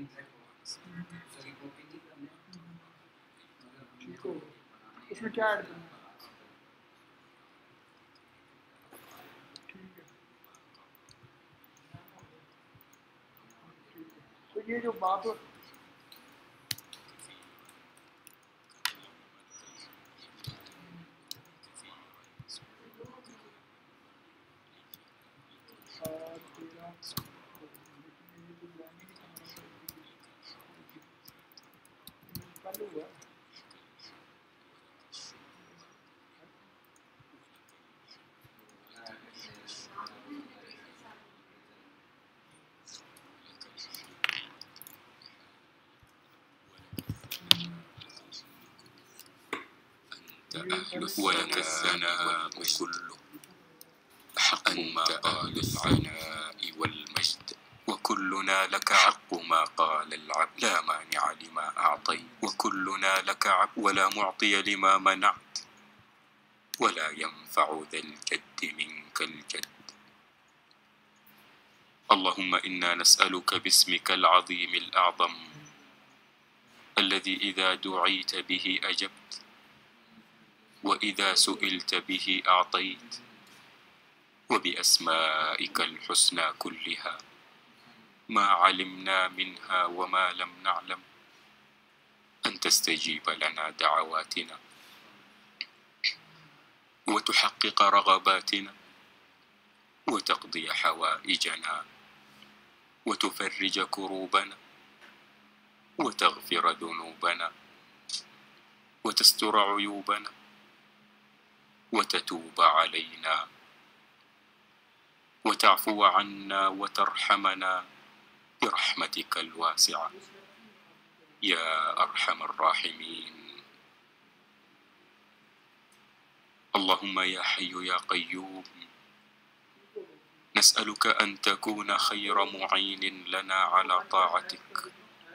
ठीक हो, उसमें क्या ऐड करना है? ठीक है, तो ये जो बात हो चालू हुआ ولك الثناء كله حق ما قال الثناء والمجد وكلنا لك عبد ما قال العبد لا مانع لما أعطيت وكلنا لك عبد ولا معطي لما منعت ولا ينفع ذا الجد منك الجد. اللهم إنا نسألك باسمك العظيم الأعظم الذي إذا دعيت به أجبت وإذا سئلت به أعطيت وبأسمائك الحسنى كلها ما علمنا منها وما لم نعلم أن تستجيب لنا دعواتنا وتحقق رغباتنا وتقضي حوائجنا وتفرج كروبنا وتغفر ذنوبنا وتستر عيوبنا وتتوب علينا وتعفو عنا وترحمنا برحمتك الواسعة يا أرحم الراحمين. اللهم يا حي يا قيوم نسألك أن تكون خير معين لنا على طاعتك.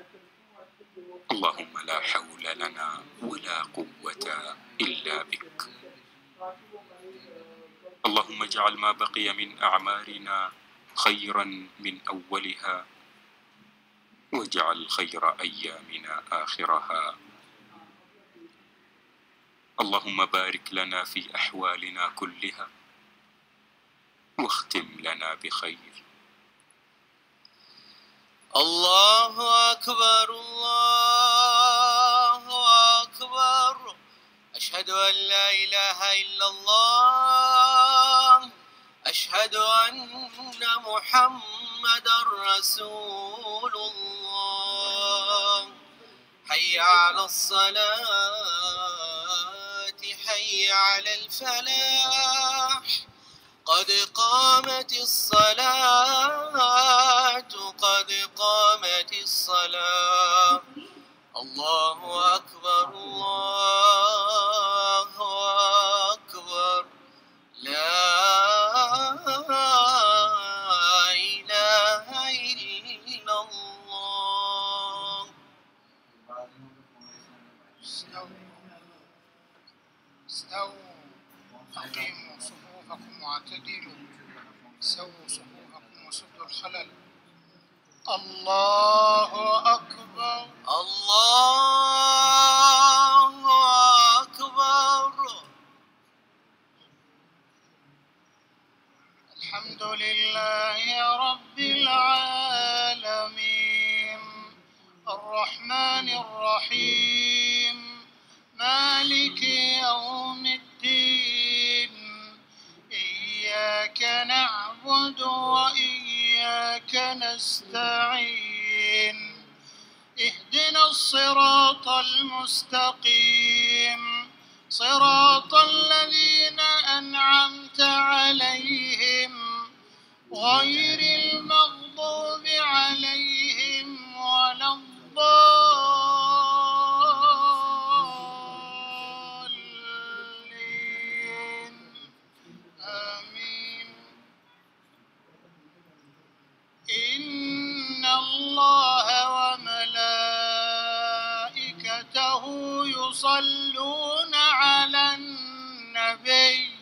اللهم لا حول لنا ولا قوة إلا بك. اللهم اجعل ما بقي من أعمارنا خيرا من أولها واجعل خير أيامنا آخرها. اللهم بارك لنا في أحوالنا كلها واختم لنا بخير. الله أكبر الله أكبر أشهد أن لا إله إلا الله أشهد أن محمدا رسول الله. حي على الصلاة حي على الفلاح قد قامت الصلاة قد قامت الصلاة. الله أكبر الله أكبر لا إله إلا الله. استووا أقيموا صفوفكم واعتدلوا سووا صفوفكم وسدوا الخلل. الله أكبر الله أكبر. الحمد لله رب العالمين الرحمن الرحيم مالك يوم الدين إياك نعبد وإياك نستعين اهدنا الصراط المستقيم صراط الذين أنعمت عليهم غير المغضوب عليهم ولا الضالين آمين. إن الله وملائكته يصلون على النبي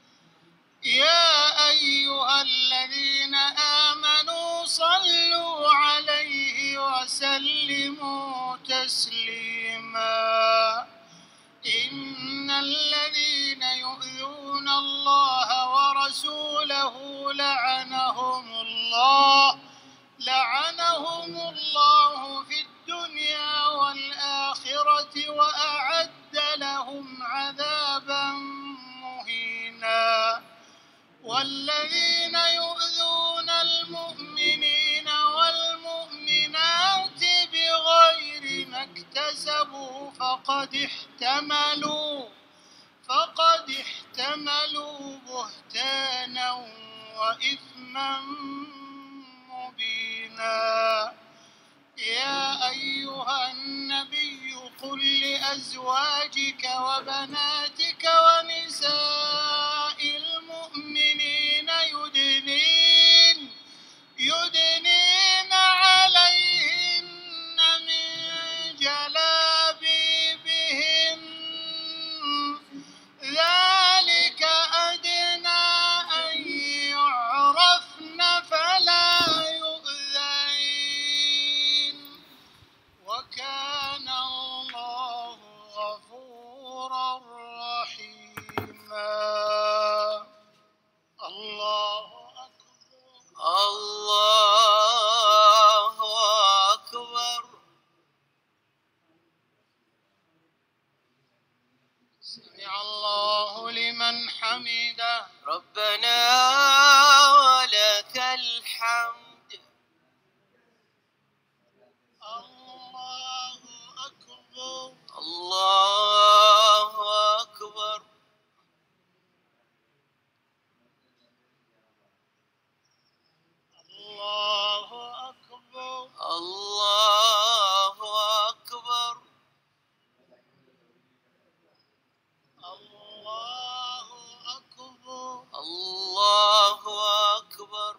يا أيها الذين آمنوا صلوا عليه وسلموا تسليما. إن الذين يؤذون الله ورسوله لعنهم الله في الدنيا والآخرة وأعد لهم عذابا مهينا. والذين يؤذون المؤمنين والمؤمنات بغير ما اكتسبوا فقد احتملوا بهتانا وإثما مبينا. يا أيها النبي قل لأزواجك وبناتك ونساء المؤمنين يدنين عليهن من جلابيبهن ذلك أدنى أن يعرفن فلا يؤذين وكان الله غفورا رحيما. الله أكبر. الله أكبر. سمع الله لمن حمده. ربنا ولك الحمد. الله أكبر. الله أكبر. الله أكبر. الله أكبر. الله أكبر. الله أكبر.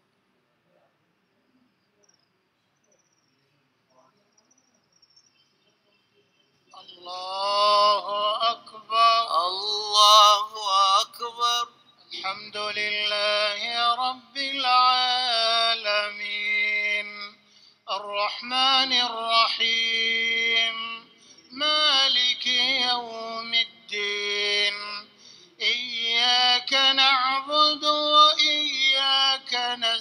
الله أكبر. الله أكبر. الحمد لله رب العالمين الرحمن الرحيم مالك يوم الدين. إياك نعبد وإياك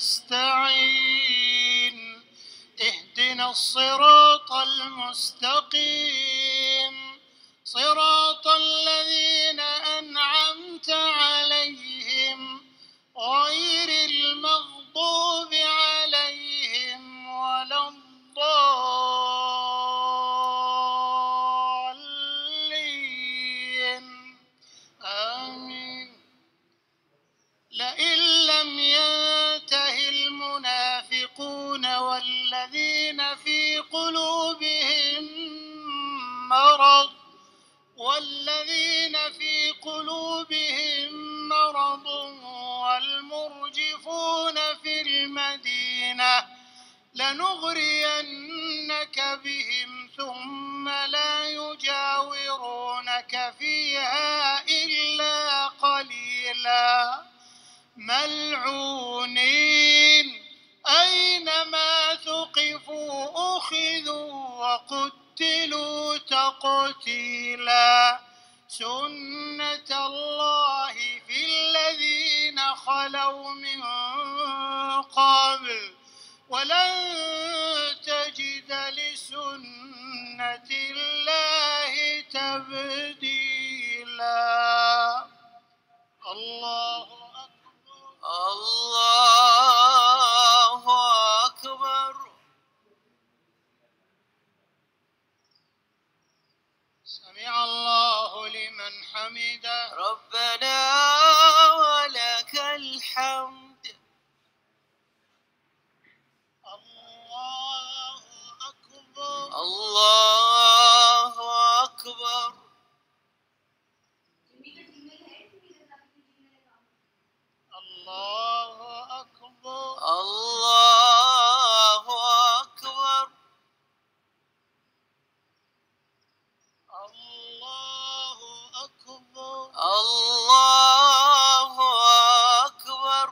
نستعين. اهدنا الصراط المستقيم صراط الذين أنعمت عليهم غير المغضوب عليهم ولا الضالين آمين. لئن لم ينته المنافقون والذين في قلوبهم مرض والمرجفون في المدينة لنغرينك بهم ثم لا يجاورونك فيها إلا قليلا. ملعونين أينما ثقفوا أخذوا وقتلوا تقتيلا. سنة الله في الذين خلوا من قبل ولن تجد لسنة الله تبديلا. الله أكبر. الله أكبر. سمع الله لمن حمده. ربنا ولك الحمد. الله أكبر. الله أكبر. الله أكبر. الله أكبر. الله أكبر. الله أكبر.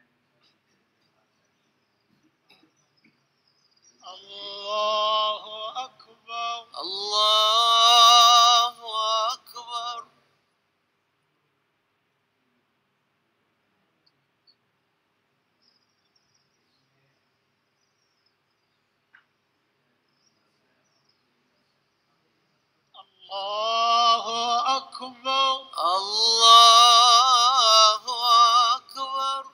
الله الله أكبر. الله أكبر.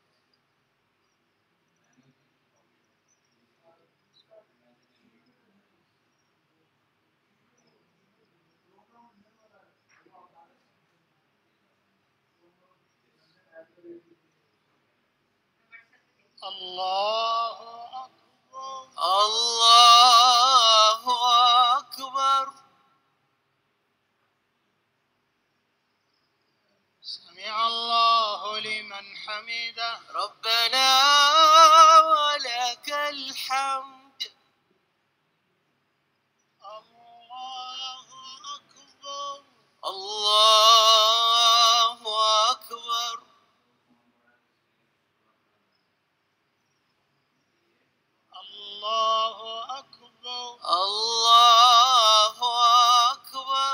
الله أكبر. الله أكبر. سمع الله لمن حمده. ربنا ولك الحمد. الله أكبر. الله أكبر. الله أكبر. الله أكبر.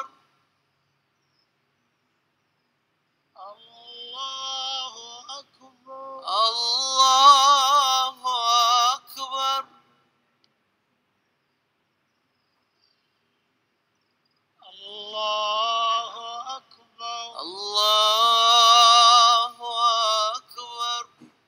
الله أكبر. الله أكبر. الله أكبر. الله أكبر.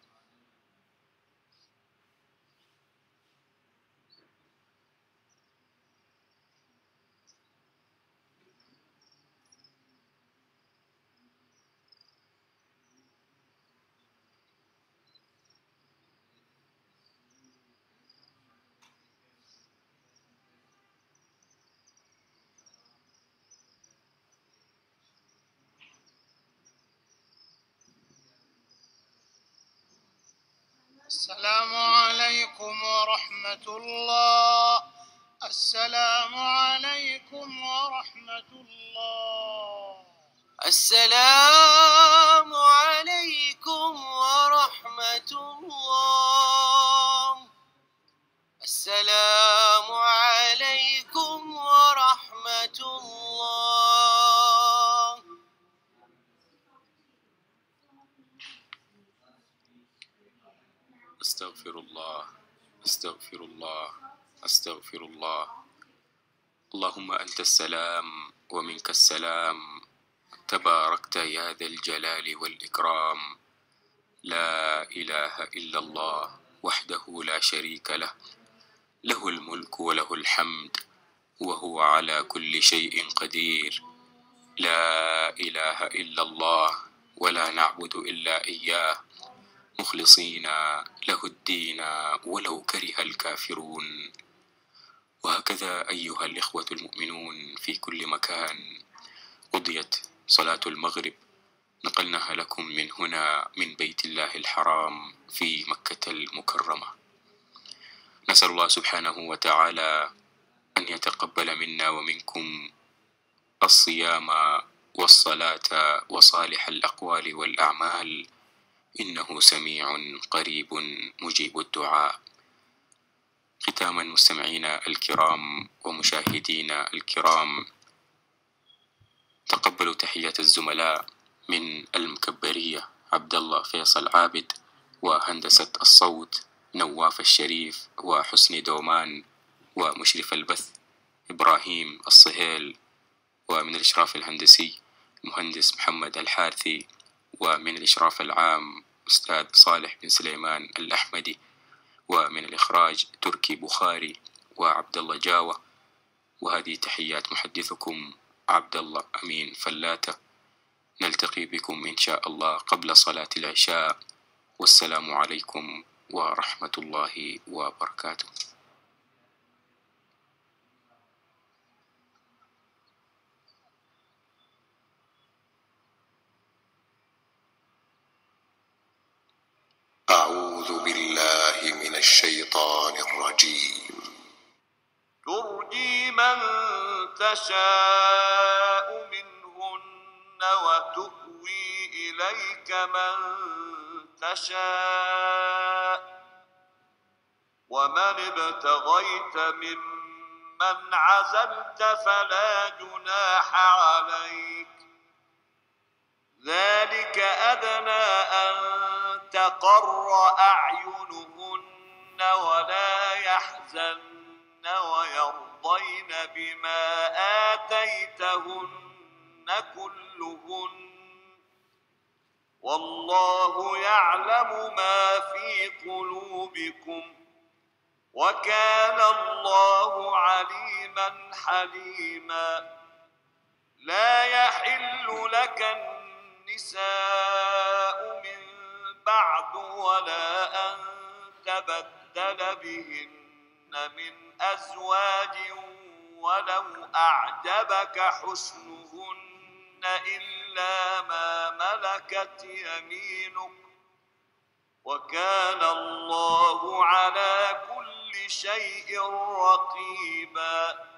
السلام عليكم ورحمة الله. السلام عليكم ورحمة الله. السلام عليكم ورحمة الله. السلام عليكم ورحمة الله. أستغفر الله أستغفر الله أستغفر الله. اللهم أنت السلام ومنك السلام، تباركت يا ذا الجلال والإكرام. لا إله إلا الله وحده لا شريك له، له الملك وله الحمد وهو على كل شيء قدير. لا إله إلا الله ولا نعبد إلا إياه، مخلصين له الدين ولو كره الكافرون. وهكذا أيها الإخوة المؤمنون في كل مكان، قضيت صلاة المغرب، نقلناها لكم من هنا من بيت الله الحرام في مكة المكرمة. نسأل الله سبحانه وتعالى أن يتقبل منا ومنكم الصيام والصلاة وصالح الأقوال والأعمال، إنه سميع قريب مجيب الدعاء. ختاما مستمعينا الكرام ومشاهدينا الكرام، تقبلوا تحية الزملاء من المكبرية عبد الله فيصل عابد، وهندسة الصوت نواف الشريف وحسني دومان، ومشرف البث إبراهيم الصهيل، ومن الإشراف الهندسي المهندس محمد الحارثي، ومن الإشراف العام أستاذ صالح بن سليمان الأحمدي، ومن الإخراج تركي بخاري وعبد الله جاوة. وهذه تحيات محدثكم عبد الله أمين فلاتة. نلتقي بكم إن شاء الله قبل صلاة العشاء، والسلام عليكم ورحمة الله وبركاته. أعوذ بالله من الشيطان الرجيم. ترجي من تشاء منهن وتؤوي إليك من تشاء، ومن ابتغيت ممن عزلت فلا جناح عليك، ذلك أدنى أن تقر أعينهن ولا يحزن ويرضين يرضين بما آتيتهن كلهن والله يعلم ما في قلوبكم وكان الله عليما حليما لا يحل لك النساء من بعد ولا أن تبدل بهن من أزواج ولو أعجبك حسنهن إلا ما ملكت يمينك وكان الله على كل شيء رقيبا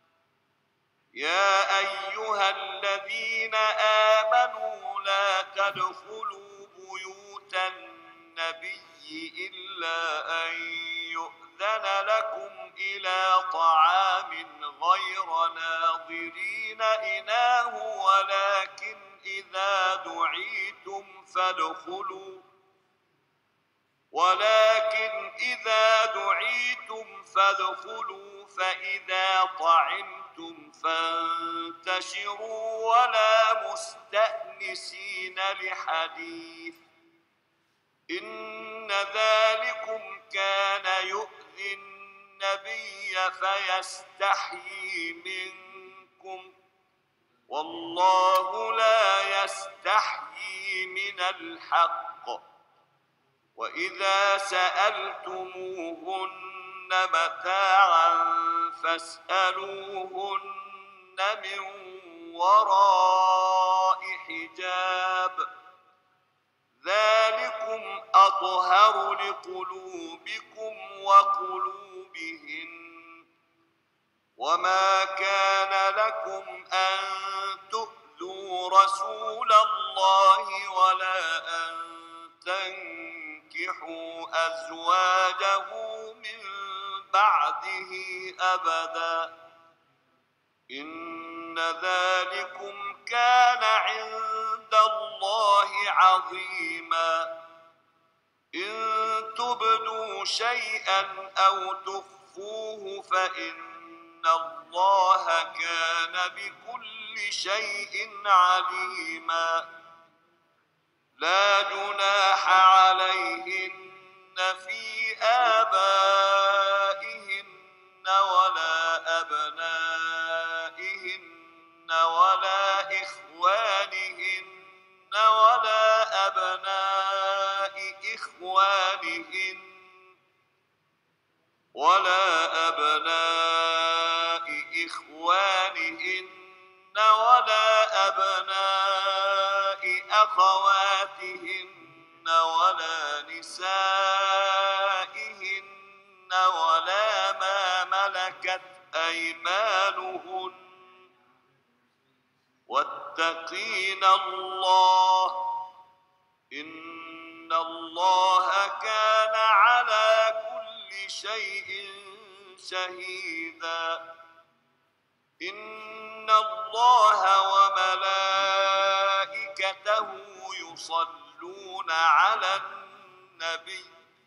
يا أيها الذين آمنوا لا تدخلوا بيوت النبي إلا أن يؤذن لكم إلى طعام غير ناظرين إناه ولكن إذا دعيتم فادخلوا فإذا طعمتم فانتشروا ولا مستأنسين لحديث إن ذلكم كان يؤذي النبي فيستحيي منكم والله لا يستحيي من الحق وإذا سألتموهن متاعا فاسألوهن من وراء حجاب ذلكم أطهر لقلوبكم وقلوبهن وما كان لكم أن تؤذوا رسول الله ولا أن تنكحوا أزواجه من بعده أبدا إن ذلكم كان عند الله عظيما إن تبدوا شيئا أو تخفوه فإن الله كان بكل شيء عليما لا جناح عليهن في آبائهن ولا أبنائهن ولا إخوانهن ولا أبناء إخوانهن ولا أبناء أخواتهن ولا نسائهن ولا ما ملكت أيمانهن واتقين الله إن الله كان على كل شيء شهيدا إن الله وملائكته يصلون على النبي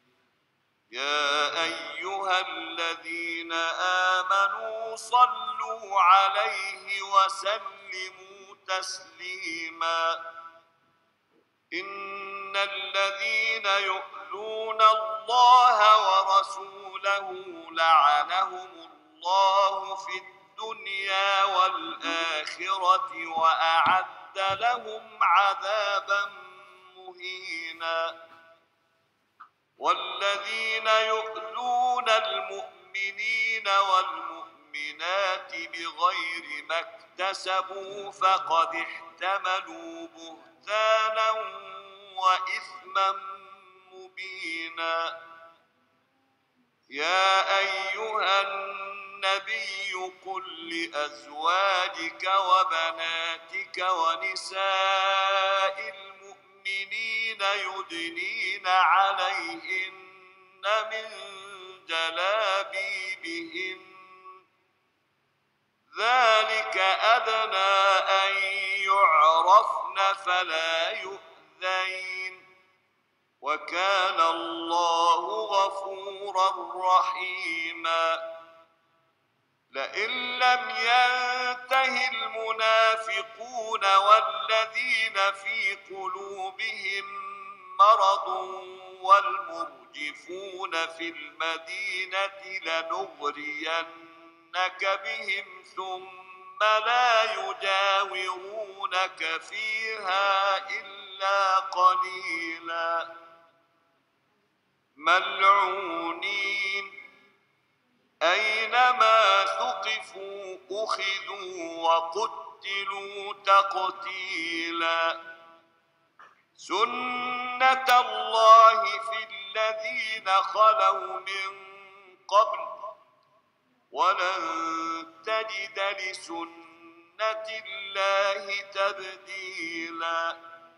يا أيها الذين آمنوا صلوا عليه وسلموا تسليما إن الذين يؤذون الله ورسوله لعنهم الله في الدنيا والآخرة وأعد لهم عذابا مهينا والذين يؤذون المؤمنين والمؤمنات بغير ما اكتسبوا فقد احتملوا بهتانا وإثما مبينا يا أيها النبي قل لأزواجك وبناتك ونساء المؤمنين يدنين عليهن من جلابيبهن ذلك أدنى أن يعرفن فلا يؤذين وكان الله غفورا رحيما لئن لم ينته المنافقون والذين في قلوبهم مرض والمرجفون في المدينة لنغرينك بهم ثم لا يجاورونك فيها إلا قليلا ملعونين أينما ثقفوا أخذوا وقتلوا تقتيلا سنة الله في الذين خلوا من قبل ولن تجد لسنة الله تبديلا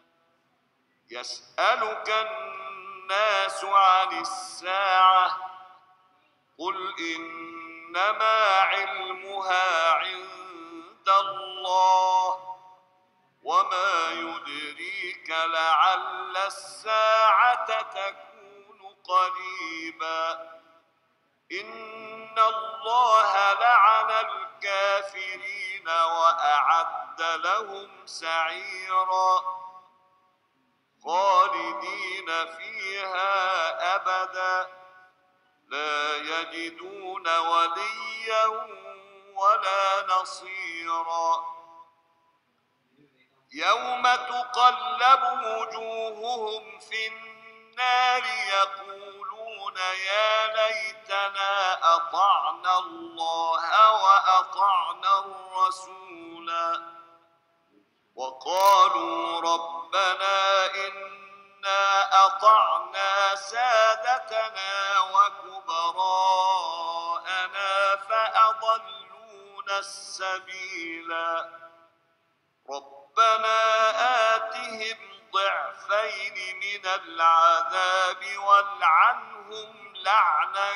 يسألك الناس عن الساعة قل إنما علمها عند الله وما يدريك لعل الساعة تكون قريبا إن الله لعن الكافرين وأعد لهم سعيرا خالدين فيها أبدا لا يجدون وليا ولا نصيرا يوم تقلب وجوههم في النار يقولون يا ليتنا أطعنا الله وأطعنا الرسولا وقالوا ربنا إنا أطعنا سادتنا وكبراءنا فأضلونا السبيلا ربنا آتهم ضعفين من العذاب والعنهم لعنا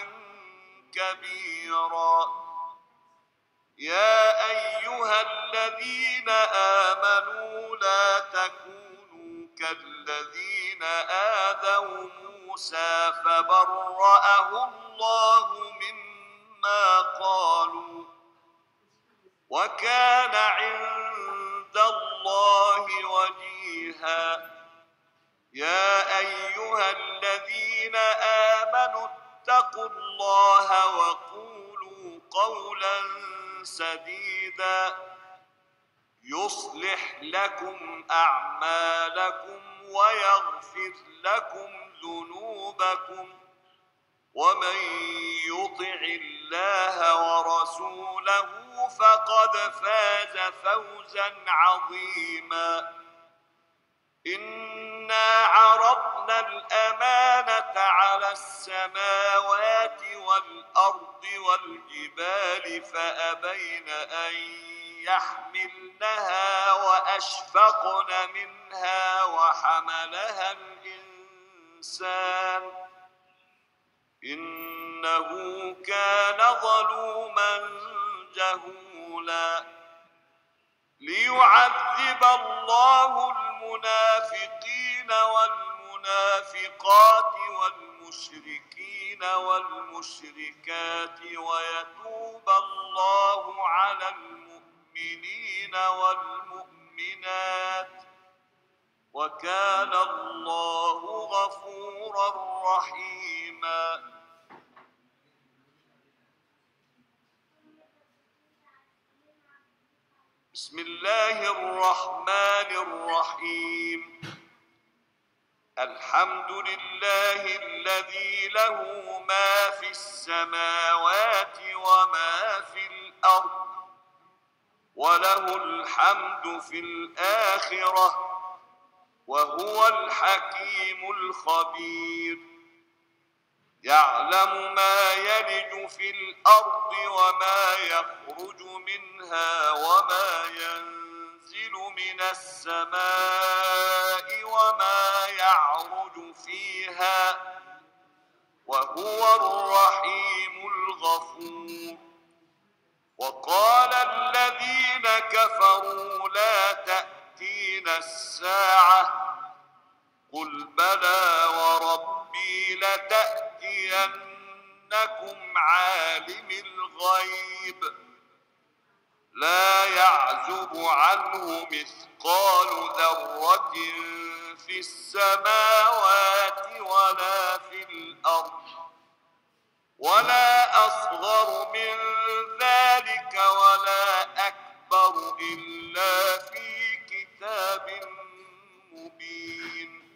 كبيرا يا أيها الذين آمنوا لا تكونوا كالذين آذوا موسى فبرأه الله مما قالوا وكان عند الله وجيها يا أيها الذين آمنوا اتقوا الله وقولوا قولا سديدا يصلح لكم أعمالكم ويغفر لكم ذنوبكم ومن يطع الله ورسوله فقد فاز فوزا عظيما إنا عرضنا الأمانة على السماوات والأرض والجبال فأبين أن يحملنها وأشفقن منها وحملها الإنسان إنه كان ظلوما جهولا ليعذب الله المنافقين والمنافقات والمشركين والمشركات ويتوب الله على المؤمنين والمؤمنات وكان الله غفورا رحيما بسم الله الرحمن الرحيم الحمد لله الذي له ما في السماوات وما في الأرض وله الحمد في الآخرة وهو الحكيم الخبير يعلم ما يلج في الأرض وما يخرج منها وما ينزل من السماء وما يعرج فيها وهو الرحيم الغفور وقال الذين كفروا لا تأتينا الساعة قل بلى وربي لتأتينكم عالم الغيب لا يعزب عنه مثقال ذرة في السماوات ولا في الأرض ولا أصغر من ذلك ولا أكبر إلا في كتاب مبين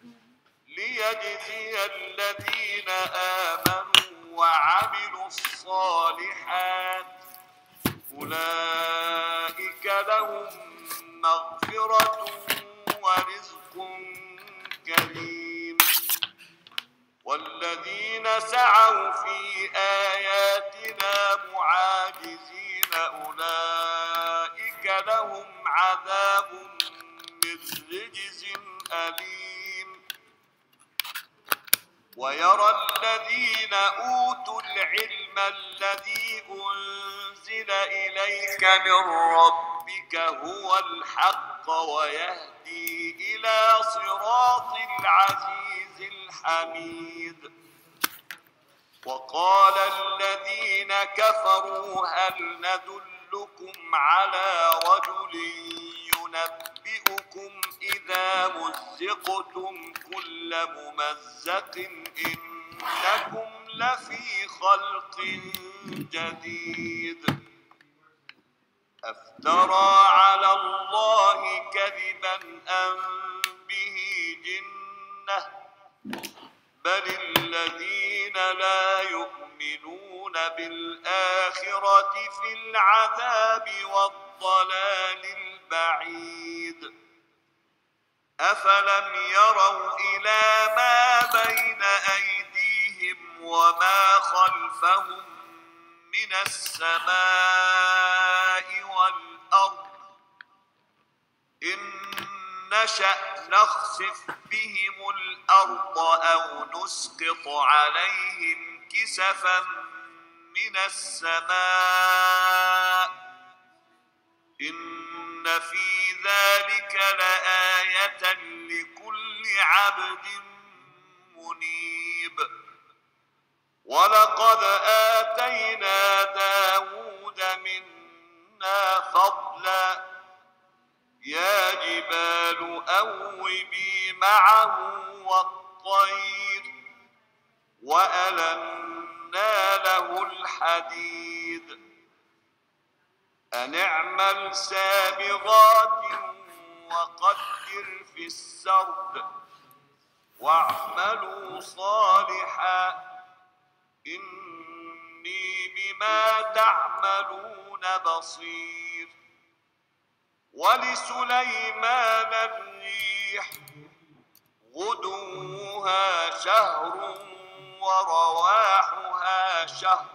ليجزي الذين آمنوا وعملوا الصالحات أولئك لهم مغفرة ورزق كريم والذين سعوا في آياتنا معاجزين أولئك لهم عذاب من رجز أليم ويرى الذين أوتوا العلم الذي أنزل إليك من ربك هو الحق ويهدي إلى صراط العزيز الحميد وقال الذين كفروا هل ندلكم على رجل ينبئكم إذا مزقتم كل ممزق إنكم لفي خلق جديد أفترى على الله كذبا أم به جنة بل الذين لا يؤمنون بالآخرة في العذاب والضلال البعيد أفلم يروا إلى ما بين أيديهم وما خلفهم من السماء والأرض إن نشأ نخسف بهم الأرض أو نسقط عليهم كسفا من السماء إن في ذلك لآية لكل عبد منيب ولقد آتينا داود منا فضلا يا جبال أوبي معه والطير وألنا له الحديد أن اعمل سابغات وقدر في السرد واعملوا صالحا إني بما تعملون بصير ولسليمان الريح غدوها شهر ورواحها شهر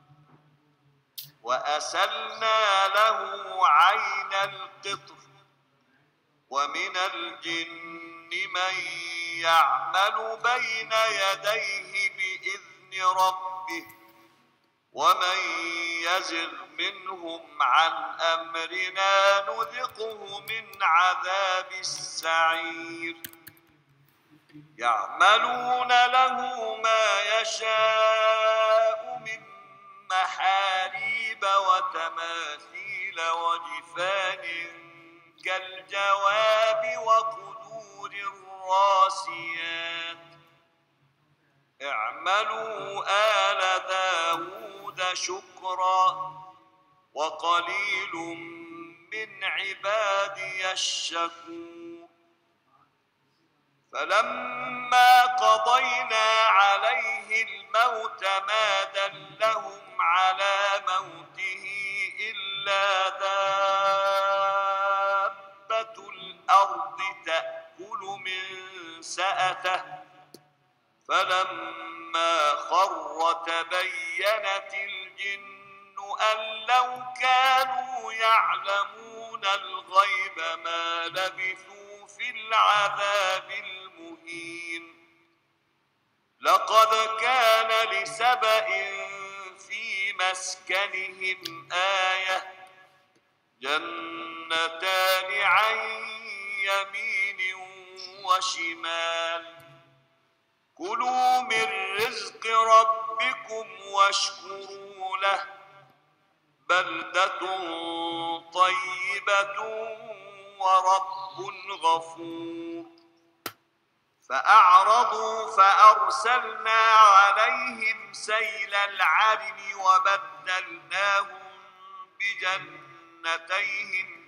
وأسلنا له عين القطر ومن الجن من يعمل بين يديه بإذن ربه ومن يزغ منهم عن أمرنا نذقه من عذاب السعير يعملون له ما يشاء من محاريب وتماثيل وجفان كالجواب وقدور الراسيات اعملوا آل داود شكرا وقليل من عبادي الشكور فلما قضينا عليه الموت ما دلهم على موته إلا دابة الأرض تأكل من سأته فلما خر تبينت الجن أن لو كانوا يعلمون الغيب ما لبثوا في العذاب المهين لقد كان لسبأ في مسكنهم آية جنتان عن يمين وشمال كلوا من رزق ربكم واشكروا له بلدة طيبة ورب غفور. فأعرضوا فأرسلنا عليهم سيل العرم وبدلناهم بجنتين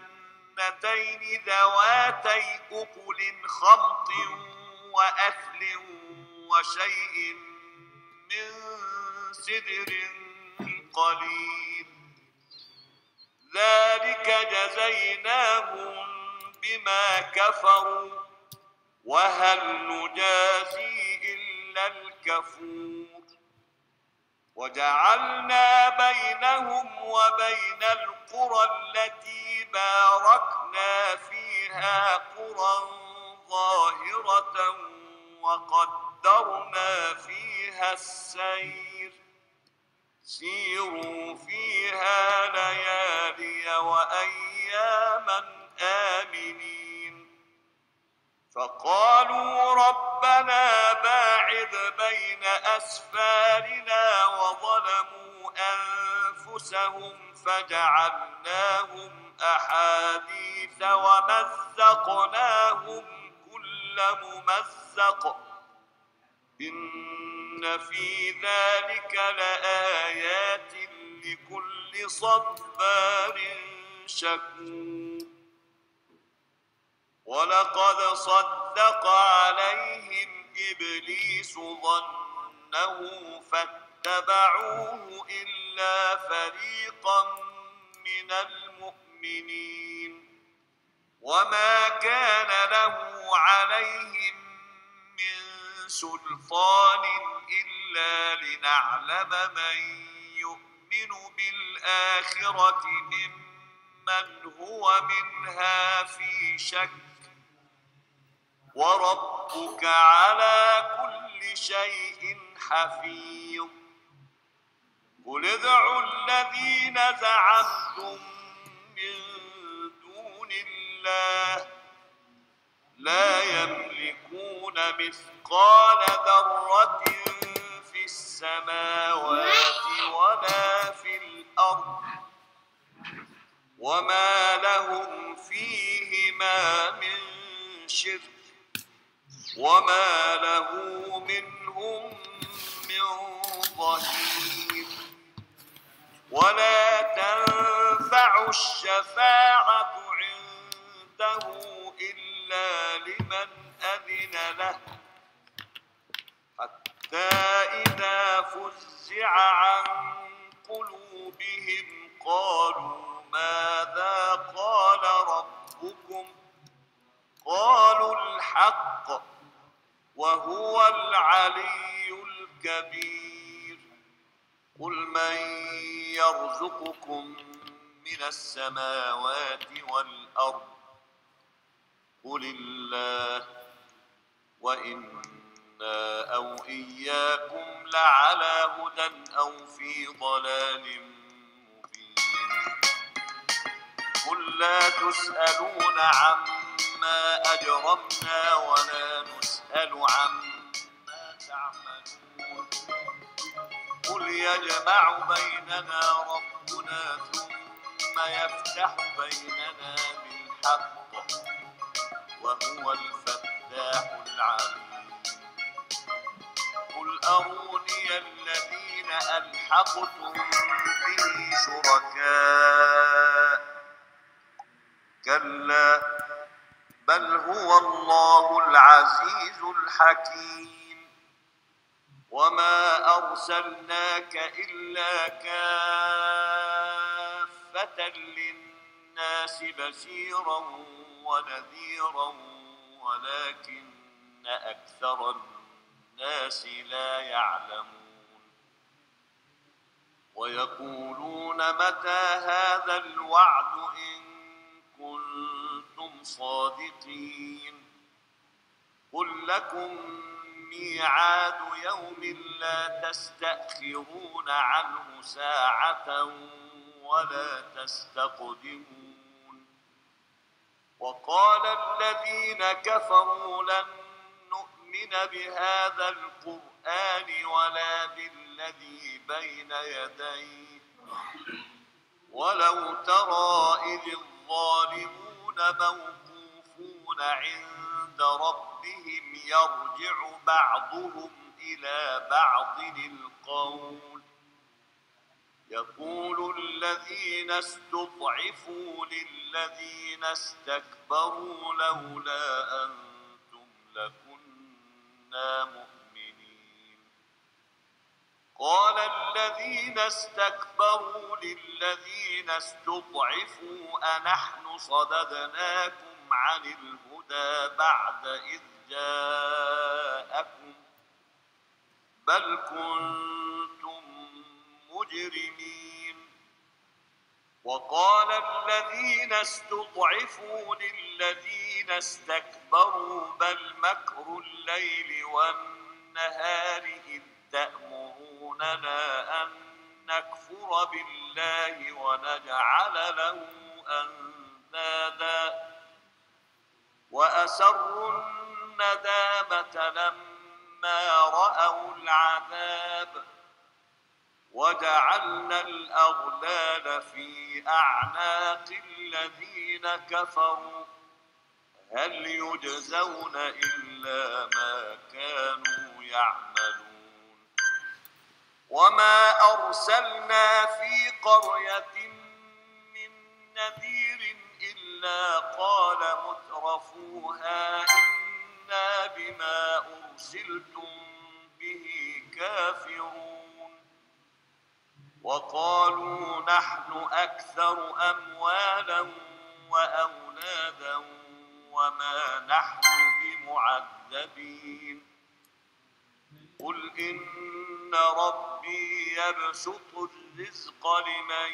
ذواتي أكل خمط وأثل وشيء من سدر قليل. ذلك جزيناهم بما كفروا وهل نجازي إلا الكفور. وجعلنا بينهم وبين القرى التي باركنا فيها قرى ظاهرة وقدرنا فيها السير. سيروا فيها ليالي وأياما آمنين. فقالوا ربنا باعد بين أسفارنا وظلموا أنفسهم فجعلناهم أحاديث ومزقناهم كل ممزق. إن في ذلك لآيات لكل صبار شكور. ولقد صدق عليهم إبليس ظنه فاتبعوه إلا فريقا من المؤمنين. وما كان له عليهم من سلطان إلا لنعلم من يؤمن بالآخرة ممن هو منها في شك. وربك على كل شيء حفيظ. قل ادعوا الذين زعمتم من دون الله لا يملكون مثقال ذرة في السماوات ولا في الأرض وما لهم فيهما من شرك وما له منهم من ظهير. ولا تنفع الشفاعة عنده إلا لمن أذن له حتى إذا فزع عن قلوبهم قالوا ماذا قال ربكم قالوا الحق وهو العلي الكبير. قل من يرزقكم من السماوات والأرض قل الله وإنا أو إياكم لعلى هدى أو في ضلال مبين. قل لا تسألون عما أجرمنا ولا نسأل عما تعملون. قل يجمع بيننا ربنا ثم يفتح بيننا بالحق وهو الفتاح العليم. قل أروني الذين ألحقتم به شركاء كلا بل هو الله العزيز الحكيم. وما أرسلناك إلا كافة للناس بشيرا ونذيرا ولكن أكثر الناس لا يعلمون. ويقولون متى هذا الوعد إن كنتم صادقين. قل لكم ميعاد يوم لا تستأخرون عنه ساعة ولا تستقدمون. وقال الذين كفروا لن نؤمن بهذا القرآن ولا بالذي بين يديه ولو ترى إذ الظالمون موقوفون عند ربهم يرجع بعضهم إلى بعض القول يقول الذين استضعفوا للذين استكبروا لولا أنتم لكنا مؤمنين قال الذين استكبروا للذين استضعفوا أنحن صددناكم عن الهدى بعد إذ جاءكم بل كنتم مجرمين وقال الذين استضعفوا للذين استكبروا بل مكر الليل والنهار إذ تأمروننا أن نكفر بالله ونجعل له أندادا وأسروا الندامة لما رأوا العذاب وجعلنا الأغلال في أعناق الذين كفروا هل يجزون إلا ما كانوا يعملون وما أرسلنا في قرية من نذير إلا قال مترفوها إنا بما أرسلتم به كافرون وقالوا نحن أكثر أموالا وأولادا وما نحن بمعذبين قل إن ربي يبسط الرزق لمن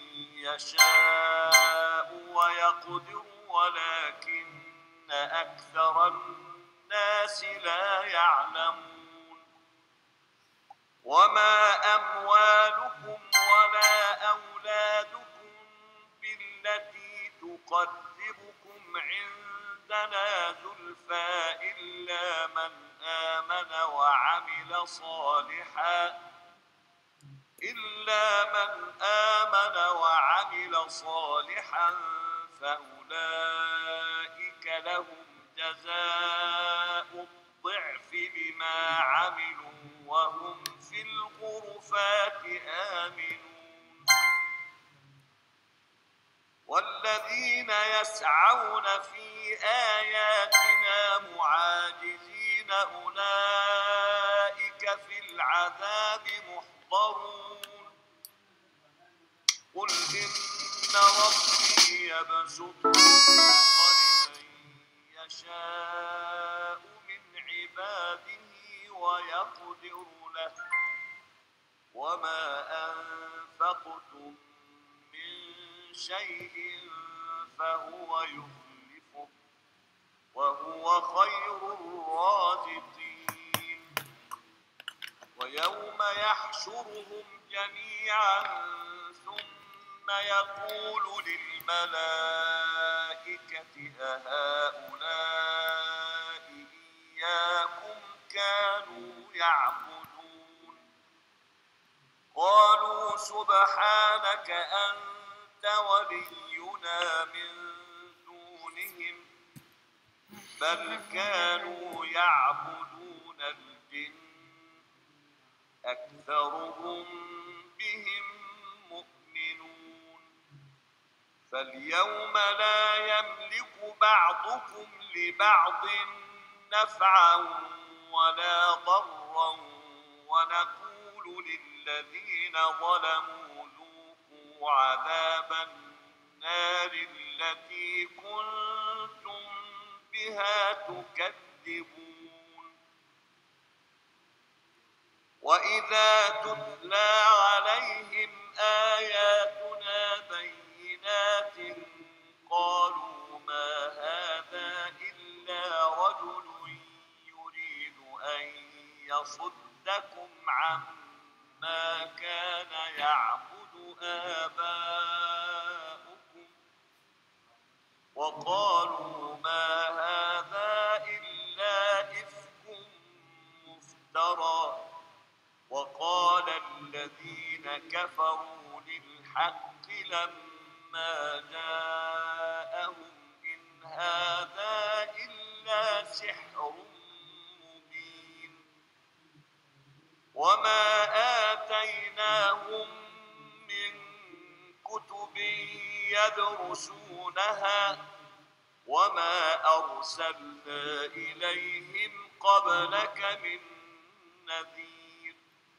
يشاء ويقدر ولكن أكثر الناس لا يعلمون وما أموالكم ولا أولادكم بالتي تقربكم عندنا زلفى إلا من آمن وعمل صالحا فأولئك لهم جزاء الضعف بما عملوا وهم في الغرفات آمنون والذين يسعون في آياتنا معاجزين أولئك في العذاب محضرون قل إن ربي يبسط الرزق لمن يشاء من عباده ويقدر له وما أنفقتم من شيء فهو يخلفه وهو خير الرازقين ويوم يحشرهم جميعا ثم يقول للملائكة أهؤلاء إياكم كانوا يعبدون قالوا سبحانك أنت ولينا من دونهم بل كانوا يعبدون الجن أكثرهم بهم مؤمنون فاليوم لا يملك بعضكم لبعض نفعا ولا ضرا ونقول للذين ظلموا ذوقوا عذاب النار التي كنتم بها تكذبون وإذا تتلى عليهم آياتنا بينات قالوا ما هذا إلا رجل يريد أن يصدكم عما كان يعبد آباؤكم وقالوا ما هذا إلا إفك مفترى وقال الذين كفروا للحق لما جاءهم إن هذا إلا سحر مبين وما آتيناهم من كتب يدرسونها وما أرسلنا إليهم قبلك من نذير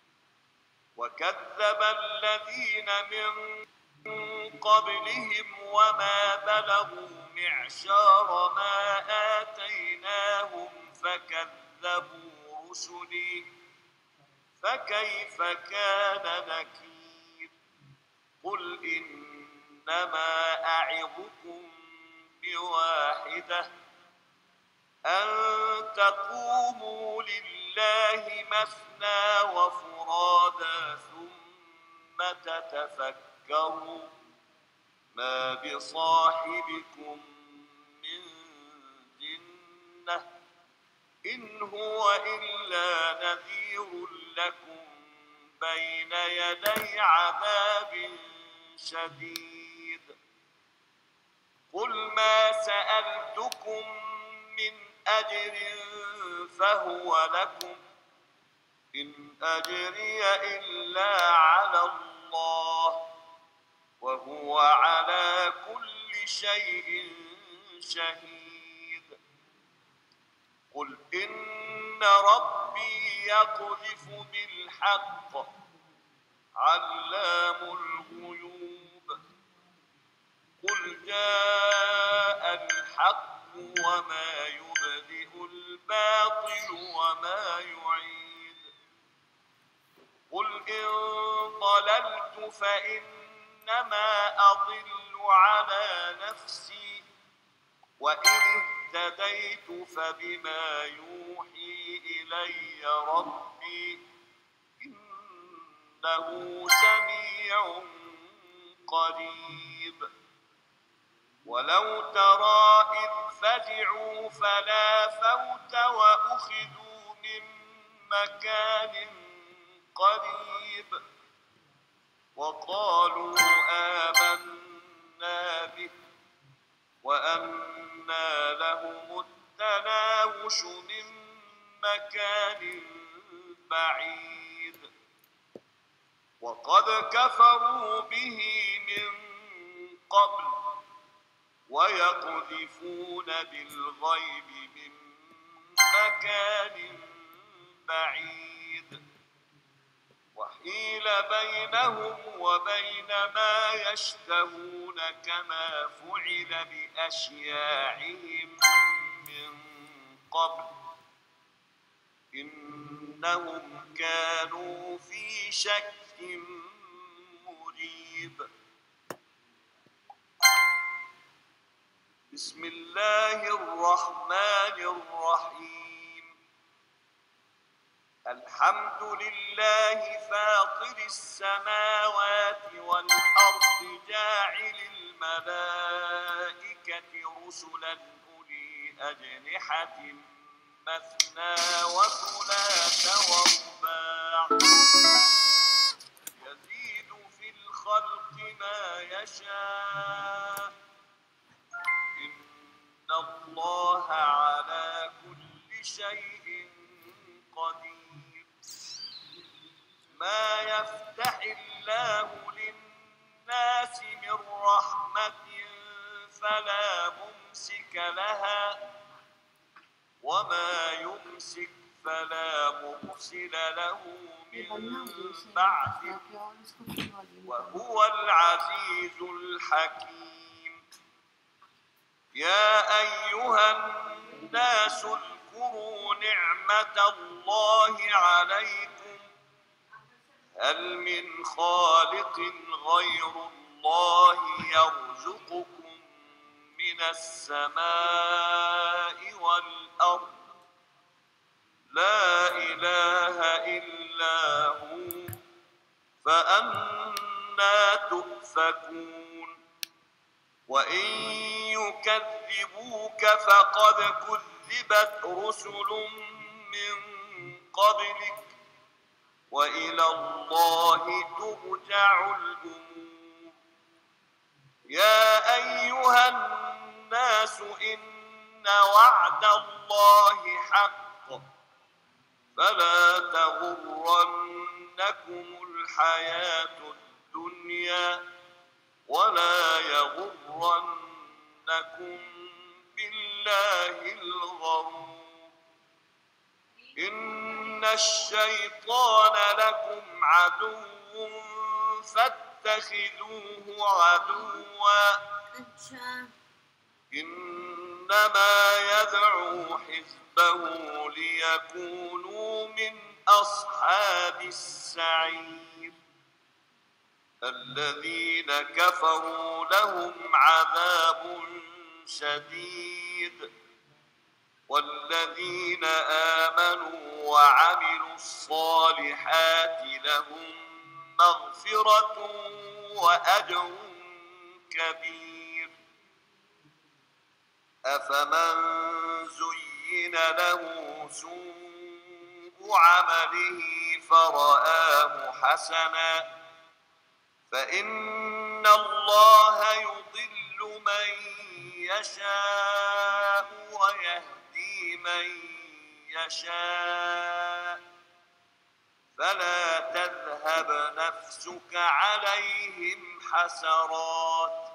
وكذب الذين من قبلهم وما بلغوا معشار ما آتيناهم فكذبوا رسلي فكيف كان نكير قل إنما أعظكم بواحدة أن تقوموا لله مثنى وفرادا ثم تتفكروا ما بصاحبكم من جنة إن هو إلا نذير لكم بين يدي عذاب شديد قل ما سألتكم من أجر فهو لكم إن أجري إلا على الله وهو على كل شيء شهيد قل إن ربي يقذف بالحق علام الغيوب قل جاء الحق وما يبدئ الباطل وما يعيد قل إن ضللت فإنما أضل على نفسي وإن اهتديت فبما يوحي إلي ربي إنه سميع قريب ولو ترى إذ فزعوا فلا فوت وأخذوا من مكان قريب وقالوا آمنا به وأنى لهم التناوش من مكان بعيد وقد كفروا به من قبل ويقذفون بالغيب من مكان بعيد وحيل بينهم وبين ما يشتهون كما فعل بأشياعهم من قبل إنهم كانوا في شك مريب بسم الله الرحمن الرحيم الحمد لله فاطر السماوات والأرض جاعل الملائكة رسلا أولي أجنحة مثنى وثلاث ورباع يزيد في الخلق ما يشاء إن الله على كل شيء قدير ما يفتح الله للناس من رحمة فلا ممسك لها وما يمسك فلا مرسل له من بعده وهو العزيز الحكيم يا أيها الناس اذكروا نعمة الله عليكم هل من خالق غير الله يرزقكم من السماء والأرض لا إله إلا هو فأنى تؤفكون وإن يكذبوك فقد كذبت رسل من قبلك وإلى الله ترجع الأمور يا أيها الناس إن وعد الله حق فلا تغرنكم الحياة الدنيا ولا يغرنكم بالله الغرور إن الشيطان لكم عدو فاتخذوه عدوا إنما يدعو حزبه ليكونوا من أصحاب السعير الذين كفروا لهم عذاب شديد والذين آمنوا وعملوا الصالحات لهم مغفرة وأجر كبير أفمن زين له سوء عمله فرآه حسنا فإن الله يضل من يشاء ويهدي من يشاء فلا تذهب نفسك عليهم حسرات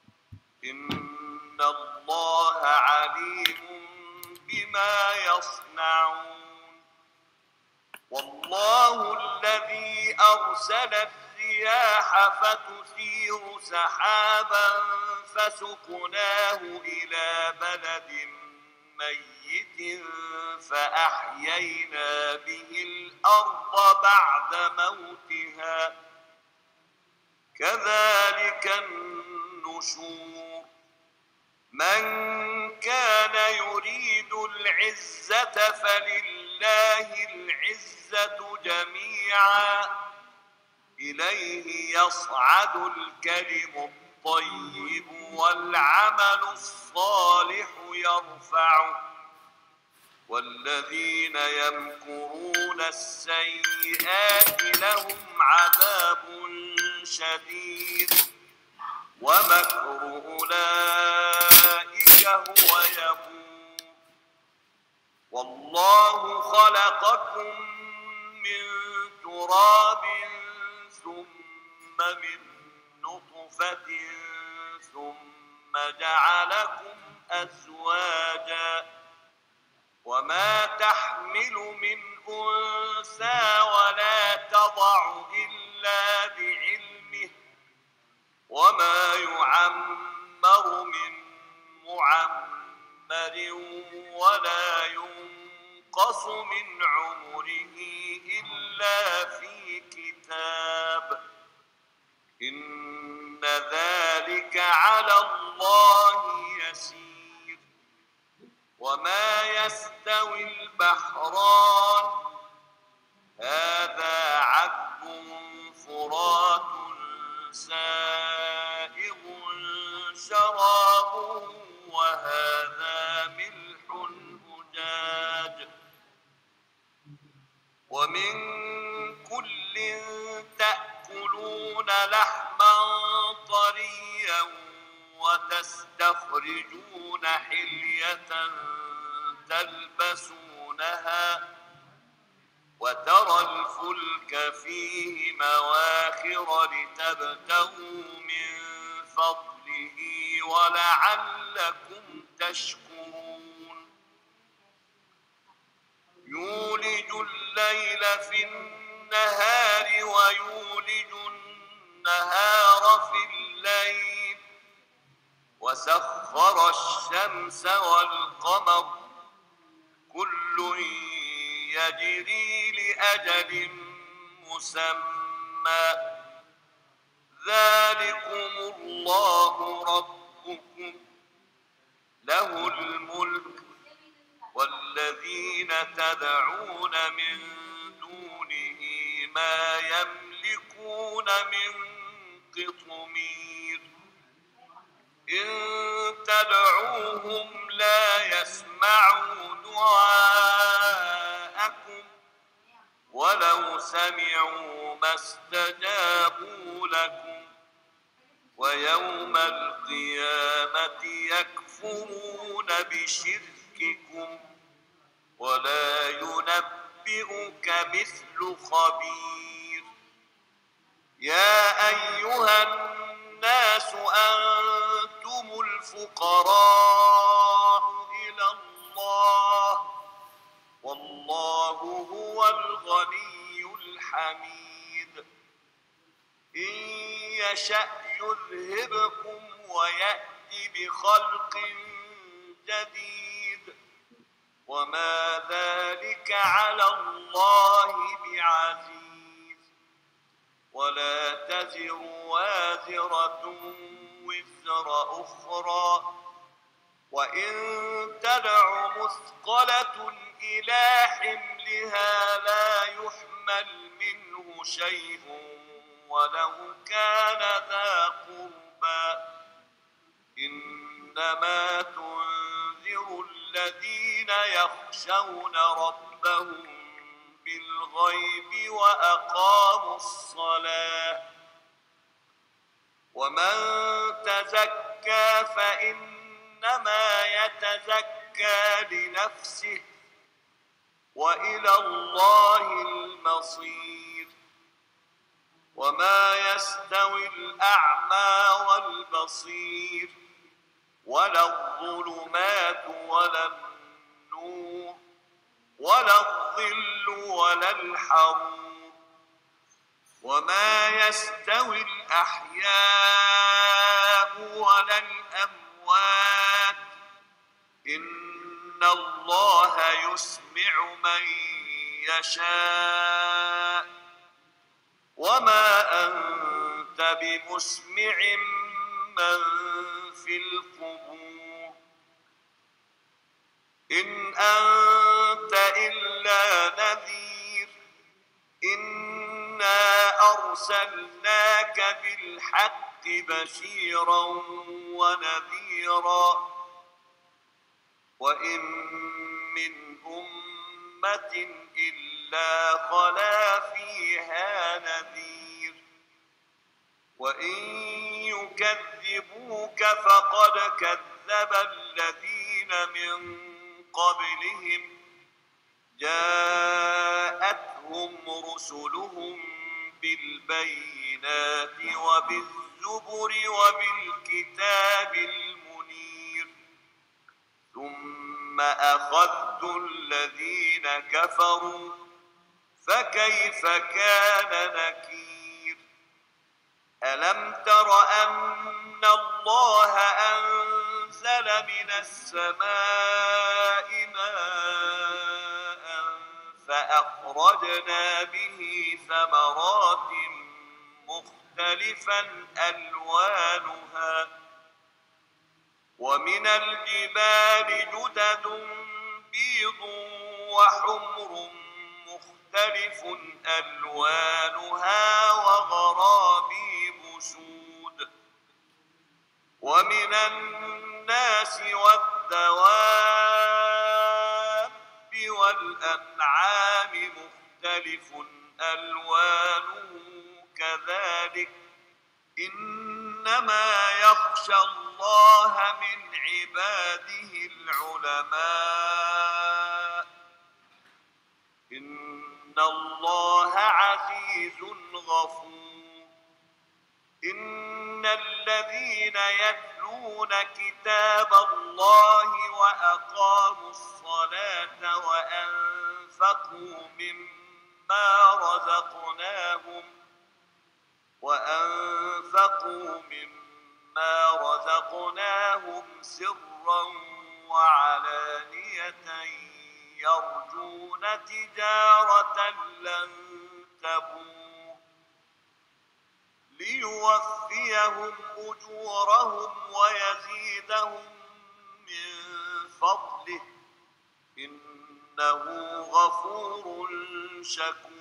إن الله عليم بما يصنعون والله الذي أرسل الرياح فتثير سحابا فسقناه إلى بلد ميت فأحيينا به الأرض بعد موتها كذلك النشور من كان يريد العزة فلله العزة جميعا إليه يصعد الكلم الطيب والعمل الصالح يرفعه والذين يمكرون السيئات لهم عذاب شديد ومكر أولئك هو يبور والله خلقكم من تراب ثم من نطفة ثم جعلكم أزواجا وما تحمل من أنثى ولا تضع إلا بعلمه وما يعمر من معمر ولا ينقص من عمره إلا في كتاب إن ذلك على الله يسير وما يستوي البحران هذا عذب فرات سائغ شرابه وهذا ملح أجاج ومن كل تأكلون لحما طريا وتستخرجون حلية تلبسونها وترى الفلك فيه مواخر لتبتغوا من فضله ولعلكم تشكرون يولج الليل في النهار ويولج النهار في الليل وسخر الشمس والقمر كل يجري لأجل مسمى ذلكم الله ربكم له الملك والذين تدعون من دونه ما يملكون من قطمير إن تدعوهم لا يسمعوا دعاءكم ولو سمعوا ما استجابوا لكم ويوم القيامة يكفرون بشرككم ولا ينبئك مثل خبير. يا أيها الناس أنتم الفقراء إلى الله والله هو الغني الحميد. إن يشأ يذهبكم ويأتي بخلق جديد وما ذلك على الله بعزيز. ولا تزر وازرة وزر أخرى وإن تدع مثقلة إلى حملها لا يحمل منه شيء ولو كان ذا قربى. إنما تنذر الذين يخشون ربهم بالغيب وأقاموا الصلاة. ومن تزكى فإنما يتزكى لنفسه وإلى الله المصير. وما يستوي الأعمى والبصير ولا الظلمات ولا النور ولا الظل ولا الحرور. وما يستوي الأحياء ولا الأموات إن الله يسمع من يشاء وما أنت بمسمع من في القبور. إن أنت إلا نذير. إنا أرسلناك بالحق بشيرا ونذيرا وإن من أمة إلا خلا فيها نذير. وإن يكذبوك فقد كذب الذين من قبلهم جاءتهم رسلهم بالبينات وبالزبر وبالكتاب المنير ثم أخذت الذين كفروا فكيف كان نكير. ألم تر أن الله أنزل من السماء ماء فأخرجنا به ثمرات مختلفا ألوانها ومن الجبال جدد بيض وحمر مختلف ألوانها وغرابيب سود. ومن الناس والدواب والأنعام مختلف ألوانه كذلك إنما يخشى الله من عباده العلماء إن الله عزيز غفور. إن الذين يتلون كتاب الله وأقاموا الصلاة وأنفقوا مما رزقناهم سرا وعلانية يرجون تجارة لن تبور ليوفيهم أجورهم ويزيدهم من فضله إنه غفور شكور.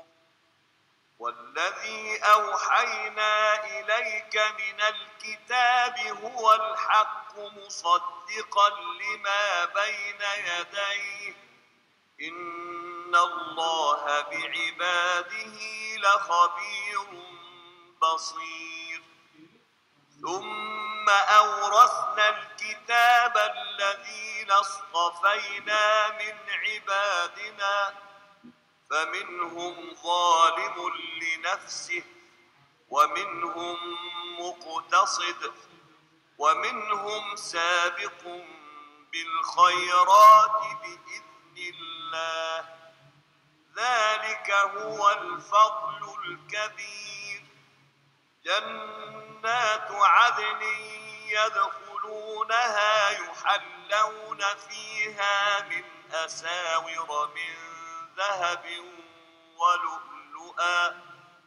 والذي أوحينا إليك من الكتاب هو الحق مصدقا لما بين يديه إن الله بعباده لخبير بصير. ثم أورثنا الكتاب الذين اصطفينا من عبادنا فمنهم ظالم لنفسه ومنهم مقتصد ومنهم سابق بالخيرات بإذن الله ذلك هو الفضل الكبير جنات عدن يدخلونها يحلون فيها من أساور من ذهب ولؤلؤا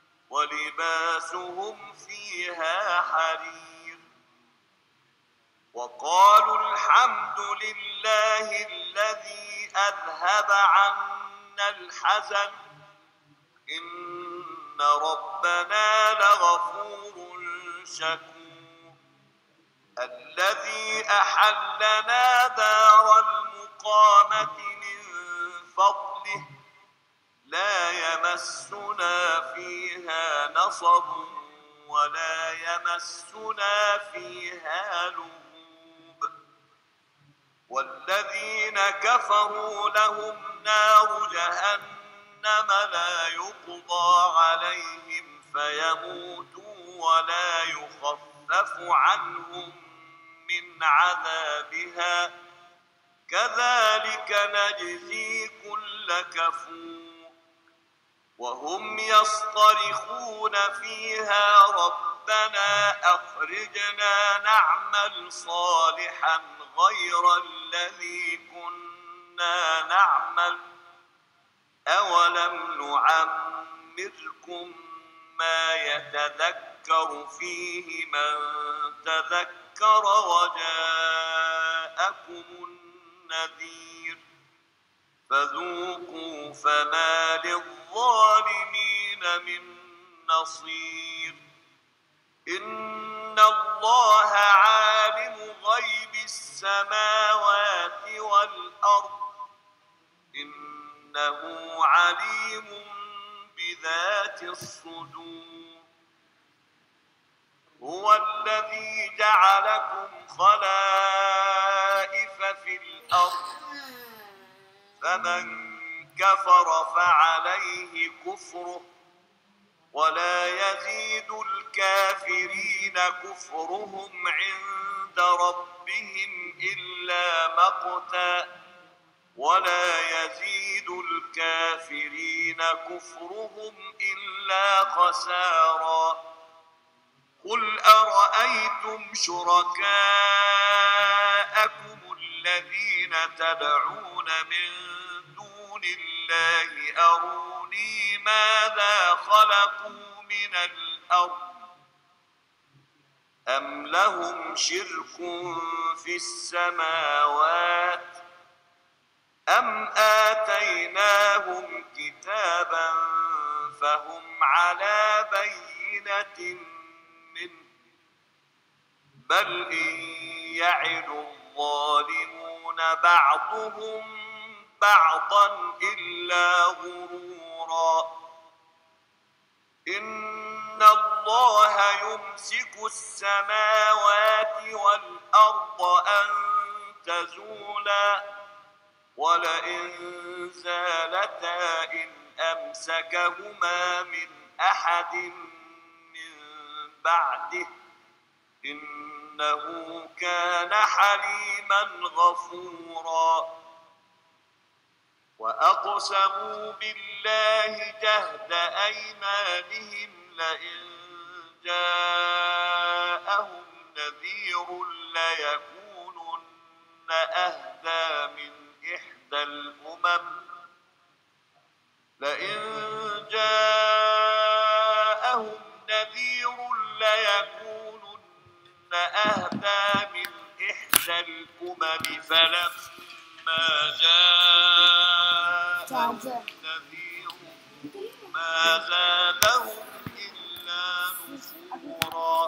ولباسهم فيها حرير وقالوا الحمد لله الذي أذهب عنا الحزن إن ربنا لغفور شكور الذي أحلنا دار المقامة من فضله لا يمسنا فيها نصب ولا يمسنا فيها لغوب والذين كفروا لهم نار جهنم لا يقضى عليهم فيموتوا ولا يخفف عنهم من عذابها كذلك نجزي كل كفور وهم يصطرخون فيها ربنا أخرجنا نعمل صالحا غير الذي كنا نعمل أولم نعمركم ما يتذكر فيه من تذكر وجاءكم النذير فذوقوا فما للظالمين من نصير إن الله عالم غيب السماوات والأرض إنه عليم بذات الصدور هو الذي جعلكم خلائف في الأرض فمن كفر فعليه كفره ولا يزيد الكافرين كفرهم عند ربهم إلا مقتا ولا يزيد الكافرين كفرهم إلا خسارا قل أرأيتم شركاءكم الذين تدعون من دون الله أروني ماذا خلقوا من الأرض أم لهم شرك في السماوات أم آتيناهم كتابا فهم على بينة منه بل إن يعد الظالمون بعضهم بعضا إلا غرورا إن الله يمسك السماوات والأرض أن تزولا ولئن زالتا إن أمسكهما من أحد من بعده إنه كان حليما غفورا وأقسموا بالله جهد أيمانهم لئن جاءهم نذير ليكونن أهدى من إحدى الأمم لئن جاءهم نذير ليكونن أهدى من إحدى الأمم فلما جاءهم نذير ما زادهم إلا نفورا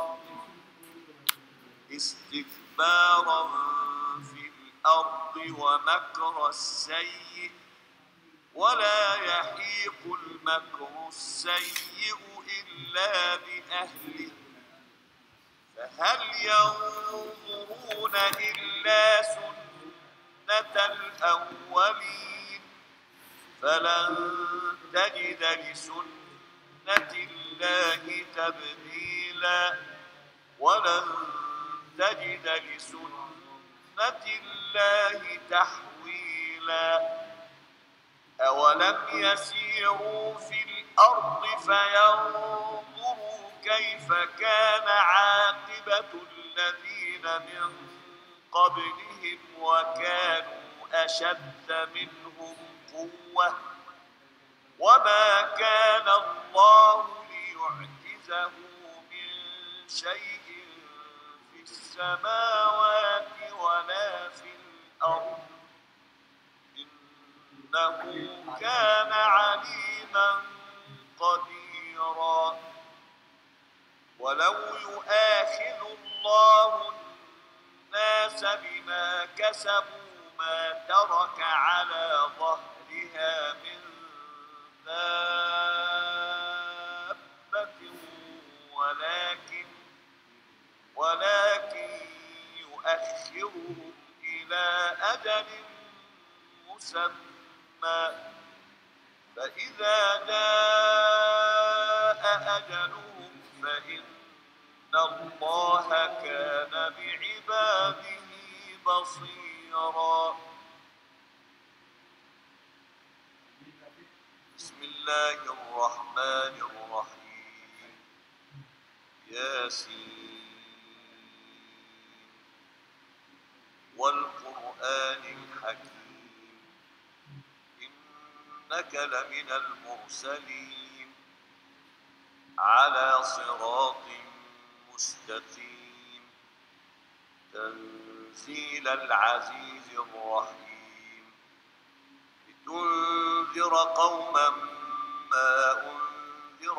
استكبارا في الأرض ومكر السيء ولا يحيق المكر السيء إلا بأهله فهل ينظرون إلا سنة الأولين فلن تجد لسنة الله تبديلا ولن تجد لسنة الله تحويلا أولم يسيروا في الأرض فينظروا كيف كان عاقبة الذين من قبلهم وكانوا أشد منهم قوة وما كان الله ليعجزه من شيء في السماوات ولا في الأرض إنه كان عليما قديرا ولو يؤاخذ الله الناس بما كسبوا ما ترك على ظهرها من دابة ولكن يؤخرهم إلى أجل مسمى فإذا جاء أجلهم فإن الله كان بعباده بصيرا. بسم الله الرحمن الرحيم. ياسين والقرآن الحكيم إنك لمن المرسلين على صراط مستقيم تنزيل العزيز الرحيم لتنذر قوما ما أنذر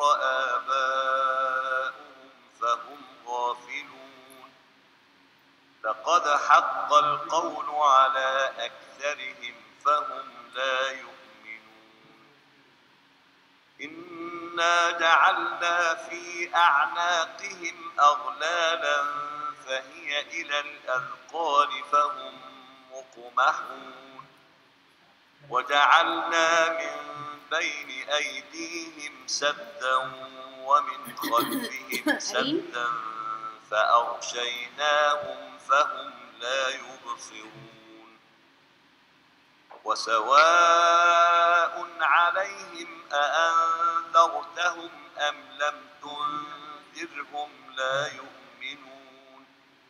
آباؤهم فهم غافلون لقد حق القول على أكثرهم فهم لا يؤمنون إنا جعلنا في أعناقهم أغلالا فهي إلى الأذقان فهم مقمحون وجعلنا من بين أيديهم سدا ومن خلفهم سدا فأغشيناهم فهم لا يبصرون وسواء عليهم أأنذرتهم أم لم تنذرهم لا يؤمنون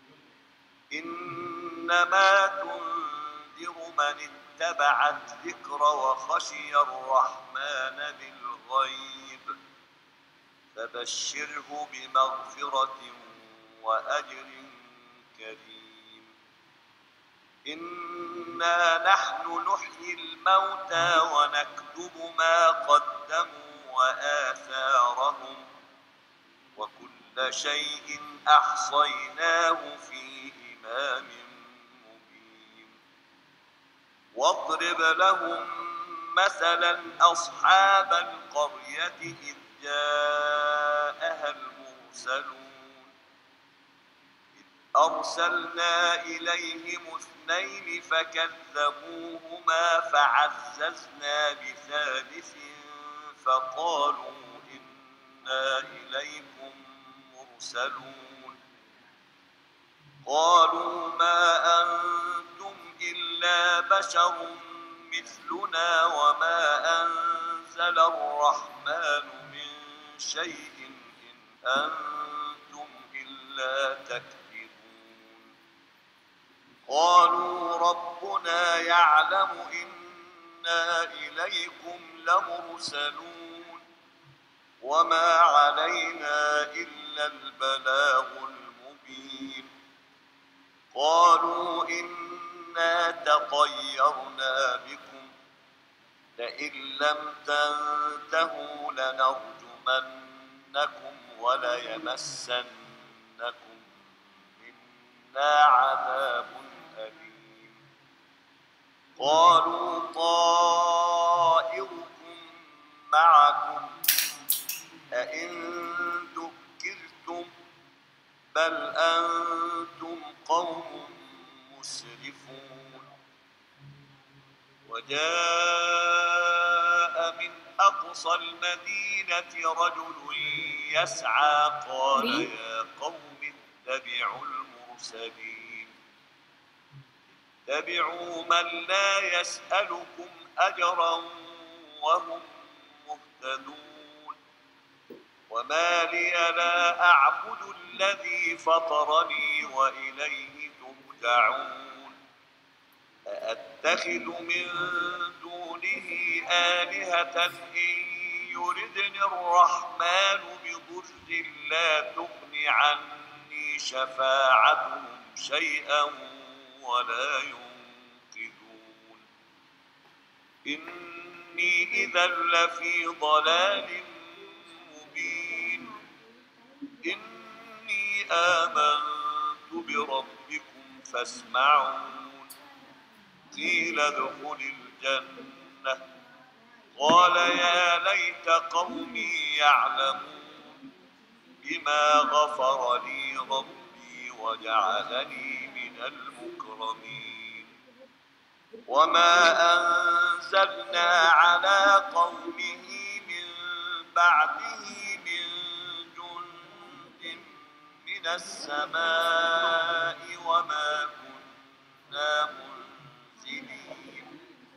إنما تنذر من اتبع الذكر وخشي الرحمن بالغيب فبشره بمغفرة وأجر كريم إنا نحن نحيي الموتى ونكتب ما قدموا وآثارهم وكل شيء أحصيناه في إمام مبين واضرب لهم مثلا أصحاب القرية إذ جاءها المرسلون إذ أرسلنا إليهم اثنين فكذبوهما فعززنا بثالث فقالوا إنا إليكم مرسلون قالوا ما أنتم إلا بشر مثلنا وما أنزل الرحمن من شيء إن أنتم إلا تكذبون قالوا ربنا يعلم إنا إليكم لمرسلون وما علينا إلا البلاغ المبين قالوا إنا تطيرنا بكم لئن لم تنتهوا لنرجمنكم وليمسنكم منا عذاب أليم قالوا طائركم معكم أئن ذكرتم بل أنتم قوم مسرفون وجاء من أقصى المدينة رجل يسعى قال يا قوم اتبعوا المرسلين اتبعوا من لا يسألكم أجرا وهم مهتدون وما لي لا أعبد الذي فطرني وإليه ترجعون أأتخذ من دونه آلهة إن يردني الرحمن بضر لا تغن عني شفاعتهم شيئا ولا ينقذون إني إذا لفي ضلال مبين إني آمنت بربكم فاسمعون قيل ادخل الجنة قال يا ليت قومي يعلمون بما غفر لي ربي وجعلني من المكرمين وما أنزلنا على قومه من بعده من جند من السماء وما كنا منزلين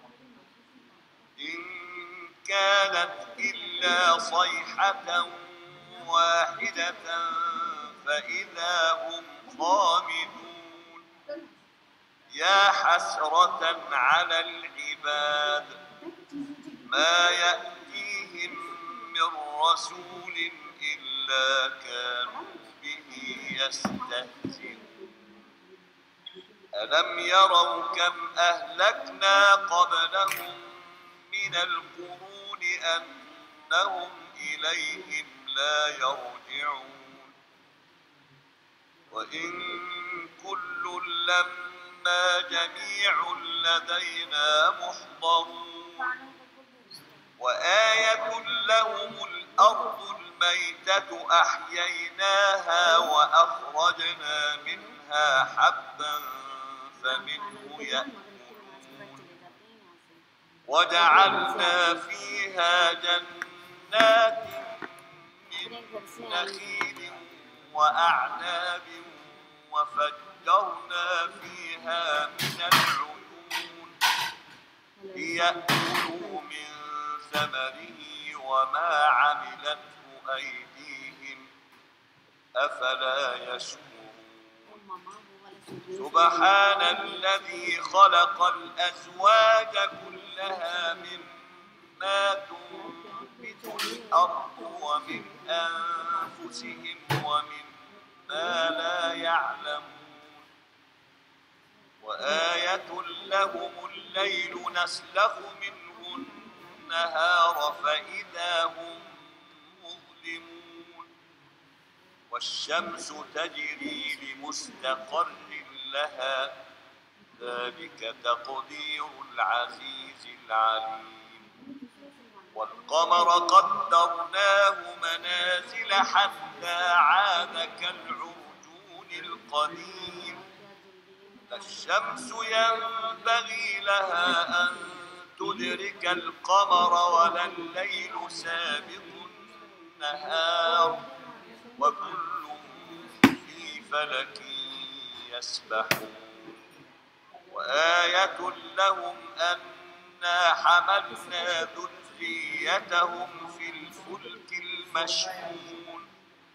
إن كانت إلا صيحة واحدة فإذا هم خامدون يا حسرة على العباد ما يأتيهم من رسول إلا كانوا به يستهزئون ألم يروا كم أهلكنا قبلهم من القرون أنهم إليهم لا يرجعون وإن كل لما جميع لدينا محضرون وآية لهم الأرض الميتة أحييناها وأخرجنا منها حبا فمنه يأكلون وجعلنا فيها جنات من نخيل وأعناب وفجرنا فيها من العيون ليأكلوا من ثمره وما عملته أيديهم أفلا يشكرون سبحان الذي خلق الأزواج كلها مما تنبت الأرض ومن أنفسهم ومما لا يعلمون وآية لهم الليل نسلخ منه النهار فإذا هم مظلمون والشمس تجري لمستقر لها ذلك تقدير العزيز العليم والقمر قدرناه منازل حتى عاد كالعرجون القديم لا الشمس ينبغي لها أن تدرك القمر ولا الليل سابق النهار وكل في فلك يسبحون وآية لهم أنا حملنا ذريتهم في الفلك المشحون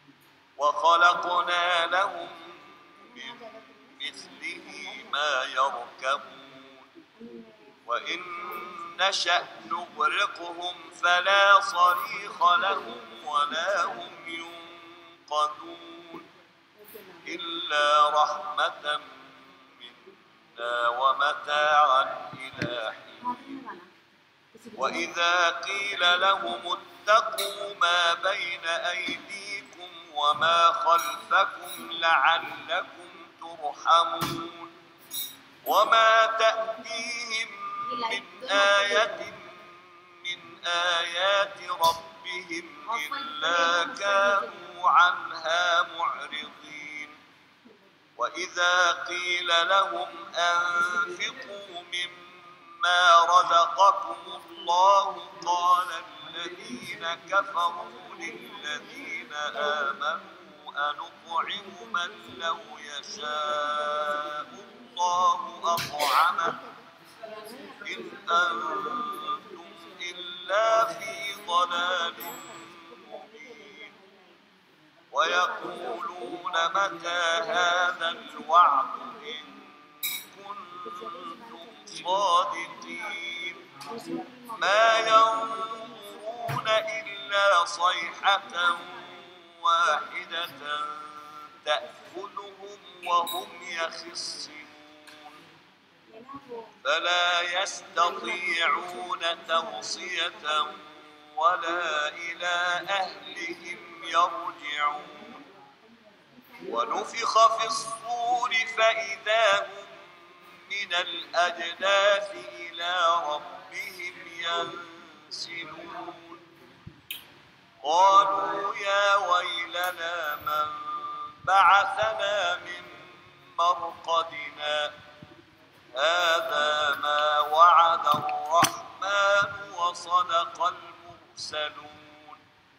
وخلقنا لهم من مثله ما يركبون وإن نشأ نغرقهم فلا صريخ لهم ولا هم ينقذون إلا رحمة منا ومتاعا إلى حين وإذا قيل لهم اتقوا ما بين أيديكم وما خلفكم لعلكم ترحمون وما تأتيهم من آية من آيات ربهم إلا كانوا عنها معرضين وإذا قيل لهم أنفقوا مما رزقكم الله قال الذين كفروا للذين آمنوا أنطعم من لو يشاء الله أطعمه إن أنتم إلا في ضلال مبين ويقولون متى هذا الوعد إن كنتم صادقين ما ينظرون إلا صيحة واحدة تأخذهم وهم يخصمون فلا يستطيعون توصية ولا إلى أهلهم يرجعون ونفخ في الصور فإذا هم من الأجداث إلى ربهم ينسلون قالوا يا ويلنا من بعثنا من مرقدنا هذا ما وعد الرحمن وصدق المرسلون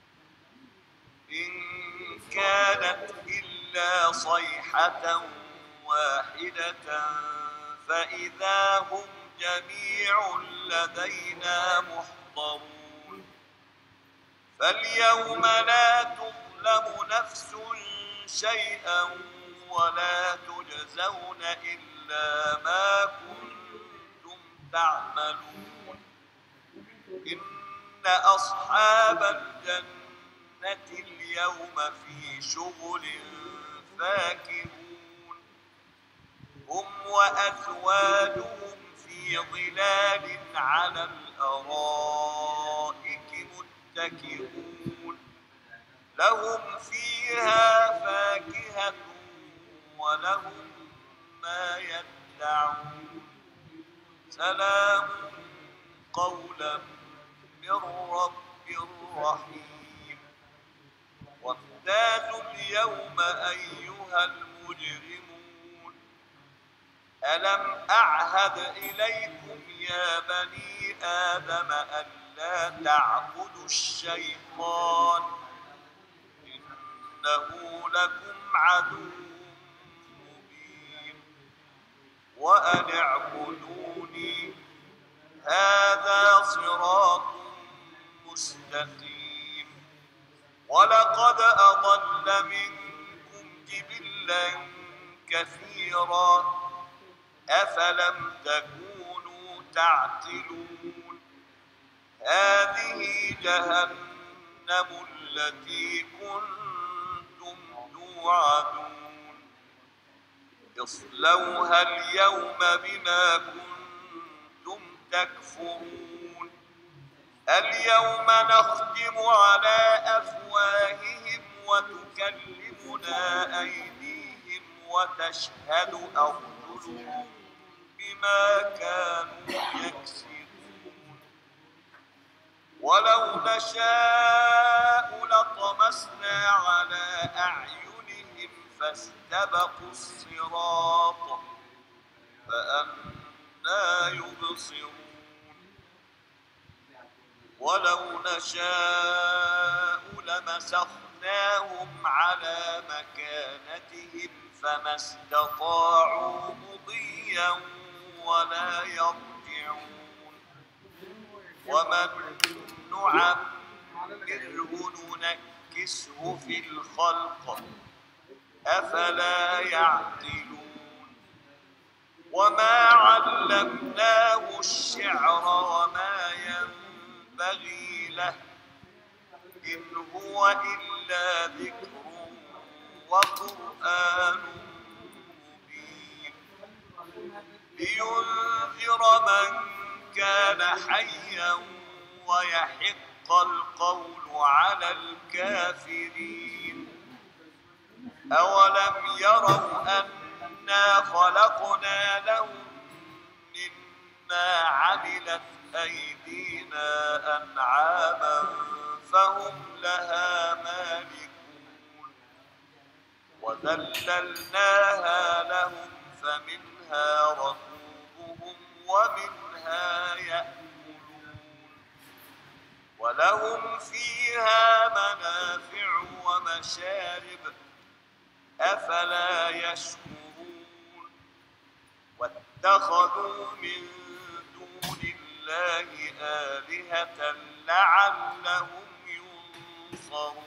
إن كانت إلا صيحة واحدة فإذا هم جميع لدينا محضرون فاليوم لا تظلم نفس شيئا ولا تجزون إلا ما كنتم تعملون إن أصحاب الجنة اليوم في شغل فاكهون هم وأزواجهم في ظلال على الأرائك متكئون لهم فيها فاكهة ولهم ما يدعون سلام قولا من رب رحيم وامتازوا اليوم أيها المجرمون ألم أعهد إليكم يا بني آدم ألا تعبدوا الشيطان إنه لكم عدو مبين وأن اعبدوني هذا صراط مستقيم ولقد أضل منكم جبلا كثيرا أفلم تكونوا تعقلون هذه جهنم التي كنتم توعدون اصلوها اليوم بما كنتم تكفرون اليوم نختم على أفواههم وتكلمنا أيديهم وتشهد أرجلهم بما كانوا يكسبون ولو نشاء لطمسنا على أعينهم فاستبقوا الصراط فأنى يبصرون ولو نشاء لمسخناهم على مكانتهم فما استطاعوا مضيا ولا يرجعون ومن نعمره ننكسه في الخلق أفلا يعقلون وما علمناه الشعر وما ينبغي له إن هو إلا ذكر وقرآن مبين لينذر من كان حيا ويحق القول على الكافرين أولم يروا أنا خلقنا لهم مما عملت أيدينا أنعاما فهم لها مالكون وذللناها لهم فمنها ركوبهم ومنها يأكلون ولهم فيها منافع ومشارب أفلا يشكرون واتخذوا من دون الله آلهة لعلهم ينصرون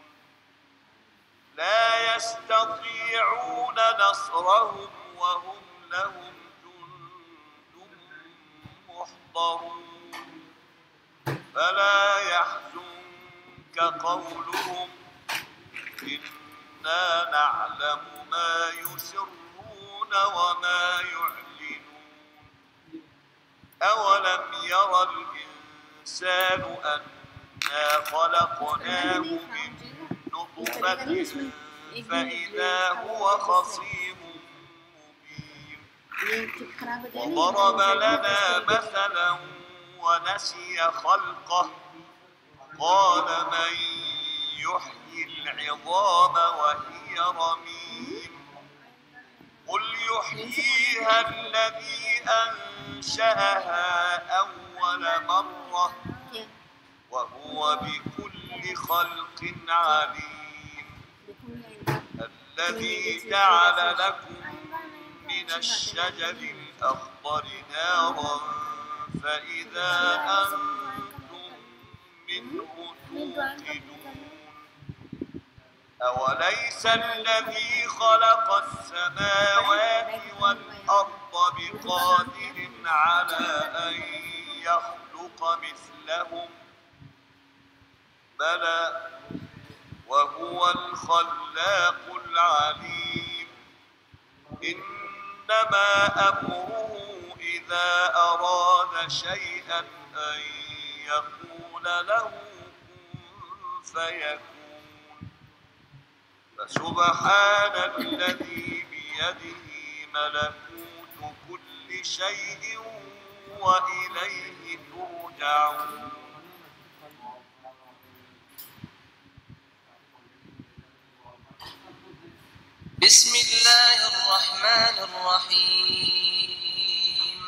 لا يستطيعون نصرهم وهم لهم جند محضرون فلا يحزنك قولهم إنا نعلم ما يسرون وما يعلنون أولم يرى الإنسان أنا خلقناه من نطفة فإذا هو خصيم مبين وضرب لنا مثلا ونسي خلقه قال من يحيي العظام وهي رميم قل يحييها الذي أنشأها أول مرة وهو بكل خلق عليم الذي جعل لكم من الشجر الأخضر نارا فإذا أنتم منه توقدون أوليس الذي خلق السماوات والأرض بقادر على أن يخلق مثلهم بلى وهو الخلاق العليم إنما أمره إذا أراد شيئا أن يقول له كن فيكون فسبحان الذي بيده ملكوت كل شيء وإليه ترجعون بسم الله الرحمن الرحيم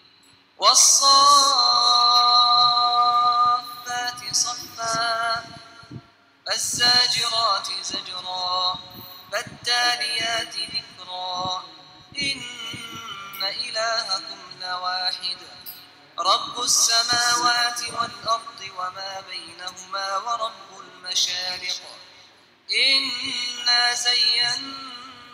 والصافات صفا فالزاجرات زجرا فالتاليات ذكرا إن إلهكم لواحد رب السماوات والأرض وما بينهما ورب المشارق إنا زينا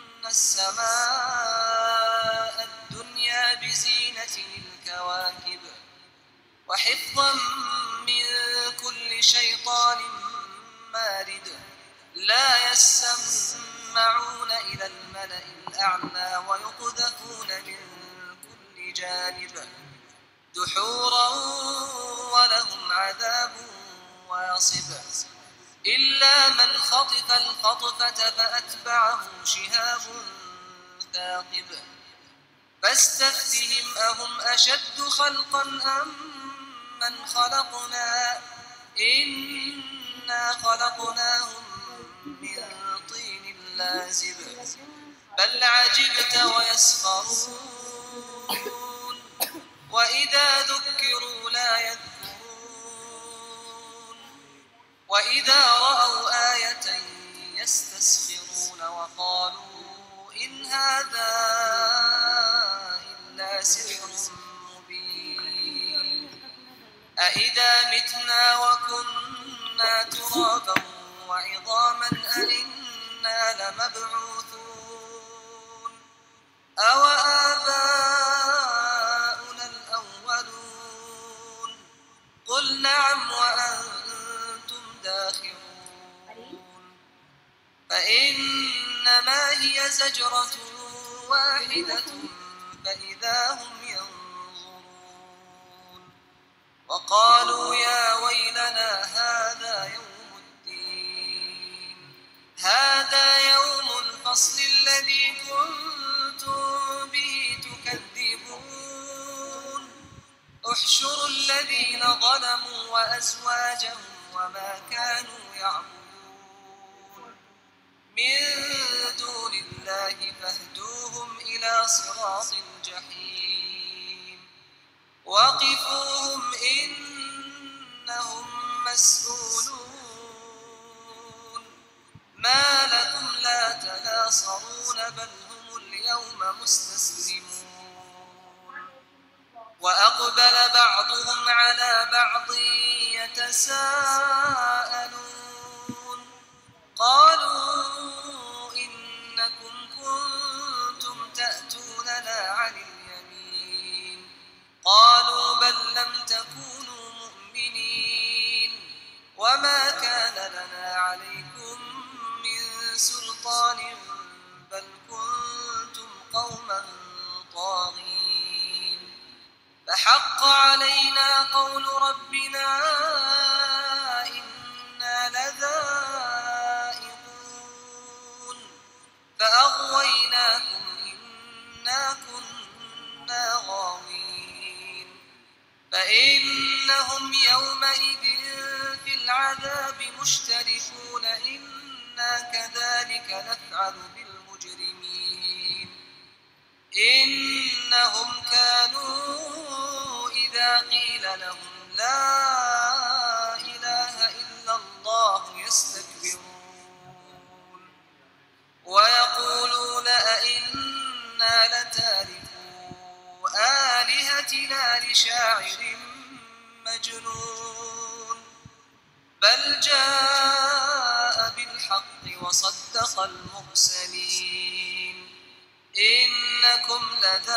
السماء الدنيا بزينة الكواكب وحفظا من كل شيطان مارد لا يسمعون إلى الملأ الأعلى ويقذفون من كل جانب دحورا ولهم عذاب واصب إلا من خطف الخطفة فأتبعه شهاب ثاقب فاستفتهم أهم أشد خلقا أم من خلقنا إنا خلقناهم من طين لازب بل عجبت ويسخرون وإذا ذكروا لا يذكرون وإذا رأوا آية يستسخرون وقالوا إن هذا إلا سحر مبين أإذا متنا وكنا ترابا وعظاما أإنا لمبعوثون أو آباؤنا الأولون قل نعم وأنتم داخرون فإنما هي زجرة واحدة فإذا هم ينظرون وقالوا يا ويلنا هذا يوم الدين هذا يوم الفصل الذي كنتم به تكذبون احشروا الذين ظلموا وأزواجهم وما كانوا يعبدون من دون الله فاهدوهم إلى صراط الجحيم وقفوهم إنهم مسؤولون ما لكم لا تناصرون بل هم اليوم مستسلمون وأقبل بعضهم على بعض يتساءلون قالوا إنكم كنتم تأتوننا عن اليمين قالوا بل لم تكونوا مؤمنين وما كان لنا عليكم من سلطان بل كنتم قوما طاغين فحق علينا قول ربنا إنا لذائقون فأغويناكم إنا كنا غاوين فإنهم يومئذ في العذاب مشتركون إنا كذلك نفعل بالمجرمين إنهم كانوا إذا قيل لهم لا إله إلا الله يستكبرون ويقولون أئنا لتاركو آلهتنا لشاعر مجنون بل جاء بالحق وصدق المرسلين إنكم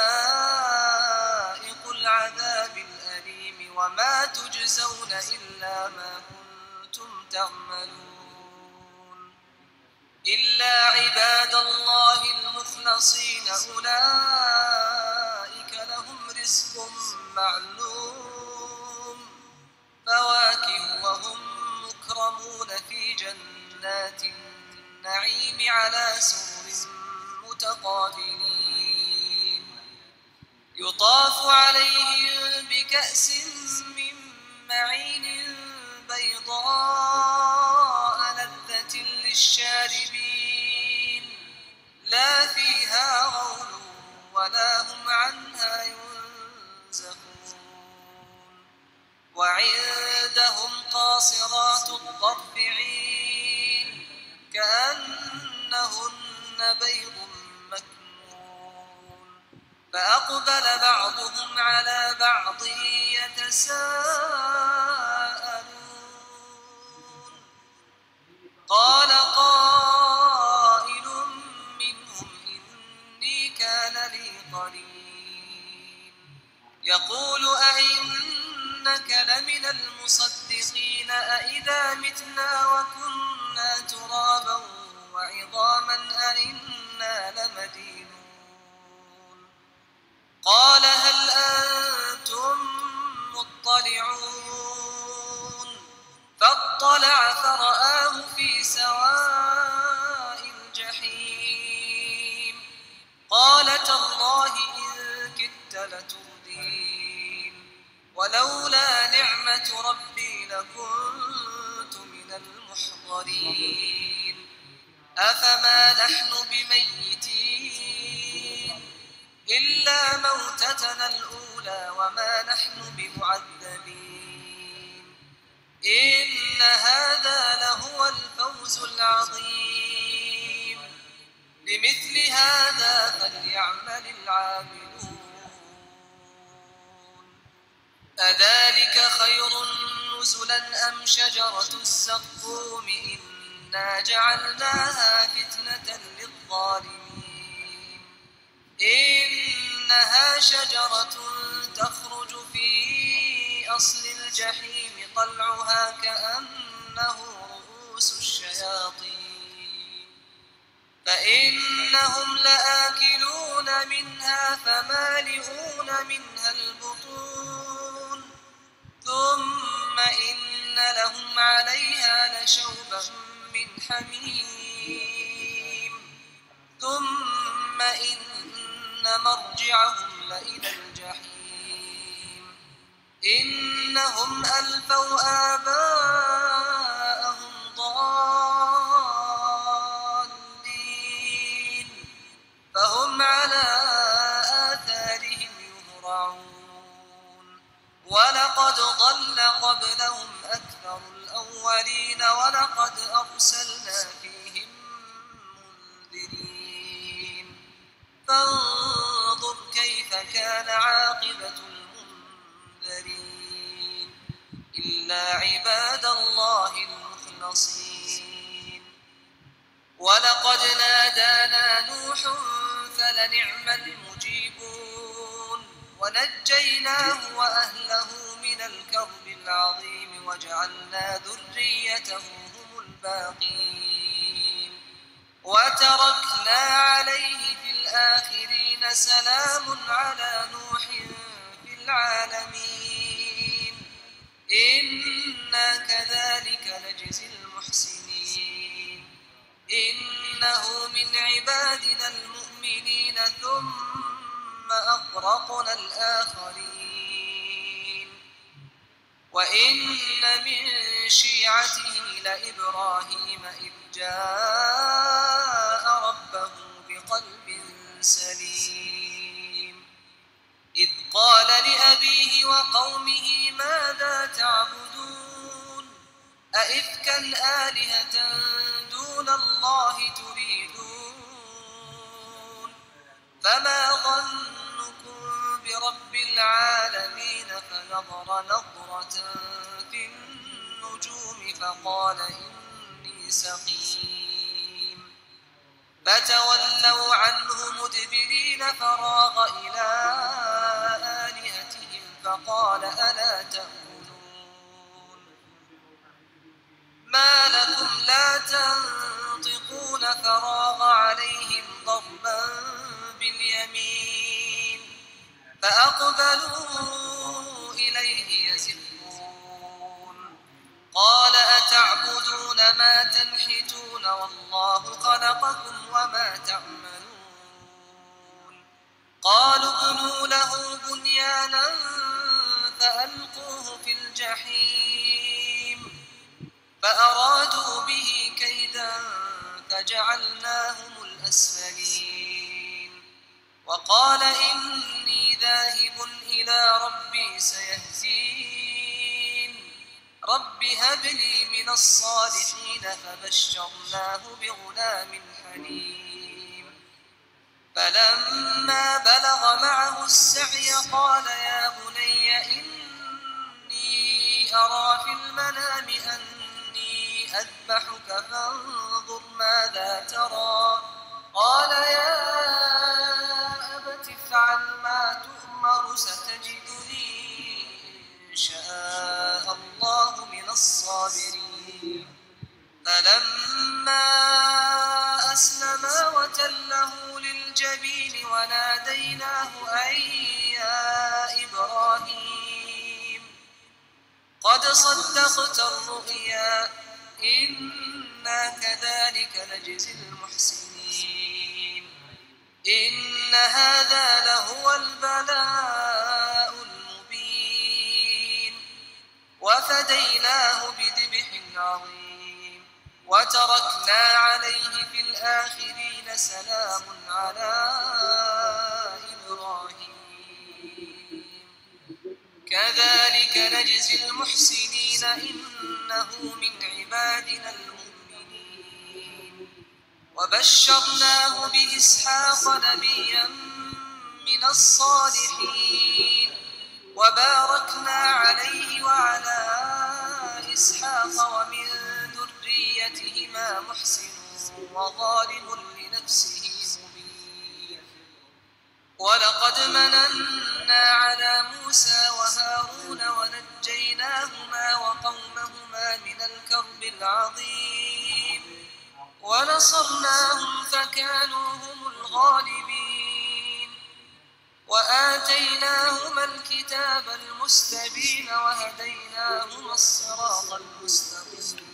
لذائق العذاب الأليم وما تجزون إلا ما كنتم تعملون إلا عباد الله المخلصين أولئك لهم رزق معلوم فواكه وهم مكرمون في جنات النعيم على سرر متقابلين يطاف عليهم بكأس من معين بيضاء لذة للشاربين لا فيها غول ولا هم عنها ينزفون وعندهم قاصرات الطرف عين كأنهن بيض مكنون فأقبل بعضهم على بعض يتساءلون قال قائل منهم إني كان لي قرين يقول أئنك لمن المصدقين أئذا متنا وكنا ترابا وعظاما أئنا لمدينون قال هل أنتم مطلعون فاطلع فرآه في سواء الجحيم قال تالله إن كدت لتردين ولولا نعمة ربي لكنت من المحضرين أفما نحن بميتين إلا موتتنا الأولى وما نحن بمعذبين إن هذا لهو الفوز العظيم لمثل هذا فليعمل العاملون أذلك خير نزلا أم شجرة الزقوم إنا جعلناها فتنة للظالمين إنها شجرة تخرج في أصل الجحيم طلعها كأنه رؤوس الشياطين فإنهم لآكلون منها فمالئون منها البطون ثم إن لهم عليها لشوبا من حميم ثم إن مرجعهم لإلى الجحيم إنهم ألفوا آباءهم ضالين أرسلنا فيهم منذرين فانظر كيف كان عاقبة المنذرين إلا عباد الله المخلصين ولقد نادانا نوح فلنعم المجيبون ونجيناه وأهله من الكرب العظيم وجعلنا ذريته هم الباقين وتركنا عليه في الآخرين سلام على نوح في العالمين إنا كذلك نجزي المحسنين إنه من عبادنا المؤمنين ثم أغرقنا الآخرين وإن من شيعته لإبراهيم إذ جاء ربه بقلب سليم إذ قال لأبيه وقومه ماذا تعبدون أئفكا آلهة دون الله تريدون فما ظنكم برب العالمين فنظر نظرة في النجوم فقال إني سقيم فتولوا عنه مدبرين فراغ إلى آلهتهم فقال ألا تأكلون ما لكم لا تنطقون فراغ عليهم ضربا باليمين فأقبلوا إليه يزفون قال أتعبدون ما تنحتون والله خلقكم وما تعملون قالوا ابنوا له بنيانا فألقوه في الجحيم فأرادوا به كيدا فجعلناهم الأسفلين وقال إني ذاهب إلى ربي سيهدين رب هب لي من الصالحين فبشرناه بغلام حليم فلما بلغ معه السعي قال يا بني إني أرى في المنام أني أذبحك فانظر ماذا ترى قال يا أبت افعل ما تؤمر ستجدني إن شاء الله من الصابرين فلما أسلما وتله للجبين وناديناه أن يا إبراهيم قد صدقت الرؤيا إنا كذلك نجزي المحسنين إن هذا لهو البلاء المبين وفديناه بذبح عظيم وتركنا عليه في الآخرين سلام على إبراهيم كذلك نجزي المحسنين إنه من عبادنا المؤمنين وبشرناه بإسحاق نبيا من الصالحين وباركنا عليه وعلى إسحاق ومن ذريتهما محسن وظالم لنفسه مبين ولقد مننا على موسى وهارون ونجيناهما وقومهما من الكرب العظيم ونصرناهم فكانوا هم الغالبين وآتيناهما الكتاب المستبين وهديناهما الصراط المستقيم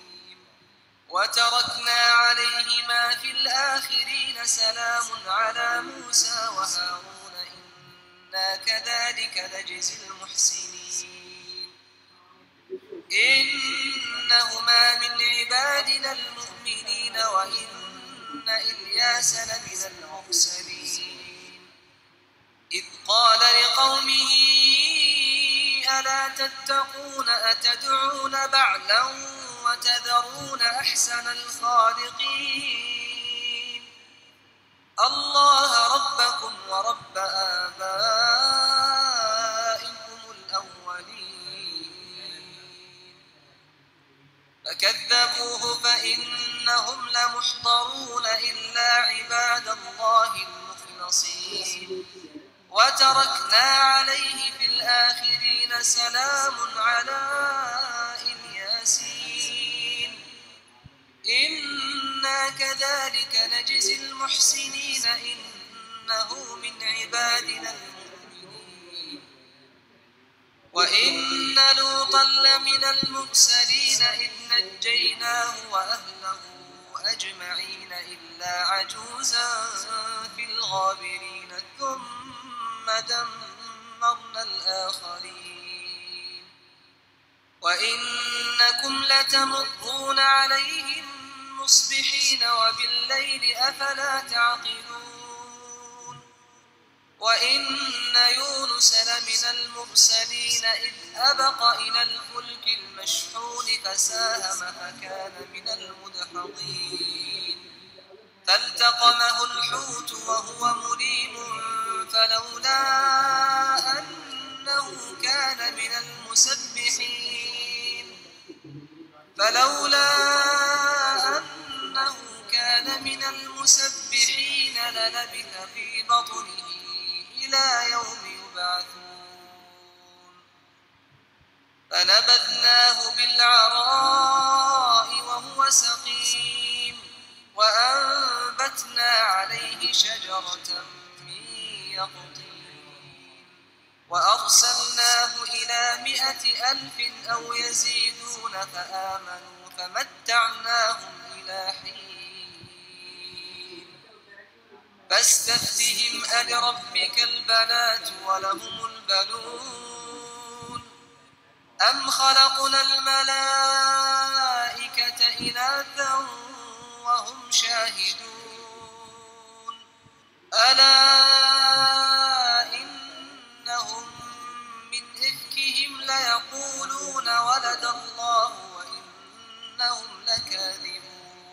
وتركنا عليهما في الآخرين سلام على موسى وهارون إنا كذلك نجزي المحسنين إنهما من عبادنا المؤمنين وإن إلياس لمن المرسلين إذ قال لقومه ألا تتقون أتدعون بعلا وتذرون أحسن الخالقين الله ربكم ورب آبائكم الأولين فكذبوه فإنهم لمحضرون إلا عباد الله المخلصين وتركنا عليه في الآخرين سلام على الياسين إنا كذلك نجزي المحسنين إنه من عبادنا المؤمنين وإن لوطا لمن المرسلين إذ نجيناه وأهله أجمعين إلا عجوزا في الغابرين ثم دمرنا الآخرين وإنكم لتمرون عليهم مصبحين وبالليل أفلا تعقلون وإن يونس لمن المرسلين إذ أبق إلى الفلك المشحون فساهم فكان من المدحضين فالتقمه الحوت وهو مليم فلولا أنه كان من المسبحين للبث في بطنه إلى يوم يبعثون فنبذناه بالعراء وهو سقيم وأنبتنا عليه شجرة من يقطين وأرسلناه إلى 100,000 أو يزيدون فآمنوا فمتعناهم إلى حين فاستفتهم ألربك البنات ولهم البنون أم خلقنا الملائكة إناثا وهم شاهدون ألا إنهم من إفكهم ليقولون ولد الله وإنهم لكاذبون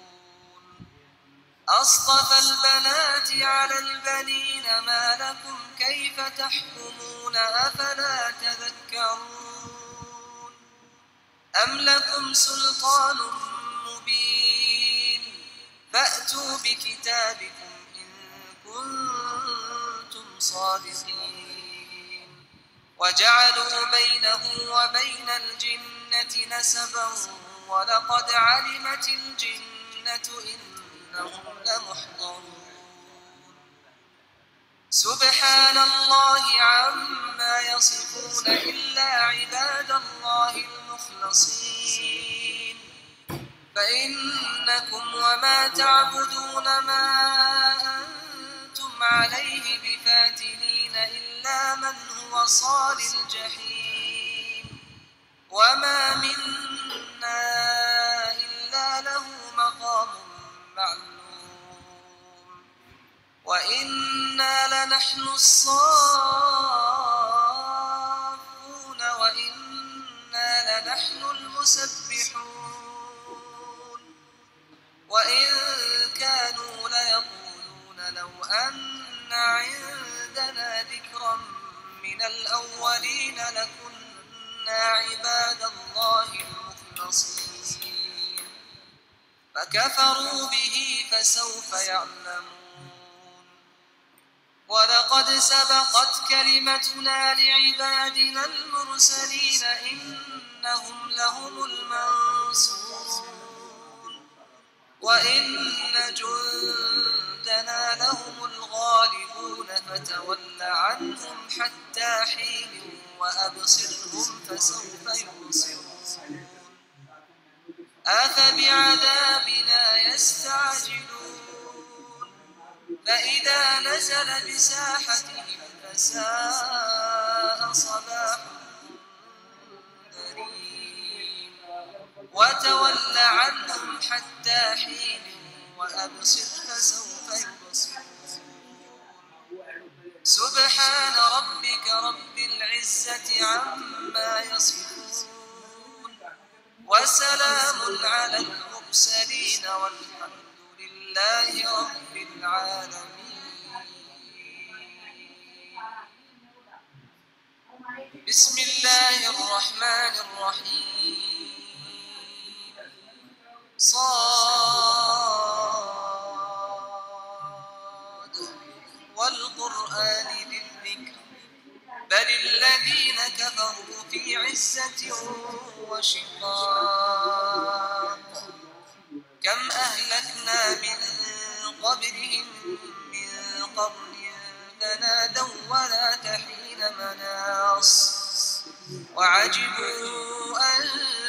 أصطفى البنات على البنين ما لكم كيف تحكمون أفلا تذكرون أم لكم سلطان مبين فأتوا بكتابكم إن كنتم صادقين وجعلوا بينه وبين الجنة نسبا ولقد علمت الجنة إنهم لمحضرون سبحان الله عما يصفون إلا عباد الله المخلصين فإنكم وما تعبدون ما أنتم عليه بفاتنين إلا من هو صال الجحيم وما منا إلا له مقام معلوم وإنا لنحن الصافون وإنا لنحن المسبحون وإن كانوا ليقولون لو أن عندنا ذكرا من الأولين لكنا عباد الله المخلصين فكفروا به فسوف يعلمون ولقد سبقت كلمتنا لعبادنا المرسلين إنهم لهم المنصورون وإن جندنا لهم الغالبون فتول عنهم حتى حين وأبصرهم فسوف يبصرون أفبعذابنا يستعجلون فإذا نزل بساحتهم فساء صباح المنذرين وتول عنهم حتى حين وأبصر فسوف يبصرون سبحان ربك رب العزة عما يصفون وسلام والحمد لله رب العالمين. بسم الله الرحمن الرحيم. صاد والقرآن ذي الذكر بل الذين كفروا في عزة وشقاق. كم أهلكنا من قبلهم من قرن فنادوا ولا تحين مناص وعجبوا أن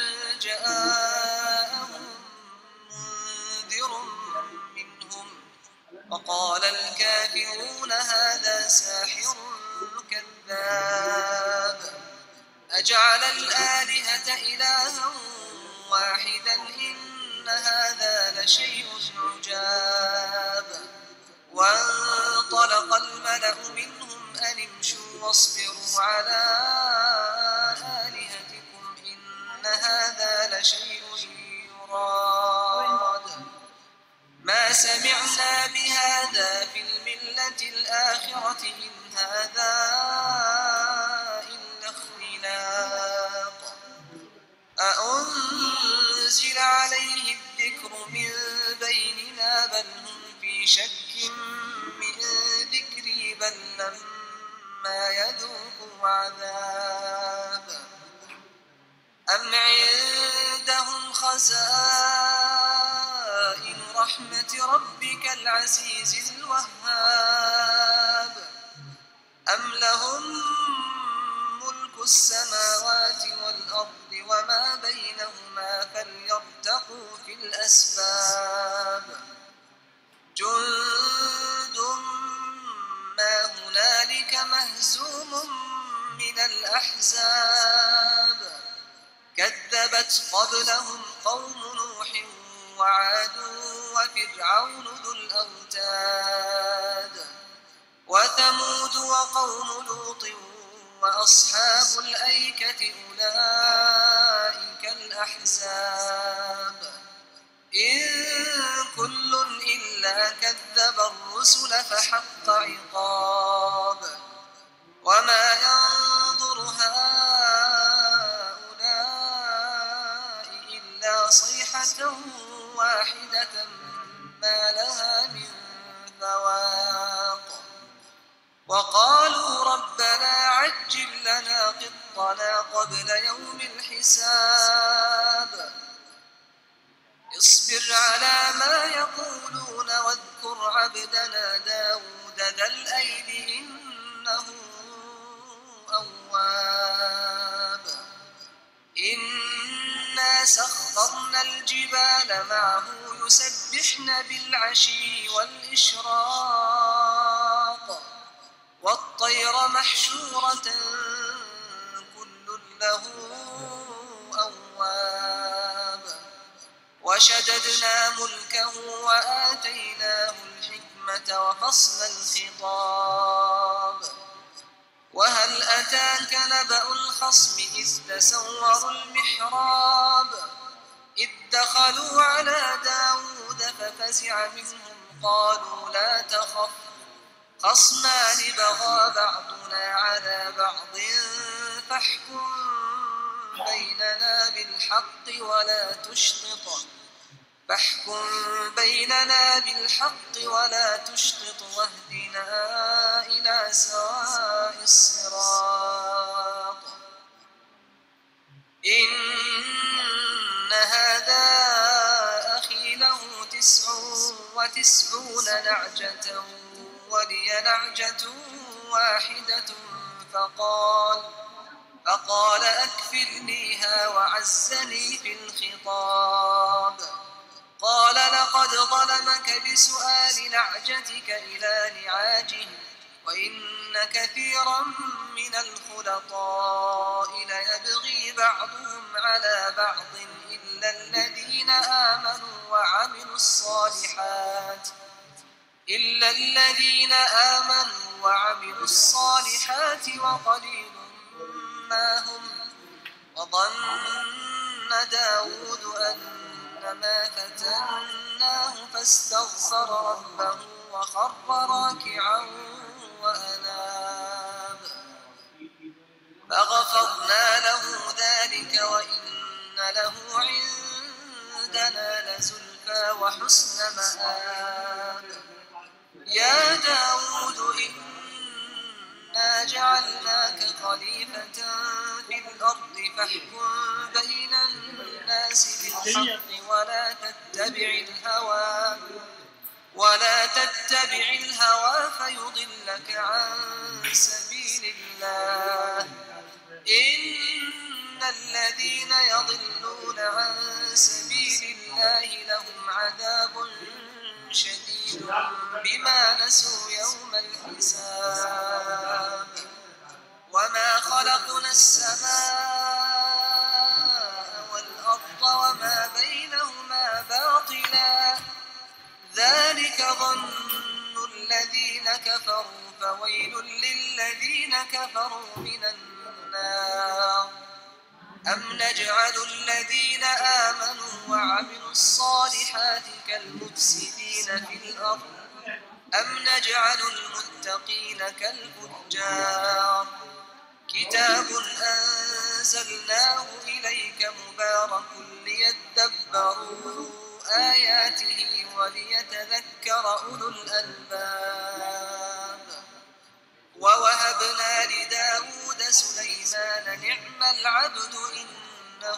جاءهم منذر منهم وقال الكافرون هذا ساحر كذاب أجعل الآلهة إلها واحدا إن هذا لشيء عجاب. وانطلق الملأ منهم أن امشوا واصبروا على آلهتكم إن هذا لشيء يراد. ما سمعنا بهذا في الملة الآخرة إن هذا إلا اختلاق. أأنزل عليه الذكر من بيننا بل هم في شك من ذكري بل لما يذوقوا عذاب. أم عندهم خزائن رحمة ربك العزيز الوهاب أم لهم ملك السماوات والأرض وما بينهما فليرتقوا في الأسباب. جند ما هنالك مهزوم من الأحزاب. كذبت قبلهم قوم نوح وعاد وفرعون ذو الأوتاد وثمود وقوم لوط وأصحاب الأيكة أولئك الأحزاب. إن كل إلا كذب الرسل فحق عقاب. وما ينظر هؤلاء إلا صيحة واحدة ما لها من فواق. وقالوا ربنا عجل لنا قطنا قبل يوم الحساب. اصبر على ما يقولون واذكر عبدنا داود ذا الأيد إنه أواب. إنا سخرنا الجبال معه يسبحن بالعشي والإشراق والطير محشورة كل له أواب. وشددنا ملكه وآتيناه الحكمة وفصل الخطاب. وهل أتاك نبأ الخصم إذ تسوروا المحراب إذ دخلوا على داود ففزع منهم قالوا لا تخف خصمان بغى بعضنا على بعض فاحكم بيننا بالحق ولا تشطط واهدنا إلى سواء الصراط. إن هذا أخي له 99 نعجة ولي نعجة واحدة فقال أكفلنيها وعزني في الخطاب. قال لقد ظلمك بسؤال نعجتك إلى نعاجه وإن كثيرا من الخلطاء ليبغي بعضهم على بعض إلا الذين آمنوا وعملوا الصالحات وقليل ما هم. وظن داود أنما فتنا فاستغفر ربه وخر راكعا وأناب فغفرنا له ذلك وإن له عندنا لزلفى وحسن مآب يا داود إنا جعلناك خليفة في الأرض فاحكم بين الناس بالحق ولا تتبع الهوى فيضلك عن سبيل الله إن الذين يضلون عن سبيل الله لهم عذاب شديد بما نسوا يوم الحساب وما خلقنا السماء والأرض وما بينهما باطلا ذلك ظن الذين كفروا فويل للذين كفروا من النار أم نجعل الذين آمنوا وعملوا الصالحات كالمفسدين في الأرض أم نجعل المتقين كالفجار كتاب أنزلناه إليك مبارك ليدبروا آياته وليتذكر أولو الألباب ووهبنا لداود سليمان نعم العبد إنه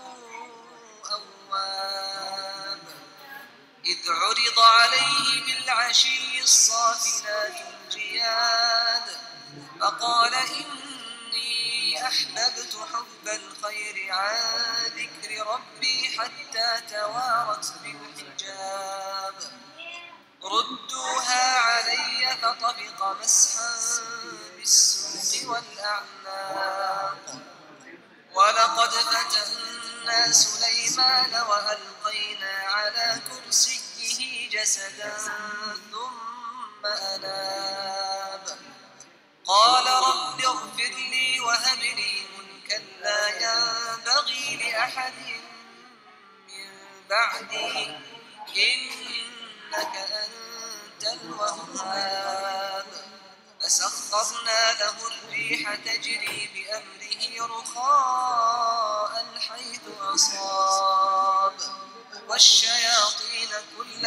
أواب إذ عرض عليه بالعشي الصافنات الجياد فقال إني أحببت حب الخير عن ذكر ربي حتى توارت بالحجاب ردوها علي فطبق مسحا بالسوق والأعناق ولقد فتنا سليمان وألقينا على كرسيه جسدا ثم أناب قال رب اغفر لي وهب لي ملكا لا ينبغي لأحد من بعدي إنك أنت الوهاب فسخرنا له الريح تجري بأمره رخاء حيث أصاب والشياطين كل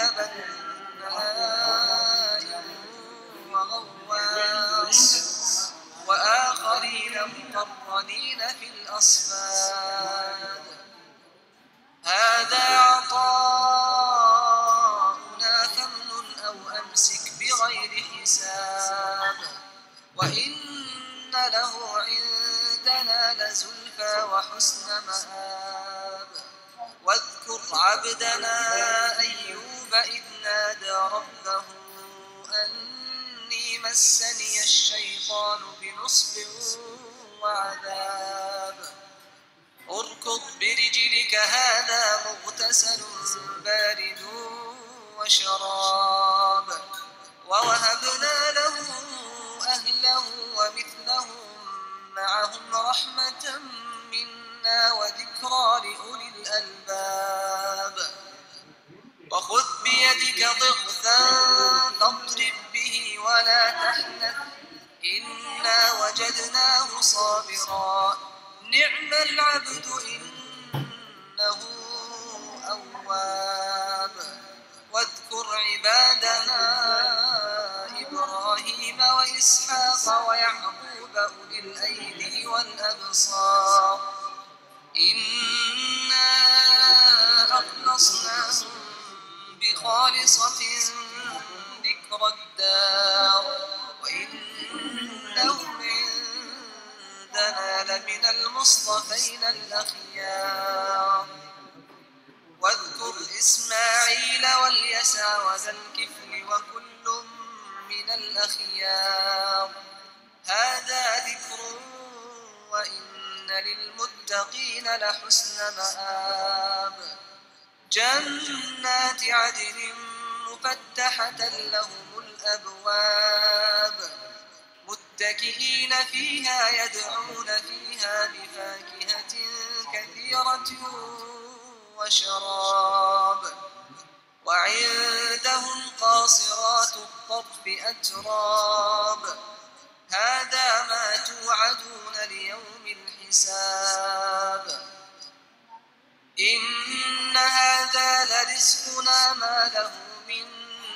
بناء وغواص وآخرين مقرنين في الأصفاد هذا عطاؤنا فامنن أو أمسك بغير حساب وإن له عندنا لزلفى وحسن مآب واذكر عبدنا أيوب إذ نادى ربه أني مسني الشيطان بنصب وعذاب اركض برجلك هذا مغتسل بارد وشراب ووهبنا له أهله ومثلهم معهم رحمة منا وذكرى لأولي الألباب وخذ بيدك ضغثا فاضرب به ولا تحنث إنا وجدناه صابرا نعم العبد إنه أواب واذكر عبادنا إبراهيم وإسحاق ويعقوب أولي الأيدي والأبصار إنا أخلصناهم بخالصة ذكر الدار وإنهم عندنا لمن المصطفين الأخيار واذكر إسماعيل واليسع وذا الكفل وكل من الأخيار هذا ذكر وإن للمتقين لحسن مآب جنات عدن مفتحة لهم الأبواب متكئين فيها يدعون فيها بفاكهة كثيرة وشراب وعند والطرف أتراب هذا ما توعدون ليوم الحساب إن هذا لرزقنا ما له من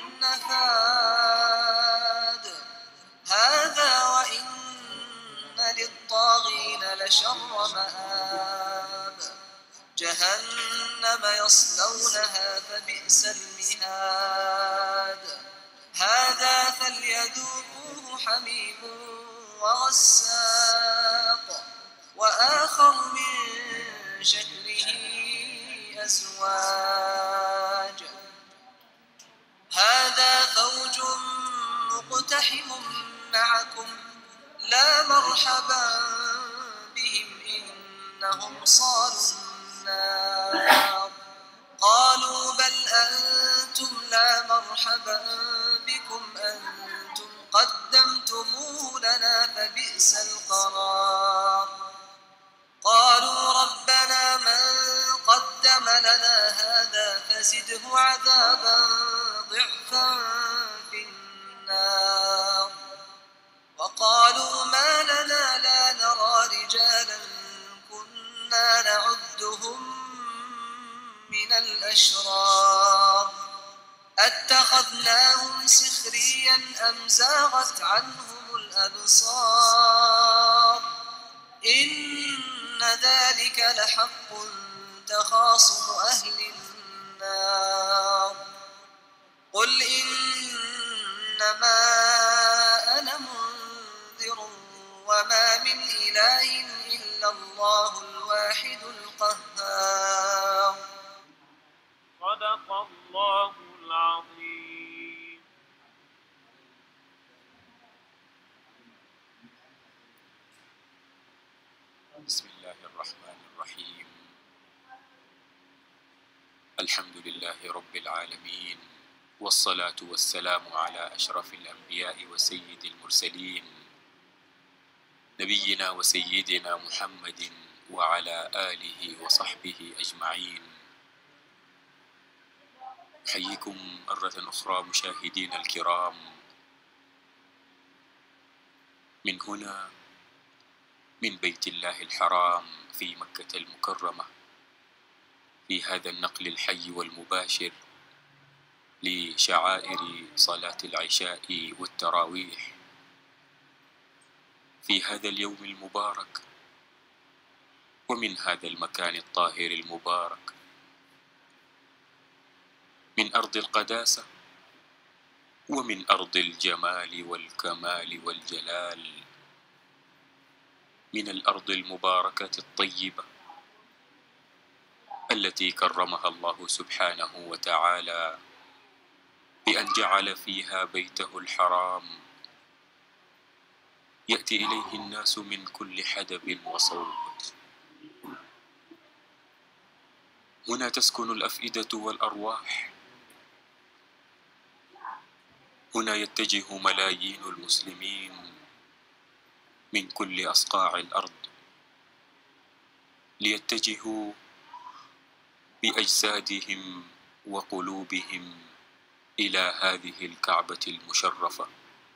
نفاد هذا وإن للطاغين لشر مآب جهنم يصلونها فبئس المهاد هذا فليذوقوه حميم وغساق وآخر من شكله أزواج هذا فوج مقتحم معكم لا مرحبا بهم إنهم صالوا النار قالوا بل أنتم لا مرحبا بكم أنتم قدمتموه لنا فبئس القرار قالوا ربنا من قدم لنا هذا فزده عذابا ضعفا في النار وقالوا ما لنا لا نرى رجالا كنا نعدهم من الأشرار أتخذناهم سخريا أم زاغت عنهم الأبصار إن ذلك لحق تخاصم أهل النار قل إنما أنا منذر وما من إله إلا الله الواحد القهار صدق الله العظيم. بسم الله الرحمن الرحيم. الحمد لله رب العالمين، والصلاة والسلام على أشرف الأنبياء وسيد المرسلين نبينا وسيدنا محمد وعلى آله وصحبه أجمعين. أحييكم مرة أخرى مشاهدين الكرام من هنا من بيت الله الحرام في مكة المكرمة، في هذا النقل الحي والمباشر لشعائر صلاة العشاء والتراويح في هذا اليوم المبارك، ومن هذا المكان الطاهر المبارك، من أرض القداسة ومن أرض الجمال والكمال والجلال، من الأرض المباركة الطيبة التي كرمها الله سبحانه وتعالى بأن جعل فيها بيته الحرام يأتي إليه الناس من كل حدب وصوب. هنا تسكن الأفئدة والأرواح، هنا يتجه ملايين المسلمين من كل أصقاع الأرض ليتجهوا بأجسادهم وقلوبهم إلى هذه الكعبة المشرفة،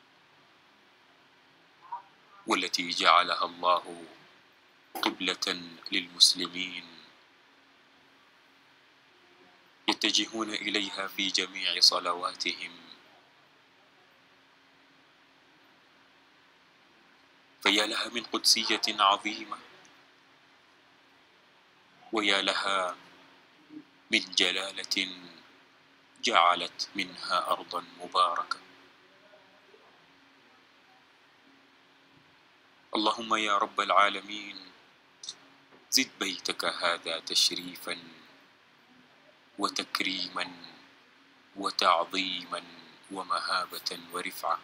والتي جعلها الله قبلة للمسلمين يتجهون إليها في جميع صلواتهم. فيا لها من قدسية عظيمة، ويا لها من جلالة جعلت منها أرضا مباركة. اللهم يا رب العالمين زد بيتك هذا تشريفا وتكريما وتعظيما ومهابة ورفعة،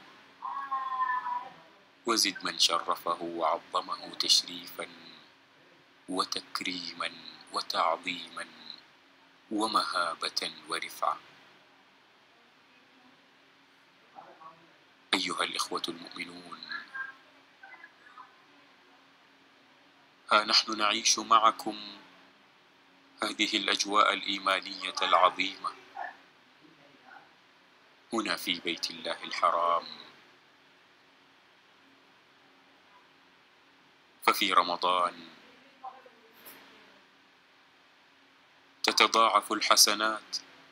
وزد من شرفه وعظمه تشريفا وتكريما وتعظيما ومهابة ورفعة. أيها الإخوة المؤمنون، ها نحن نعيش معكم هذه الأجواء الإيمانية العظيمة هنا في بيت الله الحرام. ففي رمضان تتضاعف الحسنات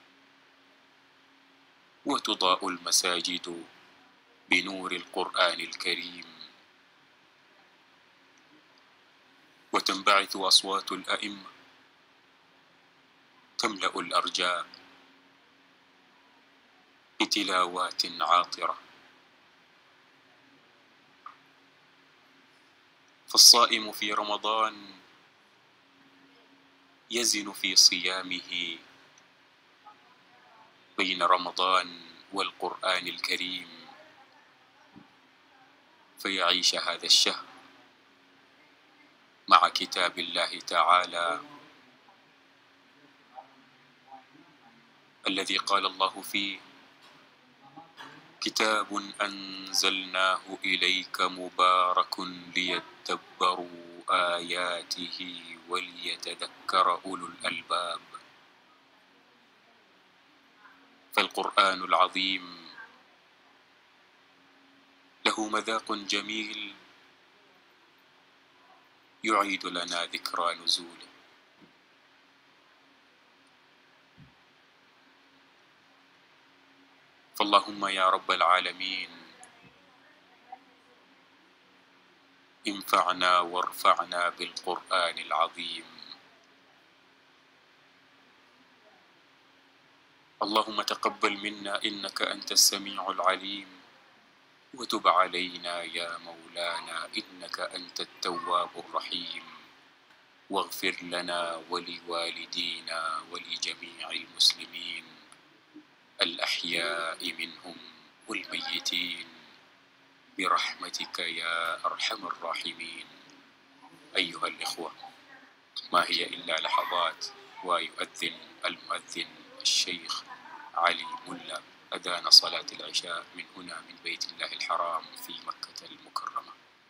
وتضاء المساجد بنور القرآن الكريم، وتنبعث أصوات الأئمة تملأ الأرجاء بتلاوات عاطرة. فالصائم في رمضان يزن في صيامه بين رمضان والقرآن الكريم، فيعيش هذا الشهر مع كتاب الله تعالى الذي قال الله فيه: كتاب أنزلناه إليك مبارك ليدبروا آياته وليتذكر أولو الألباب. فالقرآن العظيم له مذاق جميل يعيد لنا ذكرى نزوله. فاللهم يا رب العالمين انفعنا وارفعنا بالقرآن العظيم. اللهم تقبل منا إنك أنت السميع العليم، وتب علينا يا مولانا إنك أنت التواب الرحيم، واغفر لنا ولوالدينا ولجميع المسلمين الأحياء منهم والميتين برحمتك يا أرحم الراحمين. أيها الإخوة، ما هي إلا لحظات ويؤذن المؤذن الشيخ علي ملا أذان صلاة العشاء من هنا من بيت الله الحرام في مكة المكرمة.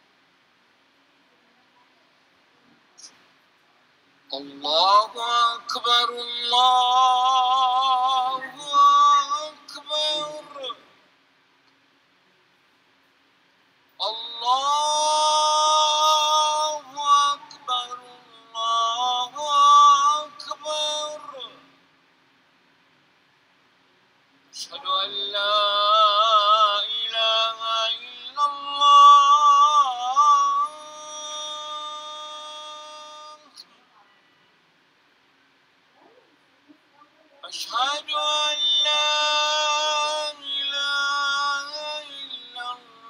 الله أكبر الله أكبر الله أكبر الله أكبر. أشهد أن لا إله إلا الله. أشهد أن لا إله إلا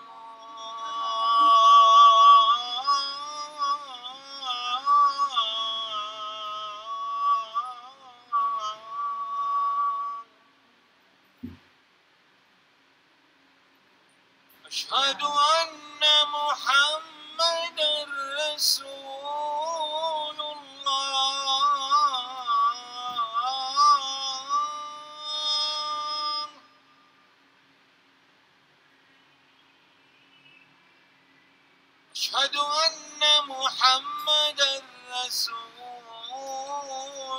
الله. أشهد أن محمدا رسول الله. أشهد أن محمدا رسول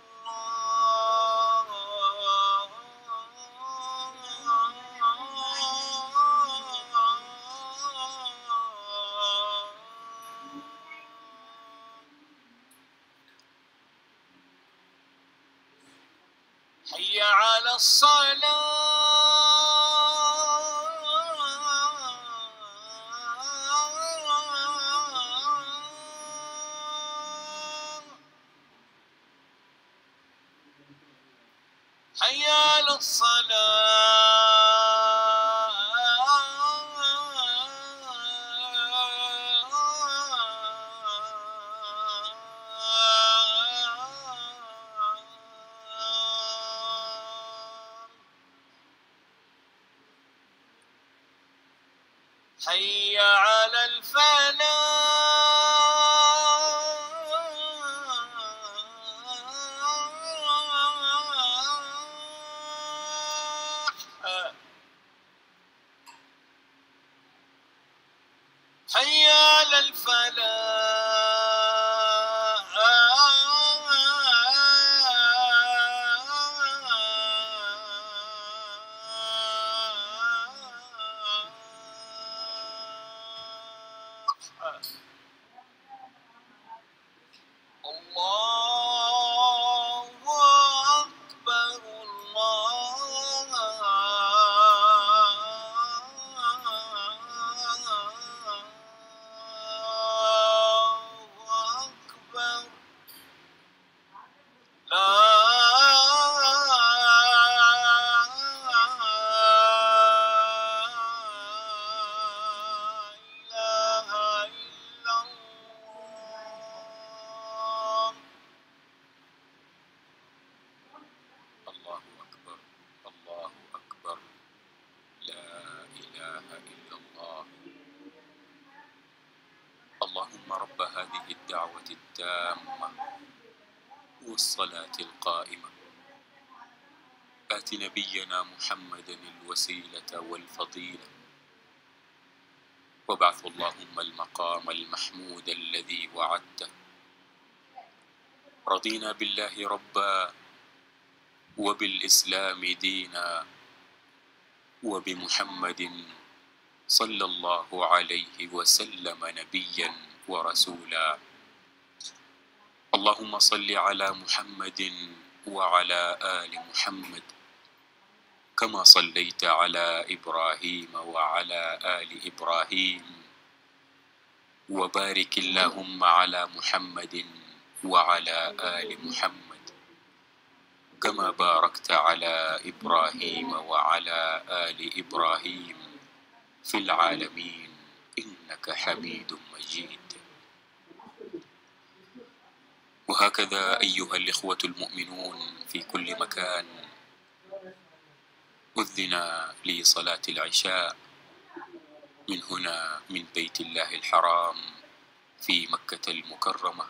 حي على الصلاة. حي على حي على الفلاح. حي على الفلاح. التامة والصلاة القائمة آت نبينا محمدا الوسيلة والفضيلة وابعث اللهم المقام المحمود الذي وعدته. رضينا بالله ربا وبالإسلام دينا وبمحمد صلى الله عليه وسلم نبيا ورسولا. اللهم صل على محمد وعلى آل محمد كما صليت على إبراهيم وعلى آل إبراهيم، وبارك اللهم على محمد وعلى آل محمد كما باركت على إبراهيم وعلى آل إبراهيم في العالمين إنك حميد مجيد. وهكذا أيها الإخوة المؤمنون في كل مكان، أذن لصلاة العشاء من هنا من بيت الله الحرام في مكة المكرمة.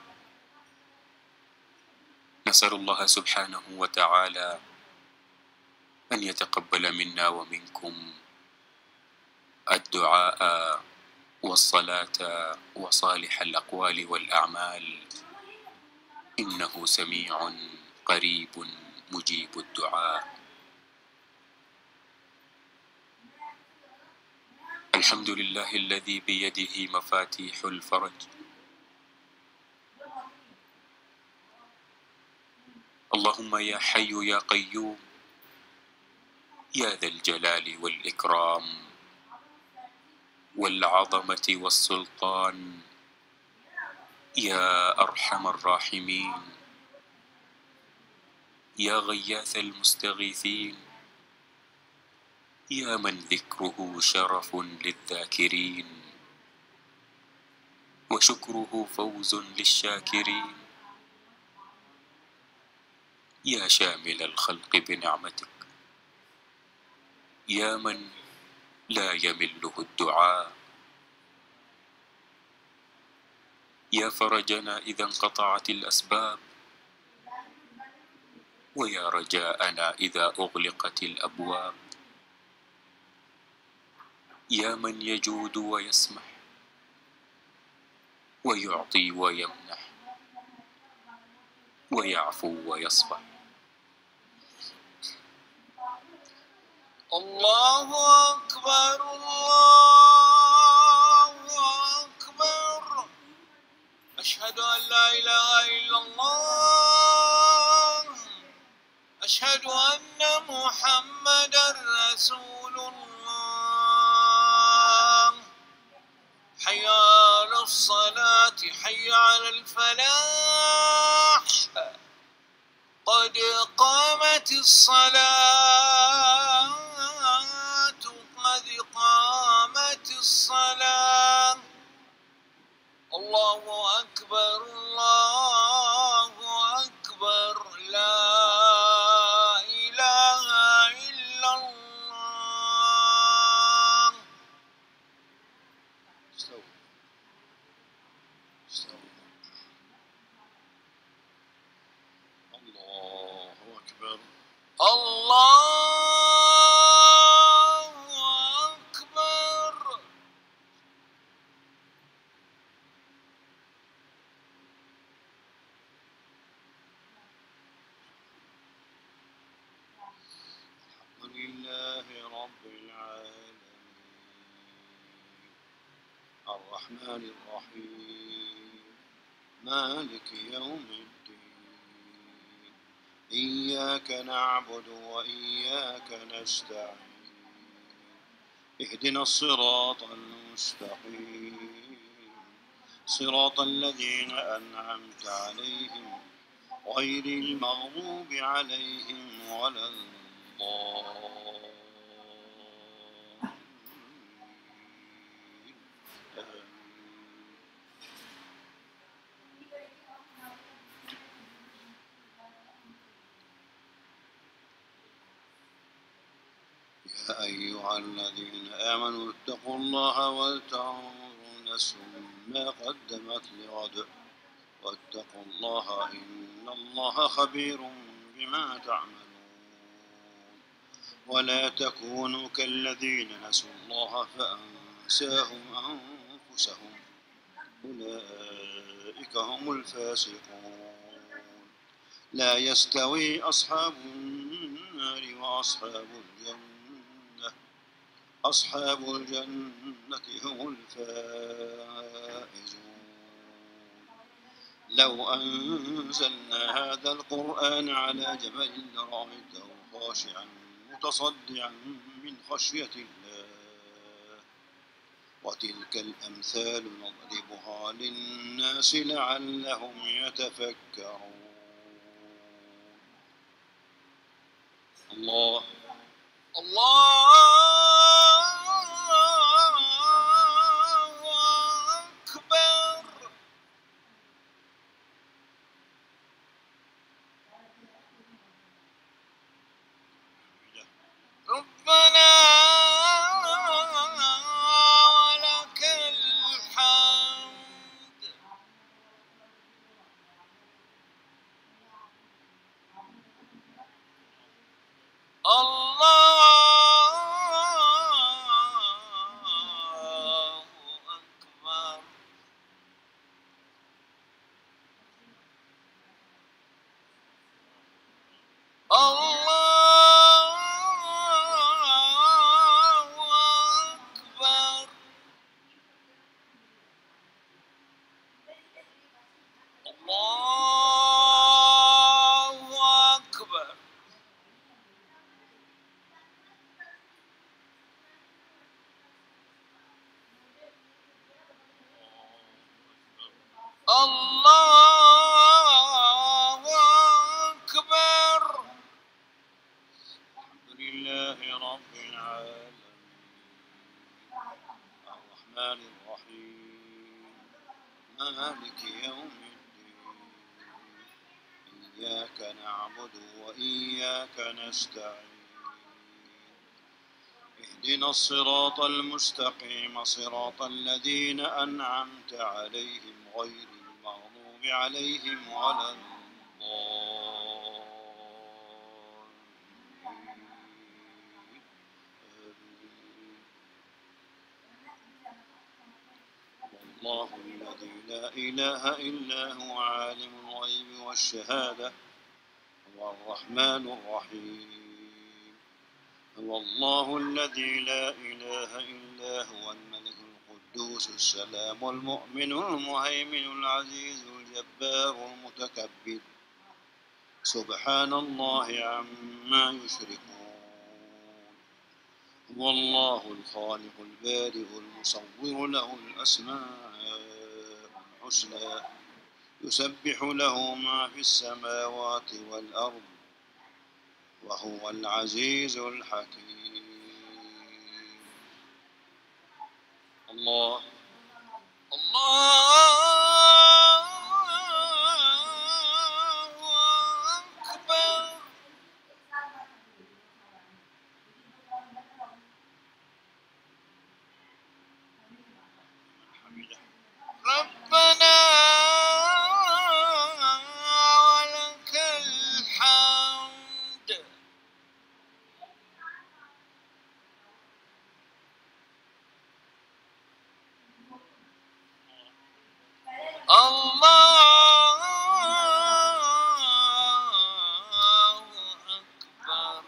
نسأل الله سبحانه وتعالى أن يتقبل منا ومنكم الدعاء والصلاة وصالح الأقوال والأعمال، إنه سميع قريب مجيب الدعاء. الحمد لله الذي بيده مفاتيح الفرج، اللهم يا حي يا قيوم يا ذا الجلال والإكرام والعظمة والسلطان، يا أرحم الراحمين، يا غياث المستغيثين، يا من ذكره شرف للذاكرين وشكره فوز للشاكرين، يا شامل الخلق بنعمتك، يا من لا يمله الدعاء، يا فرجنا إذا انقطعت الأسباب، ويا رجاءنا إذا أغلقت الأبواب، يا من يجود ويسمح ويعطي ويمنح ويعفو ويصفح. الله أكبر الله أكبر، أشهد أن لا إله إلا الله، أشهد أن محمدا رسول الله. حي على الصلاة حي على الفلاح، قد قامت الصلاة قد قامت الصلاة. الله أكبر الله أكبر، لا إله إلا الله. الله أكبر الله أكبر. الحمد لله رب العالمين، الرحمن الرحيم، مالك يوم الدين، إياك نعبد وإياك نستعين، اهدنا الصراط المستقيم، صراط الذين أنعمت عليهم غير المغضوب عليهم ولا الضالين. يا أيها الذين آمنوا اتقوا الله ولتنظر نفس ما قدمت لغد واتقوا الله إن الله خبير بما تعملون. ولا تكونوا كالذين نسوا الله فأنساهم أنفسهم أولئك هم الفاسقون. لا يستوي أصحاب النار وأصحاب الجنة، أصحاب الجنة هم الفائزون. لو أنزلنا هذا القرآن على جبل لرأيته خاشعا متصدعا من خشية الله. وتلك الأمثال نضربها للناس لعلهم يتفكرون. الله أكبر. ربنا ولك الحمد. الله أكبر. الله أكبر. الله أكبر. الله أكبر. الحمد لله رب العالمين الرحمن الرحيم مالك يوم الدين إياك نعبد وإياك نستعين اهدنا الصراط المستقيم صراط الذين أنعمت عليهم غير المغضوب عليهم ولا الله الذي لا إله إلا هو عالم الغيب والشهادة هو الرحمن الرحيم. هو الله الذي لا إله إلا هو الملك القدوس السلام المؤمن المهيمن العزيز الجبار المتكبر سبحان الله عما يشركون. هو الله الخالق البارئ المصور له الأسماء الحسنى يسبح له ما في السماوات والأرض وهو العزيز الحكيم. الله أكبر. ربنا ولك الحمد. الله أكبر.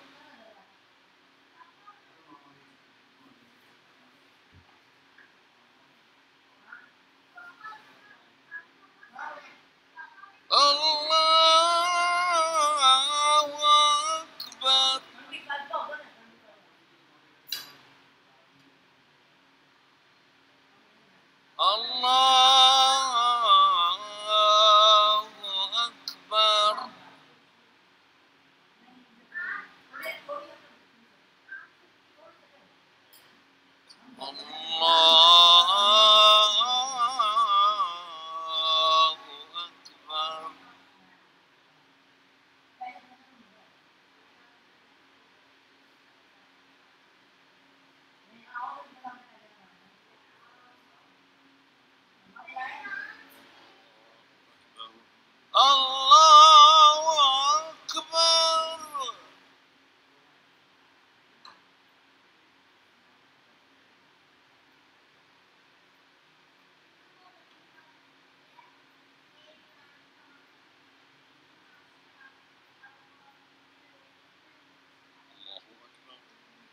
الله أكبر. الله أكبر. الله أكبر.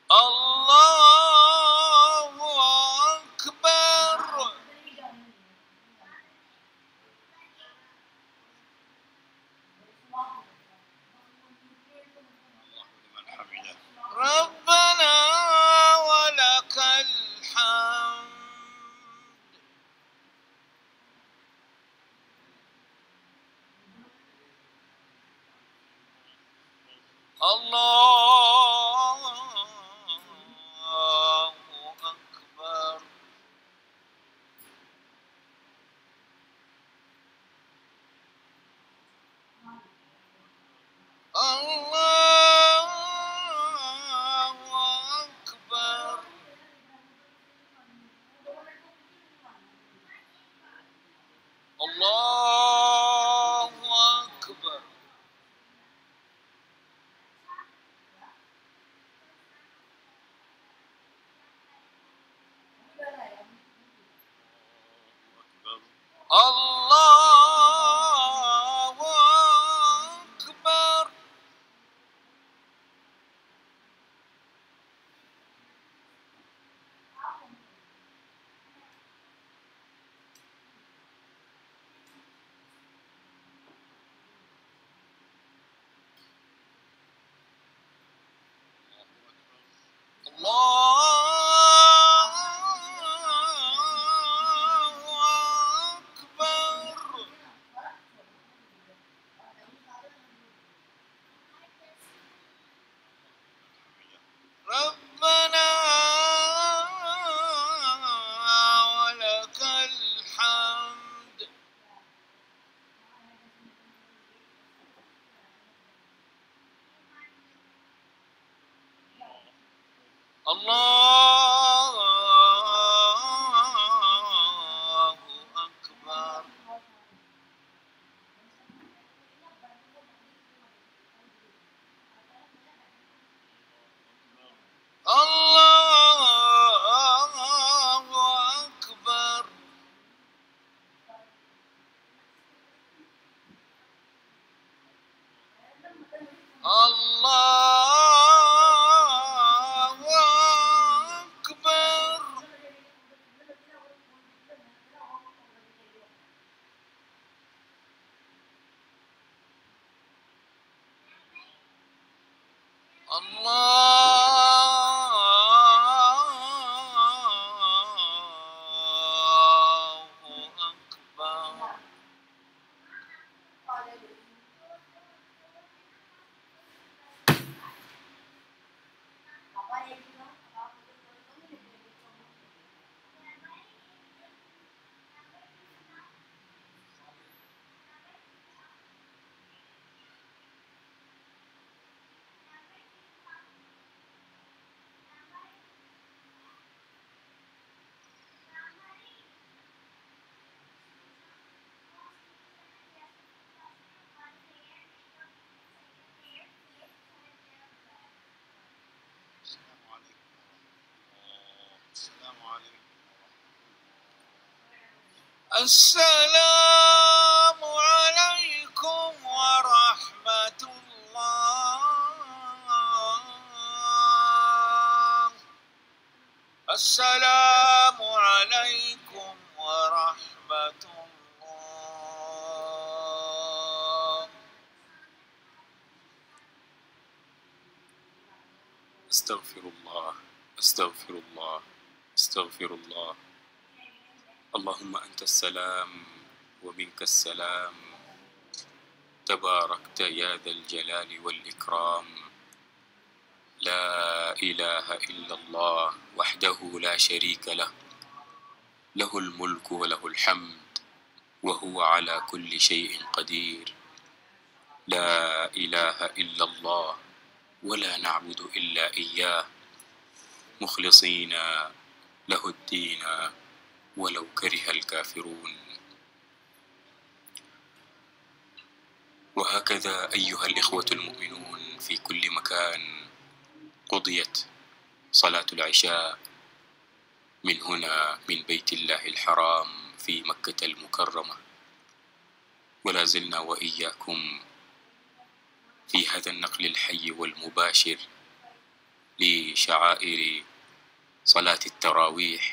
الله أكبر. ربنا ولك الحمد. الله أكبر. الله أكبر. الله أكبر. الله أكبر. ربنا ولك الحمد. الله أكبر. الله أكبر. الله أكبر. الله أكبر. السلام عليكم. السلام عليكم ورحمة الله. السلام عليكم ورحمة الله. أستغفر الله أستغفر الله أستغفر الله. اللهم أنت السلام ومنك السلام، تباركت يا ذا الجلال والإكرام. لا إله إلا الله وحده لا شريك له، له الملك وله الحمد وهو على كل شيء قدير. لا إله إلا الله ولا نعبد إلا إياه، مخلصين له الدين ولو كره الكافرون. وهكذا أيها الإخوة المؤمنون في كل مكان، قضيت صلاة العشاء من هنا من بيت الله الحرام في مكة المكرمة، ولا زلنا وإياكم في هذا النقل الحي والمباشر لشعائر صلاة التراويح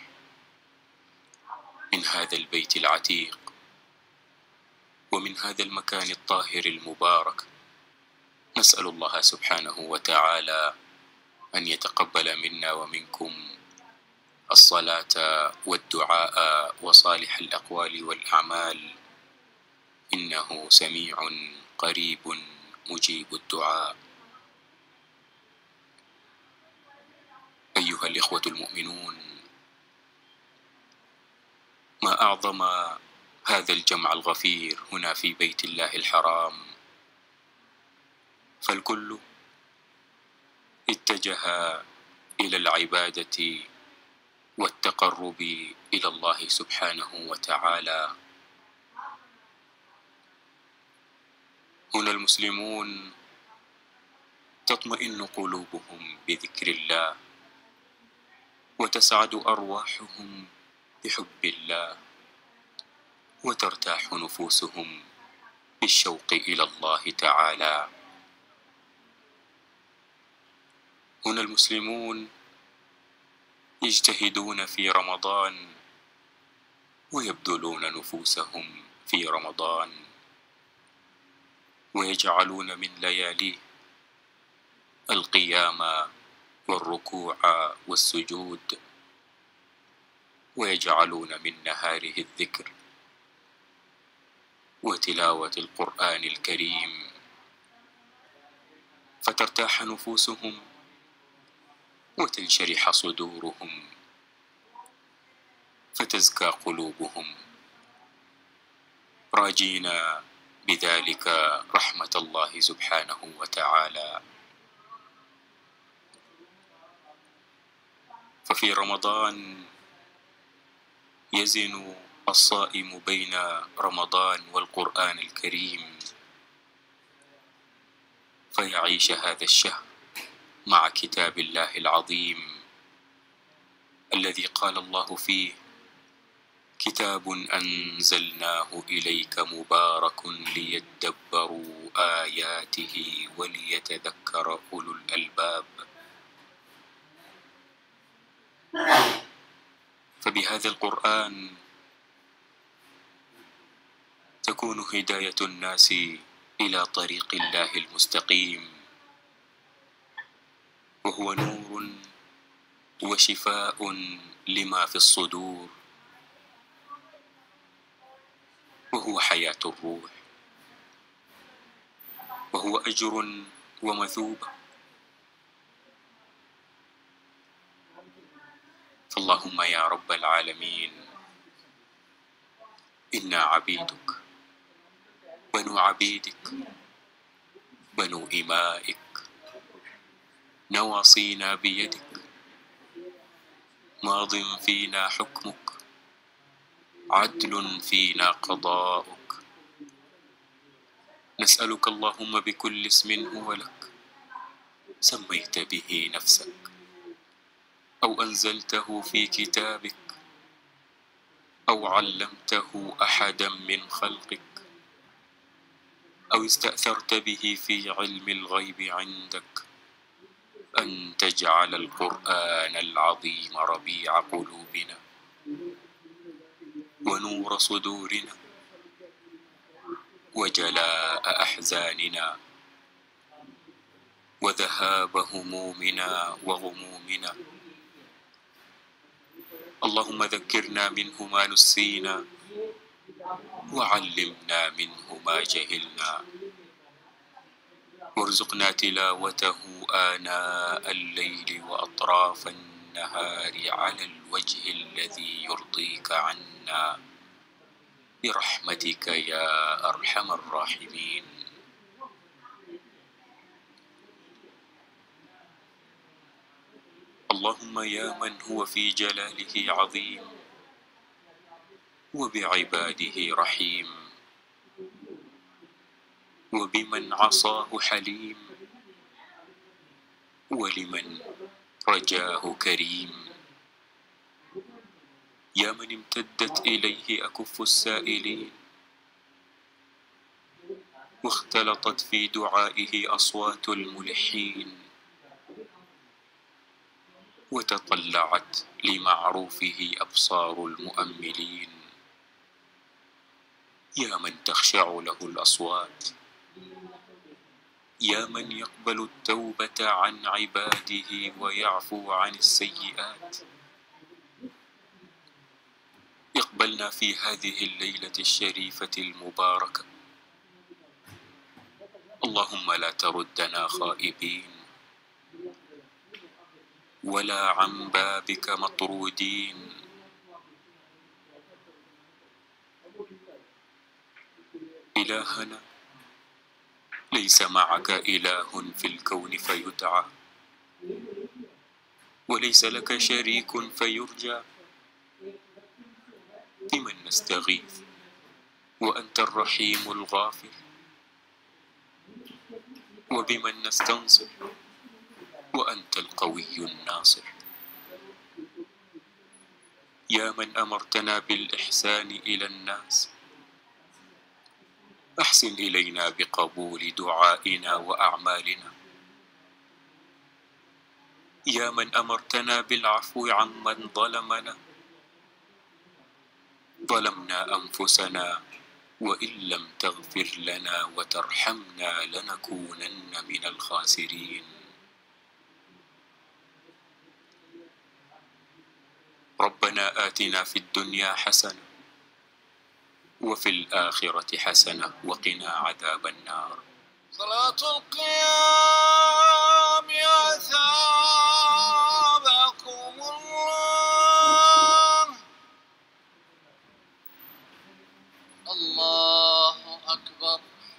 من هذا البيت العتيق ومن هذا المكان الطاهر المبارك. نسأل الله سبحانه وتعالى أن يتقبل منا ومنكم الصلاة والدعاء وصالح الأقوال والأعمال، إنه سميع قريب مجيب الدعاء. أيها الإخوة المؤمنون، ما أعظم هذا الجمع الغفير هنا في بيت الله الحرام، فالكل اتجه إلى العبادة والتقرب إلى الله سبحانه وتعالى. هنا المسلمون تطمئن قلوبهم بذكر الله، وتسعد أرواحهم بحب الله، وترتاح نفوسهم بالشوق إلى الله تعالى. هنا المسلمون يجتهدون في رمضان ويبذلون نفوسهم في رمضان، ويجعلون من لياليه القيام والركوع والسجود، ويجعلون من نهاره الذكر وتلاوة القرآن الكريم، فترتاح نفوسهم وتنشرح صدورهم، فتزكى قلوبهم، راجين بذلك رحمة الله سبحانه وتعالى. ففي رمضان يزن الصائم بين رمضان والقرآن الكريم، فيعيش هذا الشهر مع كتاب الله العظيم الذي قال الله فيه: كتاب أنزلناه إليك مبارك ليدبروا آياته وليتذكر أولو الألباب. فبهذا القرآن تكون هداية الناس إلى طريق الله المستقيم، وهو نور وشفاء لما في الصدور، وهو حياة الروح، وهو أجر ومثوبة. فاللهم يا رب العالمين، إنا عبيدك بنو عبيدك بنو إمائك، نواصينا بيدك، ماض فينا حكمك، عدل فينا قضاؤك. نسألك اللهم بكل اسم هو لك سميت به نفسك أو أنزلته في كتابك أو علمته أحدا من خلقك أو استأثرت به في علم الغيب عندك، أن تجعل القرآن العظيم ربيع قلوبنا ونور صدورنا وجلاء أحزاننا وذهاب همومنا وغمومنا. اللهم ذكرنا منه ما نسينا، وعلمنا منه ما جهلنا، وارزقنا تلاوته آناء الليل وأطراف النهار على الوجه الذي يرضيك عنا، برحمتك يا أرحم الراحمين. اللهم يا من هو في جلاله عظيم وبعباده رحيم وبمن عصاه حليم ولمن رجاه كريم، يا من امتدت إليه أكف السائلين واختلطت في دعائه أصوات الملحين، وتطلعت لمعروفه أبصار المؤملين. يا من تخشع له الأصوات، يا من يقبل التوبة عن عباده ويعفو عن السيئات، اقبلنا في هذه الليلة الشريفة المباركة. اللهم لا تردنا خائبين ولا عن بابك مطرودين. إلهنا، ليس معك إله في الكون فيدعى، وليس لك شريك فيرجى. بمن نستغيث وأنت الرحيم الغافر؟ وبمن نستنصر وأنت القوي الناصر؟ يا من أمرتنا بالإحسان إلى الناس، أحسن إلينا بقبول دعائنا وأعمالنا. يا من أمرتنا بالعفو عمن ظلمنا، ظلمنا أنفسنا، وإن لم تغفر لنا وترحمنا لنكونن من الخاسرين. ربنا آتنا في الدنيا حسنة وفي الآخرة حسنة وقنا عذاب النار. صلاة القيام يا ثابكم الله. الله أكبر،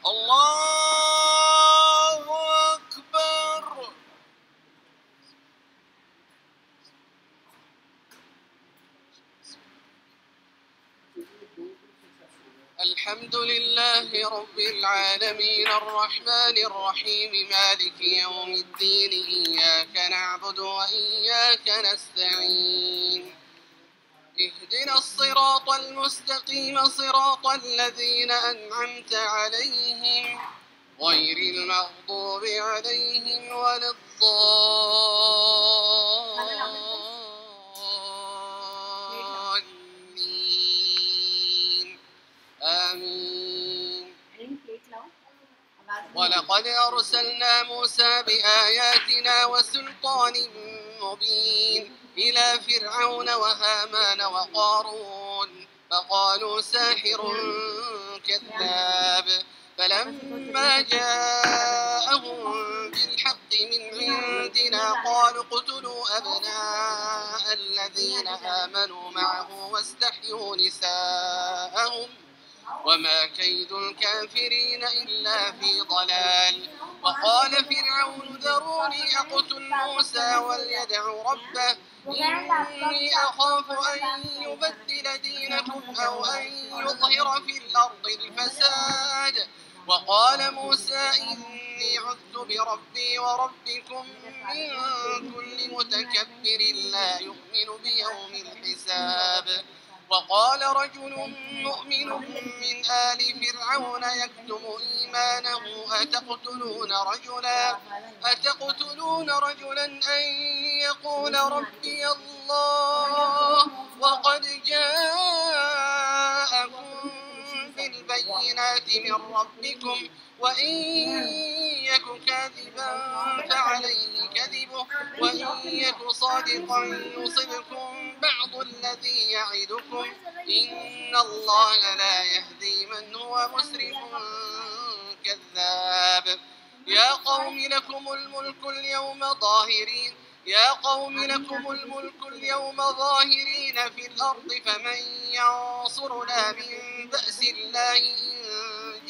الله أكبر. الحمد لله رب العالمين الرحمن الرحيم مالك يوم الدين، إياك نعبد وإياك نستعين. اهدنا الصراط المستقيم صراط الذين أنعمت عليهم غير المغضوب عليهم ولا الضالين. آمين. ولقد أرسلنا موسى بآياتنا وسلطان مبين إلى فرعون وهامان وقارون فقالوا ساحر كذاب، فلما جاءهم بالحق من عندنا قالوا اقتلوا أبناء الذين آمنوا معه واستحيوا نساءهم وما كيد الكافرين إلا في ضلال. وقال فرعون ذروني أقتل موسى وليدع ربه إني أخاف أن يبدل دينكم أو أن يظهر في الأرض الفساد. وقال موسى إني عذت بربي وربكم من كل متكبر لا يؤمن بيوم الحساب. وقال رجل مؤمن من آل فرعون يكتم إيمانه أتقتلون رجلا أن يقول ربي الله وقد جاءكم بالبينات من ربكم وإن يك كاذبا فعليه كذبه وإن يك صادقا يصبكم بعض الذي يعدكم إن الله لا يهدي من هو مسرف كذاب. يا قوم لكم الملك اليوم ظاهرين في الأرض فمن ينصرنا من بأس الله إن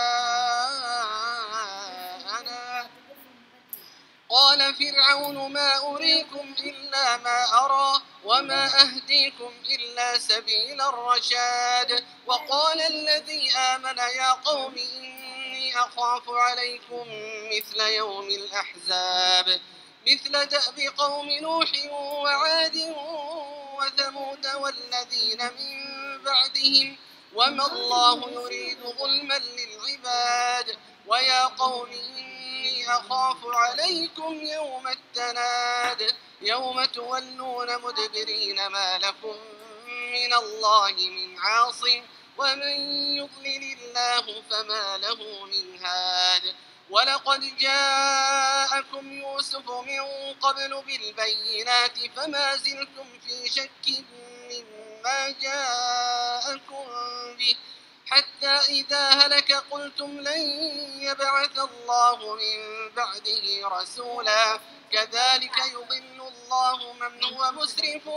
جاءنا. قال فرعون ما أريكم إلا ما أرى وما أهديكم إلا سبيل الرشاد. وقال الذي آمن يا قوم إني أخاف عليكم مثل يوم الأحزاب مثل دأب قوم نوح وعاد وثمود والذين من بعدهم وما الله يريد ظلما للعباد. ويا قوم إني إني أخاف عليكم يوم التناد يوم تولون مدبرين ما لكم من الله من عاصم ومن يضلل الله فما له من هاد ولقد جاءكم يوسف من قبل بالبينات فما زلتم في شك مما جاءكم به حتى إذا هلك قلتم لن يبعث الله من بعده رسولا كذلك يضل الله من هو مسرف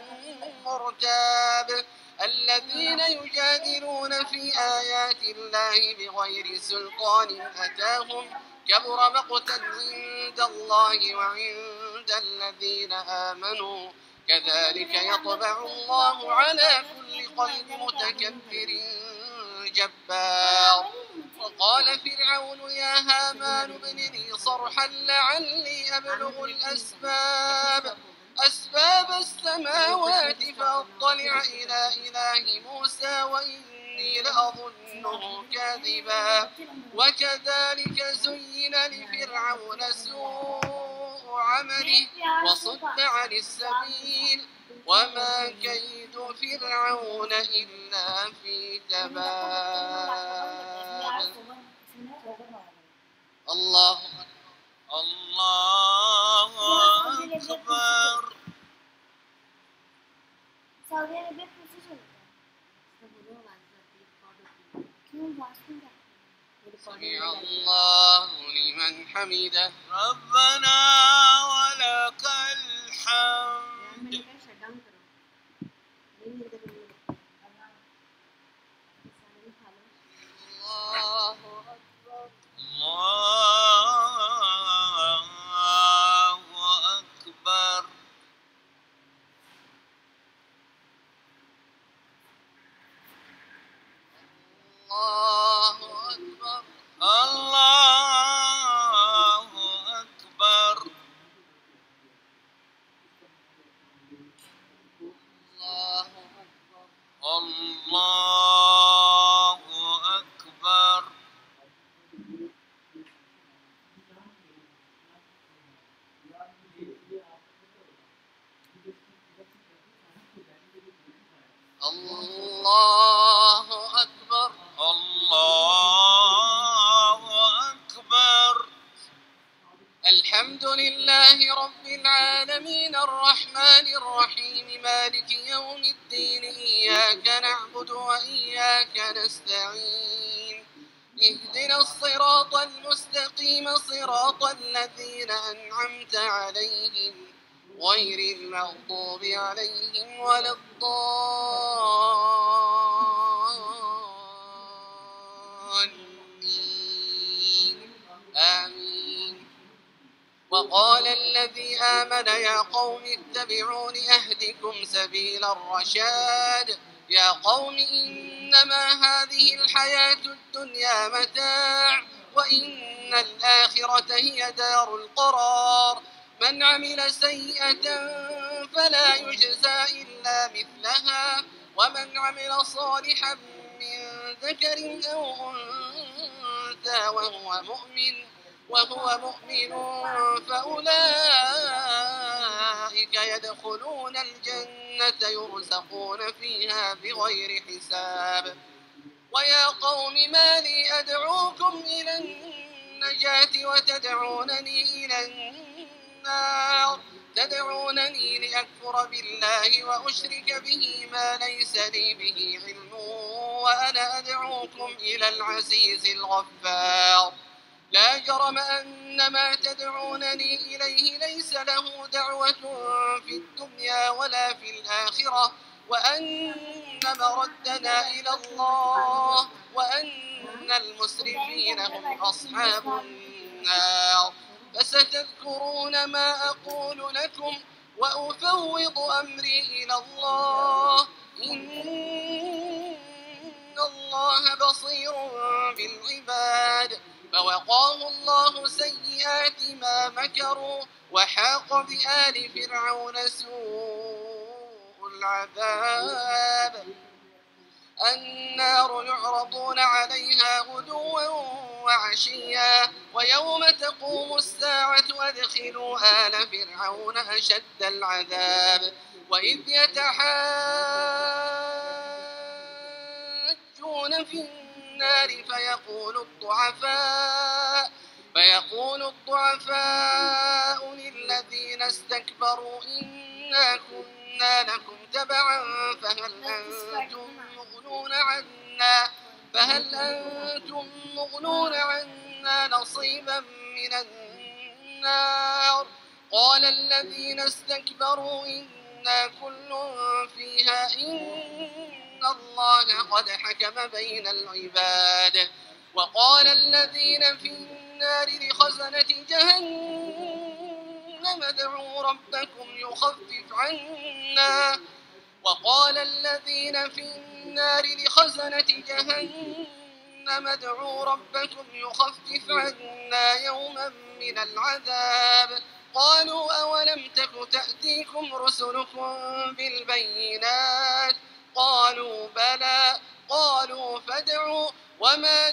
مرتاب الذين يجادلون في آيات الله بغير سلطان أتاهم كبر مقتا عند الله وعند الذين آمنوا كذلك يطبع الله على كل قلب متكبر جبار وقال فرعون يا هامان ابن لي صرحا لعلي أبلغ أسباب السماوات فأطلع إلى إله موسى وإني لأظنه كاذبا وكذلك زين لفرعون سوء عمله وصد عن السبيل وما كيد فرعون إلا في تباب الله أكبر सऊदी अरेबिया कैसे चलता है? तो बोलो आवाज़ आती है क्यों आवाज़ क्यों आती है? سمع الله لمن حمده ربنا ولك الحمد मैंने कहा शट डाउन करो नहीं मेरे को नहीं الله أكبر الله أكبر الله أكبر الله أكبر الله أكبر الله أكبر الله أكبر الله أكبر الحمد لله رب العالمين الرحمن الرحيم مالك يوم الدين إياك نعبد وإياك نستعين اهدنا الصراط المستقيم صراط الذين أنعمت عليهم غير المغضوب عليهم ولا الضالين آمين وقال الذي آمن يا قوم اتبعون أهدكم سبيل الرشاد يا قوم إنما هذه الحياة الدنيا متاع وإن الآخرة هي دار القرار من عمل سيئة فلا يجزى إلا مثلها ومن عمل صالحا من ذكر أو أنثى وهو مؤمن فأولئك يدخلون الجنة يرزقون فيها بغير حساب ويا قوم ما لي أدعوكم إلى النجاة وتدعونني إلى النار تدعونني لأكفر بالله وأشرك به ما ليس لي به علم وأنا أدعوكم إلى العزيز الغفار لا جرم أن ما تدعونني إليه ليس له دعوة في الدنيا ولا في الآخرة وأن مردنا إلى الله وأن المسرفين هم أصحاب النار فستذكرون ما أقول لكم وأفوض أمري إلى الله إن الله بصير بالعباد فوقاه الله سيئات ما مكروا وحاق بآل فرعون سوء العذاب النار يعرضون عليها غدوا وعشيا ويوم تقوم الساعة أدخلوا آل فرعون أشد العذاب وإذ يتحاجون في النار فيقول الضعفاء للذين استكبروا إنا كنا لكم تبعا فهل أنتم مغنون عنا نصيبا من النار قال الذين استكبروا إنا كل فيها إن الله قد حكم بين العباد وقال الذين في النار لخزنة جهنم ادعوا ربكم يخفف عنا وقال الذين في النار لخزنة جهنم ادعوا ربكم يخفف عنا يوما من العذاب قالوا أولم تك تأتيكم رسلكم بالبينات قالوا بلى قالوا فادعوا وما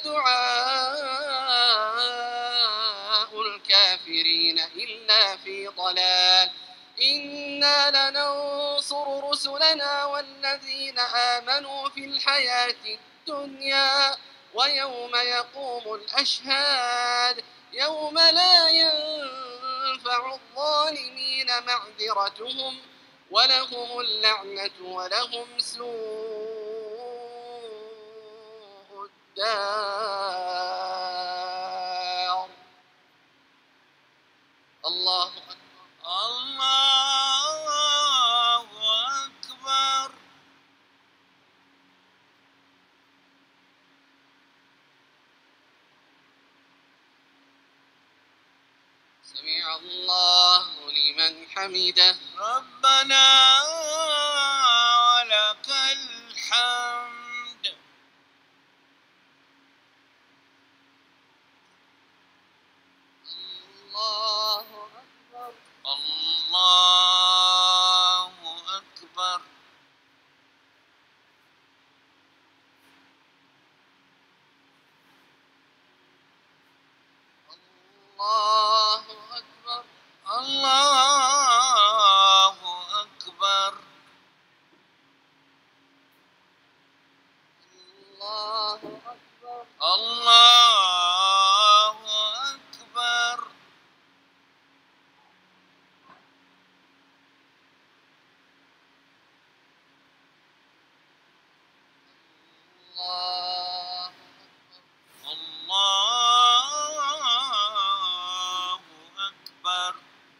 دعاء الكافرين إلا في ضلال إنا لننصر رسلنا والذين آمنوا في الحياة الدنيا ويوم يقوم الأشهاد يوم لا ينفع الظالمين معذرتهم ولهم اللعنة ولهم سوء الدار. الله أكبر. الله أكبر. سمع الله لمن حمده. ربنا ولك الحمد. الله أكبر. الله أكبر. الله أكبر. الله أكبر. الله أكبر. الله أكبر. الله الله أكبر.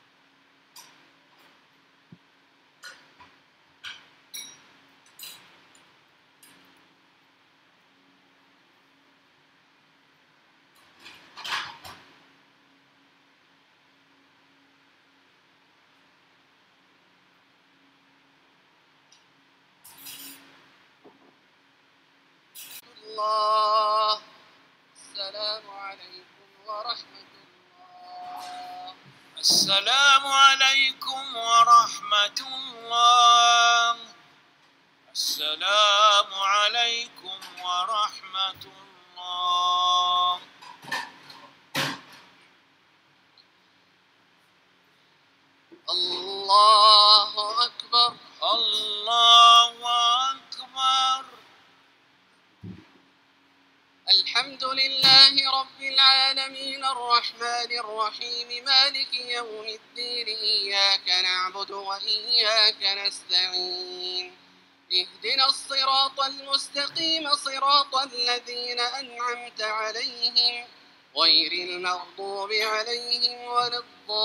الله. السلام عليكم ورحمة الله. السلام عليكم ورحمة الله. السلام عليكم ورحمة الله. الله أكبر. الله أكبر. الحمد لله رب العالمين الرحمن الرحيم مالك يوم الدين إياك نعبد وإياك نستعين اهدنا الصراط المستقيم صراط الذين أنعمت عليهم غير المغضوب عليهم ولا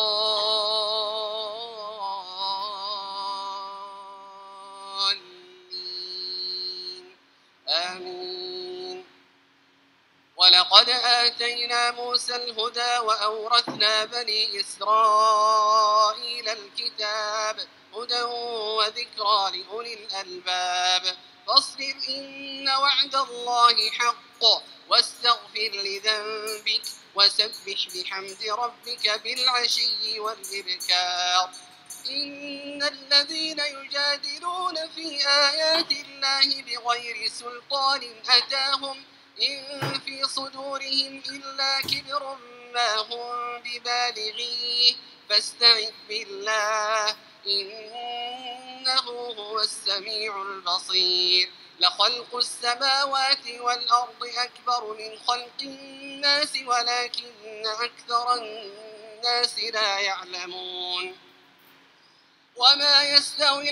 الضالين آمين. ولقد آتينا موسى الهدى وأورثنا بني إسرائيل الكتاب هدى وذكرى لأولي الألباب فاصبر إن وعد الله حق واستغفر لذنبك وسبح بحمد ربك بالعشي والإبكار. إن الذين يجادلون في آيات الله بغير سلطان أتاهم إن في صدورهم إلا كبر ما هم ببالغيه فاستعذ بالله إنه هو السميع البصير. لخلق السماوات والأرض أكبر من خلق الناس ولكن أكثر الناس لا يعلمون. وما يستوي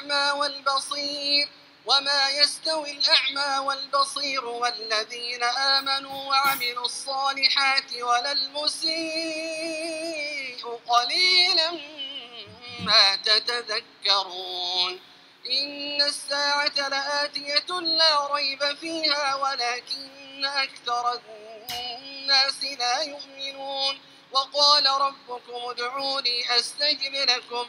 الأعمى والبصير والذين آمنوا وعملوا الصالحات ولا المسيء قليلا ما تتذكرون. إن الساعة لآتية لا ريب فيها ولكن أكثر الناس لا يؤمنون. وقال ربكم ادعوني أستجب لكم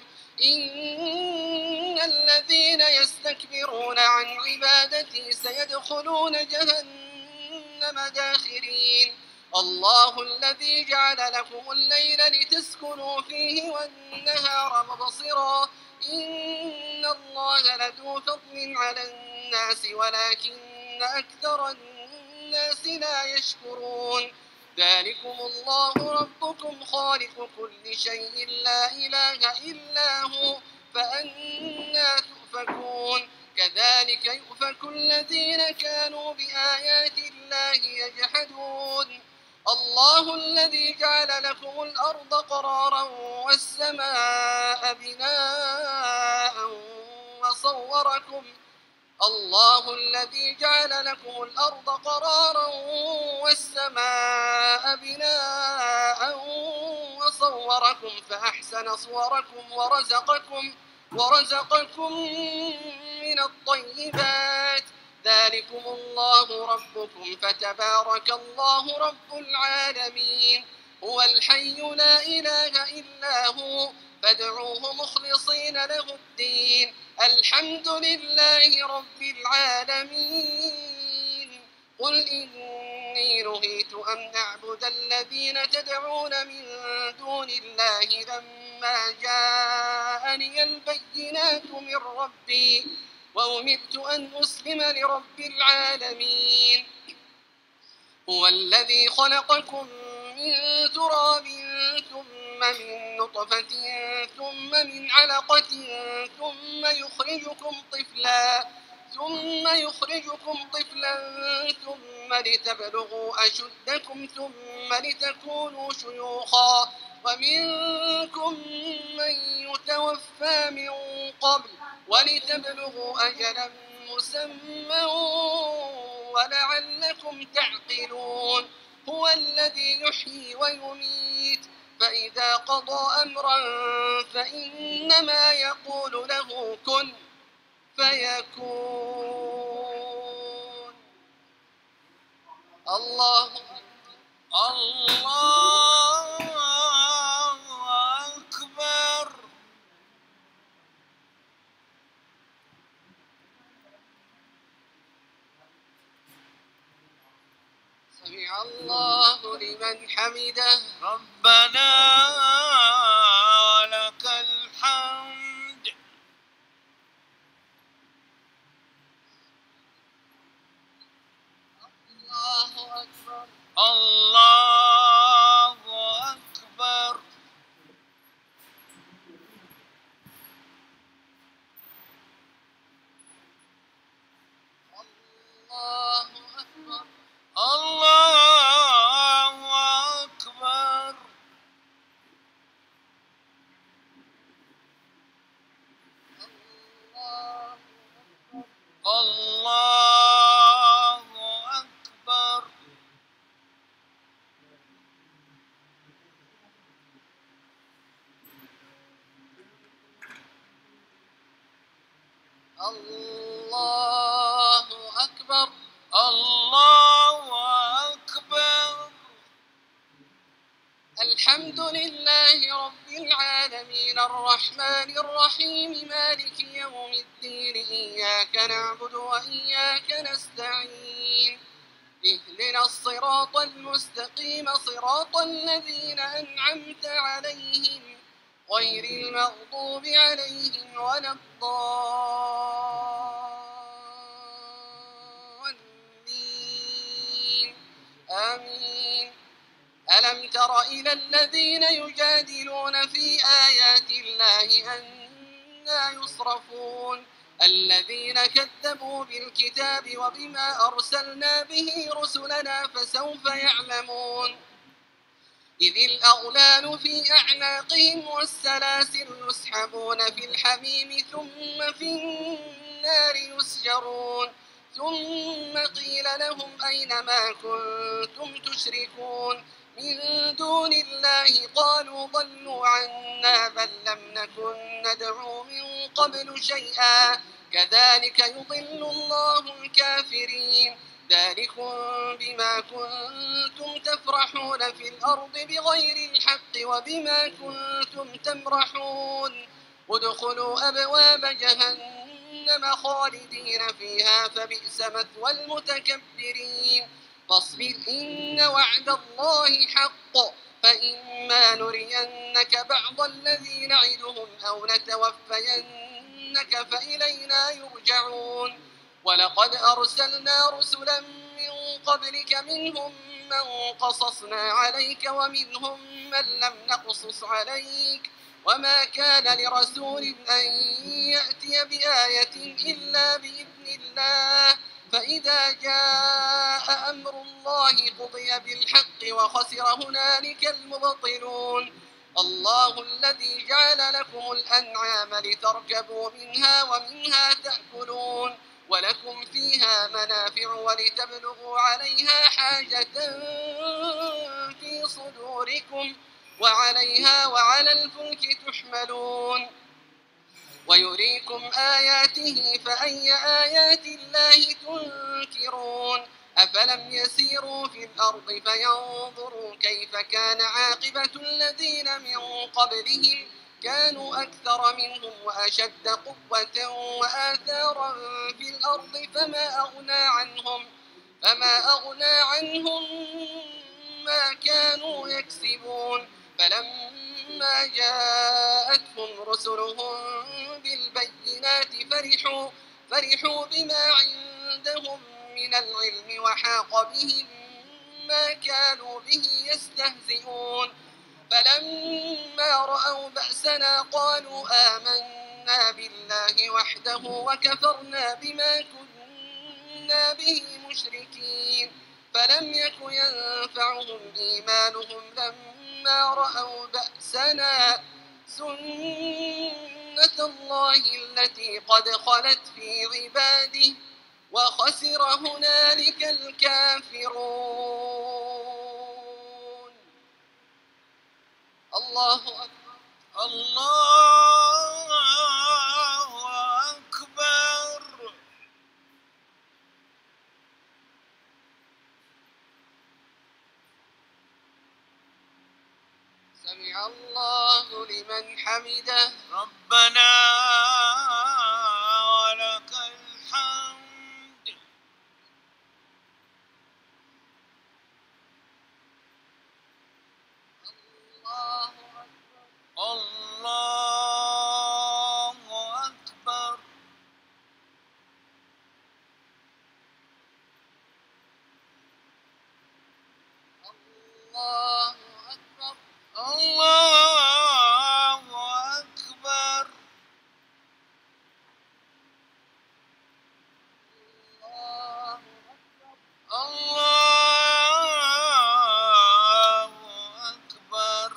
إن الذين يستكبرون عن عبادتي سيدخلون جهنم داخرين. الله الذي جعل لكم الليل لتسكنوا فيه والنهار مبصرا إن الله لذو فضل على الناس ولكن أكثر الناس لا يشكرون. ذلكم الله ربكم خالق كل شيء لا إله إلا هو فأنى تؤفكون. كذلك يؤفك الذين كانوا بآيات الله يجحدون. الله الذي جعل لكم الأرض قرارا والسماء بناء وصوركم الله الذي جعل لكم الأرض قرارا والسماء بناء وصوركم فأحسن صوركم ورزقكم من الطيبات. ذلكم الله ربكم فتبارك الله رب العالمين. هو الحي لا إله إلا هو فادعوه مخلصين له الدين الحمد لله رب العالمين. قل إني نهيت أن أعبد الذين تدعون من دون الله لما جاءني البينات من ربي وأمرت أن أسلم لرب العالمين. هو الذي خلقكم من تراب ثم من نطفة ثم من علقة ثم يخرجكم طفلا ثم لتبلغوا أشدكم ثم لتكونوا شيوخا ومنكم من يتوفى من قبل ولتبلغوا أجلا مسمى ولعلكم تعقلون. هو الذي يحيي ويميت فإذا قضى أمرا فإنما يقول له كن فيكون. الله أكبر. سمع الله لمن حمده ربنا ولك الحمد. الله أكبر الله أكبر. الله أكبر الله أكبر. الله أكبر. الله أكبر الله أكبر. الحمد لله رب العالمين الرحمن الرحيم مالك يوم الدين إياك نعبد وإياك نستعين اهدنا الصراط المستقيم صراط الذين أنعمت عليهم غير المغضوب عليهم ولا الضالين. إلى الذين يجادلون في آيات الله أنى يصرفون الذين كذبوا بالكتاب وبما أرسلنا به رسلنا فسوف يعلمون إذ الأغلال في أعناقهم والسلاسل يسحبون في الحميم ثم في النار يسجرون ثم قيل لهم أين ما كنتم تشركون من دون الله قالوا ضلوا عنا بل لم نكن ندعو من قبل شيئا كذلك يضل الله الكافرين ذلكم بما كنتم تفرحون في الأرض بغير الحق وبما كنتم تمرحون ادخلوا أبواب جهنم خالدين فيها فبئس مثوى المتكبرين فاصبر إن وعد الله حق فإما نرينك بعض الذي نعدهم أو نتوفينك فإلينا يرجعون ولقد أرسلنا رسلا من قبلك منهم من قصصنا عليك ومنهم من لم نقصص عليك وما كان لرسول أن يأتي بآية إلا بإذن الله فإذا جاء أمر الله قضي بالحق وخسر هنالك المبطلون الله الذي جعل لكم الأنعام لتركبوا منها ومنها تأكلون ولكم فيها منافع ولتبلغوا عليها حاجة في صدوركم وعليها وعلى الفلك تحملون ويريكم آياته فأي آيات الله تنكرون أفلم يسيروا في الأرض فينظروا كيف كان عاقبة الذين من قبلهم كانوا أكثر منهم وأشد قوة وآثارا في الأرض فما أغنى عنهم ما كانوا يكسبون فلما جاءتهم رسلهم بالبينات فرحوا بما عندهم من العلم وحاق بهم ما كانوا به يستهزئون فلما رأوا بأسنا قالوا آمنا بالله وحده وكفرنا بما كنا به مشركين فلم يك ينفعهم إيمانهم لما رأوا بأسنا سنة الله التي قد خلت في عباده وخسر هنالك الكافرون الله أكبر الله أكبر سمع الله لمن حمده ربنا ولك الحمد الله أكبر الله أكبر الله أكبر الله أكبر الله أكبر الله أكبر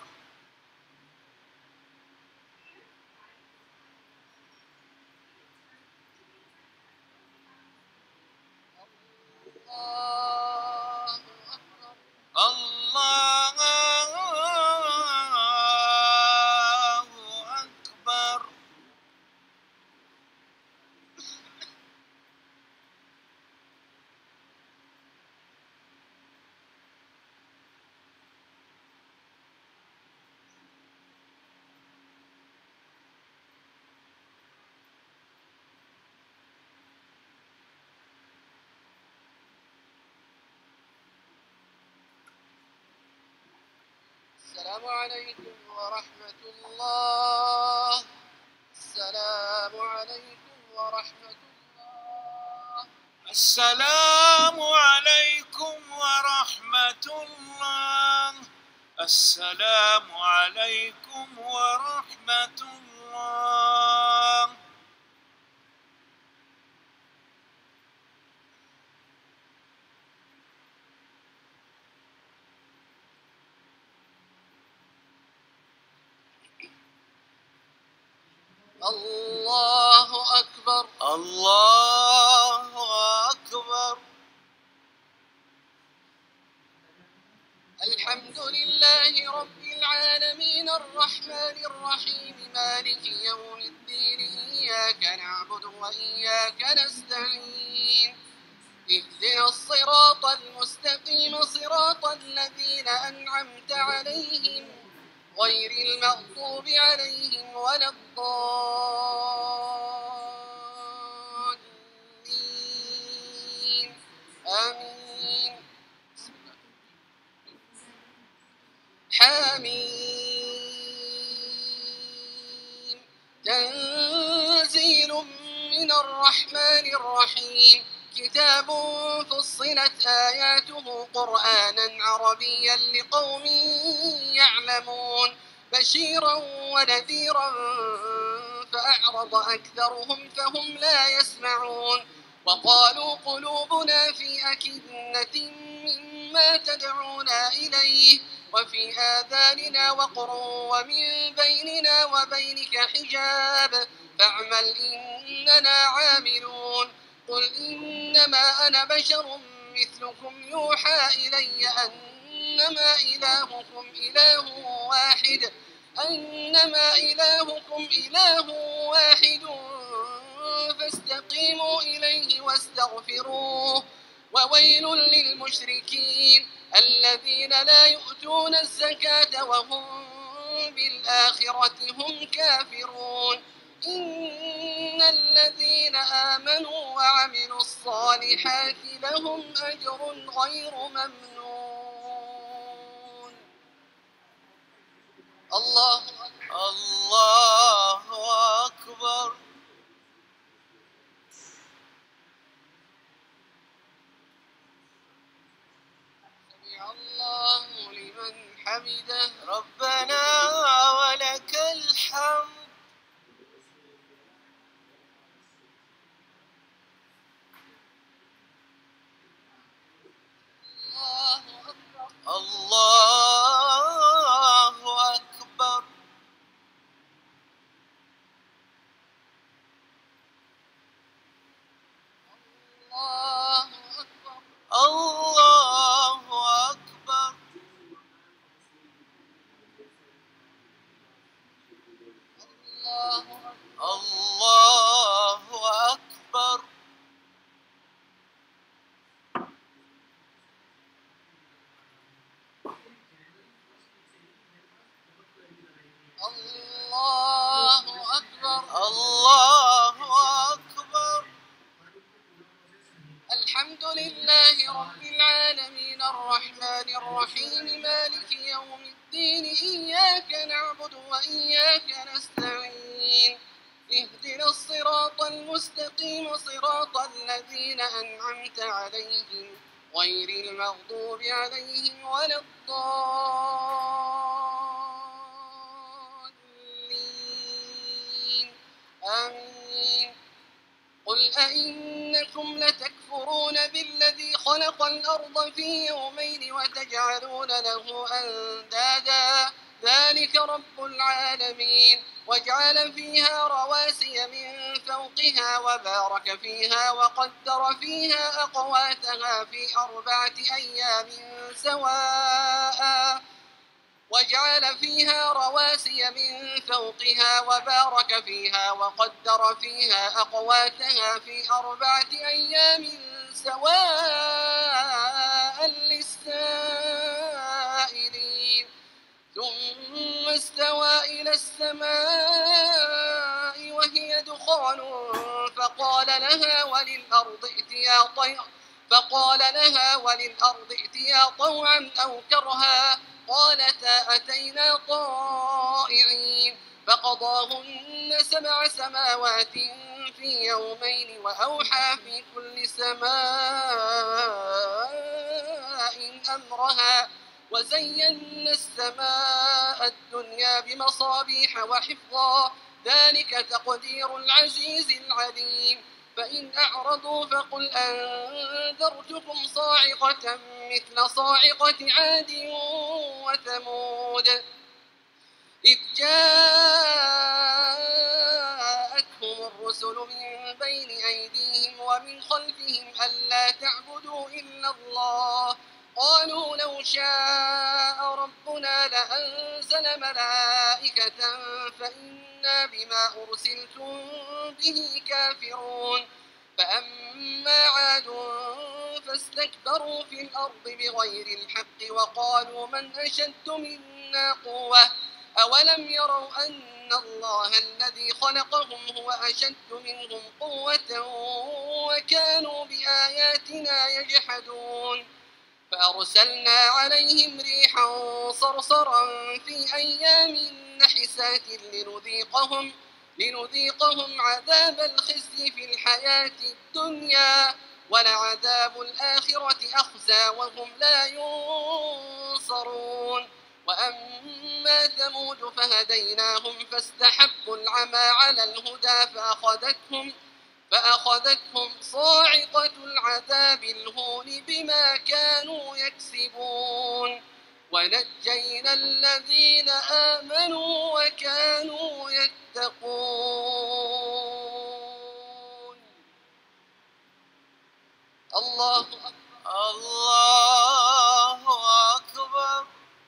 الله أكبر الله أكبر السلام عليكم ورحمة الله السلام عليكم ورحمة الله السلام عليكم ورحمة الله السلام عليكم ورحمة الله. الله أكبر. الله أكبر. الحمد لله رب العالمين الرحمن الرحيم مالك يوم الدين إياك نعبد وإياك نستعين اهدنا الصراط المستقيم صراط الذين أنعمت عليهم غير المغضوب عليهم ولا الضالين آمين. حميم. تنزيل من الرحمن الرحيم كتاب فصلت آياته قرآنا عربيا لقوم يعلمون بشيرا ونذيرا فأعرض أكثرهم فهم لا يسمعون وقالوا قلوبنا في أكنة مما تدعونا إليه وفي آذاننا وقر ومن بيننا وبينك حجاب فاعمل إننا عاملون. قل إنما أنا بشر مثلكم يوحى إلي أنما إلهكم إله واحد فاستقيموا إليه واستغفروه. وويل للمشركين الذين لا يؤتون الزكاة وهم بالآخرة هم كافرون. إن الذين آمنوا وعملوا الصالحات لهم أجر غير ممنون. الله أكبر. الله أكبر. سمع الله لمن حمده. ربنا ولك الحمد. الله أكبر. الله أكبر. الله أكبر. الله أكبر. الله أكبر. الله أكبر. الله أكبر. الله أكبر. الحمد لله رب العالمين الرحمن الرحيم مالك يوم الدين إياك نعبد وإياك نستعين اهدنا الصراط المستقيم صراط الذين أنعمت عليهم غير المغضوب عليهم ولا الضالين آمين. قل أئنكم لتكفرون بالذي خلق الأرض في يومين وتجعلون له أندادا ذلك رب العالمين. وجعل فيها رواسي من فوقها وبارك فيها وقدر فيها أقواتها في 4 أيام سواء وجعل فيها رواسي من فوقها وبارك فيها وقدر فيها أقواتها في 4 أيام سواء للسائلين. ثم استوى إلى السماء وهي دخان فقال لها وللأرض ائتيا طوعا أو كرها قالتا أتينا طائعين. فقضاهن 7 سماوات في يومين وأوحى في كل سماء أمرها وزينا السماء الدنيا بمصابيح وحفظا ذلك تقدير العزيز العليم فإن أعرضوا فقل أنذرتكم صاعقة مثل صاعقة عاد وثمود إذ جاءتهم الرسل من بين أيديهم ومن خلفهم ألا تعبدوا إلا الله قالوا لو شاء ربنا لأنزل ملائكة فإنا بما أرسلتم به كافرون فأما عاد فاستكبروا في الأرض بغير الحق وقالوا من أشد منا قوة أولم يروا أن الله الذي خلقهم هو أشد منهم قوة وكانوا بآياتنا يجحدون فأرسلنا عليهم ريحا صرصرا في أيام نحسات لنذيقهم عذاب الخزي في الحياة الدنيا ولعذاب الآخرة أخزى وهم لا ينصرون وأما ثمود فهديناهم فاستحبوا العمى على الهدى فأخذتهم صاعقة العذاب الهون بما كانوا يكسبون ونجينا الذين آمنوا وكانوا يتقون الله أكبر الله أكبر.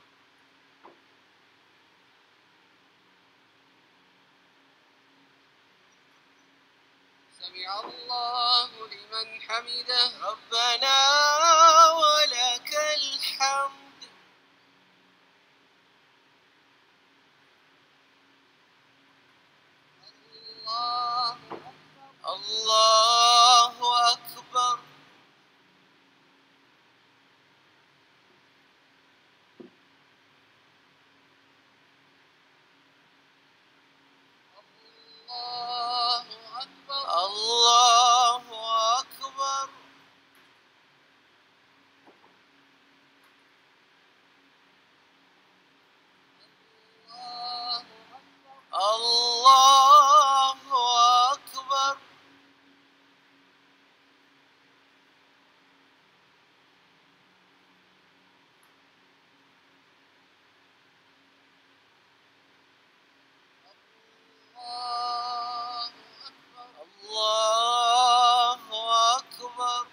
سمع الله لمن حمده ربنا ولك الحمد. الله أكبر الله أكبر. الله أكبر الله أكبر. الله أكبر الله أكبر. الله أكبر الله أكبر.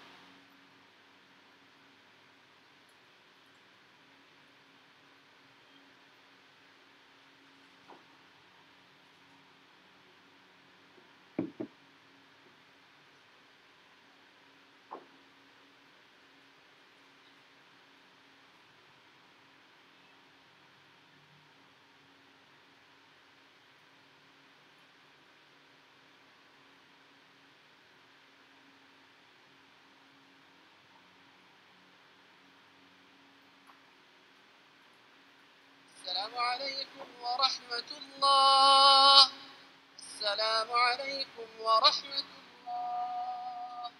السلام عليكم ورحمة الله. السلام عليكم ورحمة الله.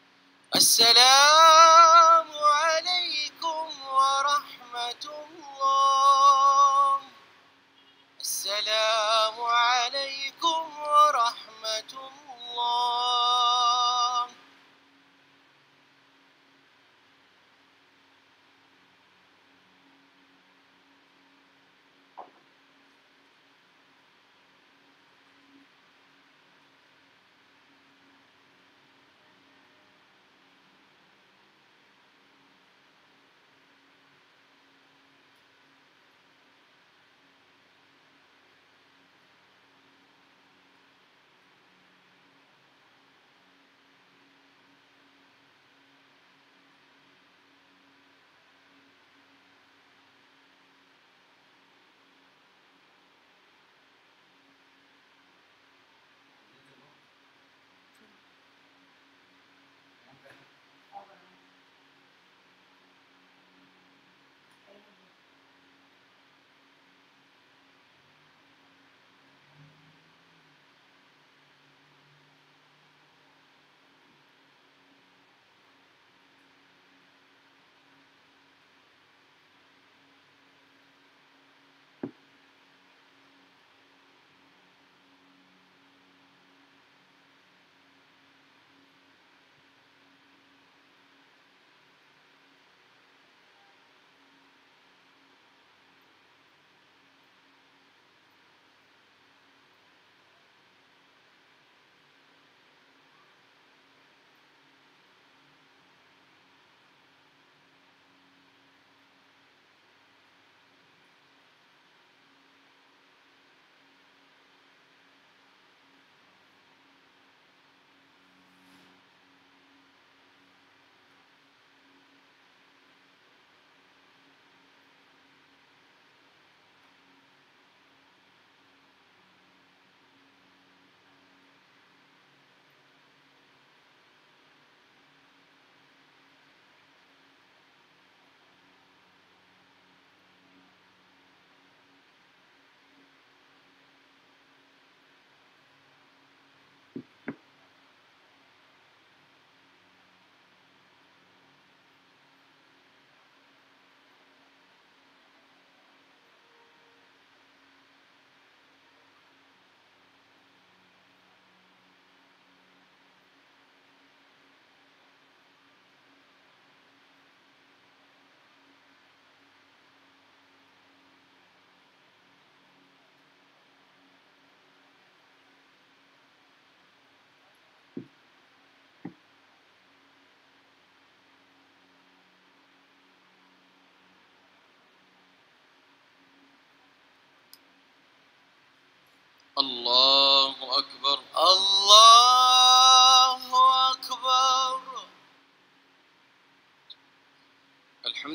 السلام عليكم ورحمة الله. السلام عليكم ورحمة الله.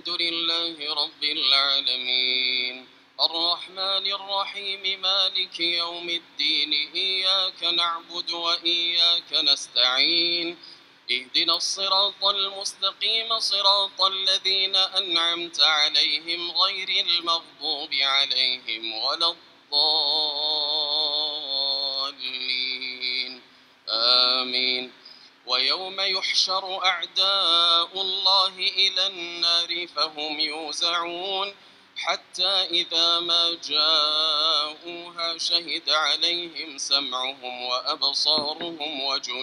الحمد لله رب العالمين الرحمن الرحيم مالك يوم الدين إياك نعبد وإياك نستعين اهدنا الصراط المستقيم صراط الذين أنعمت عليهم غير المغضوب عليهم ولا الضالين آمين. ويوم يحشر أعداء الله إلى النار فهم يوزعون حتى إذا ما جاءوها شهد عليهم سمعهم وأبصارهم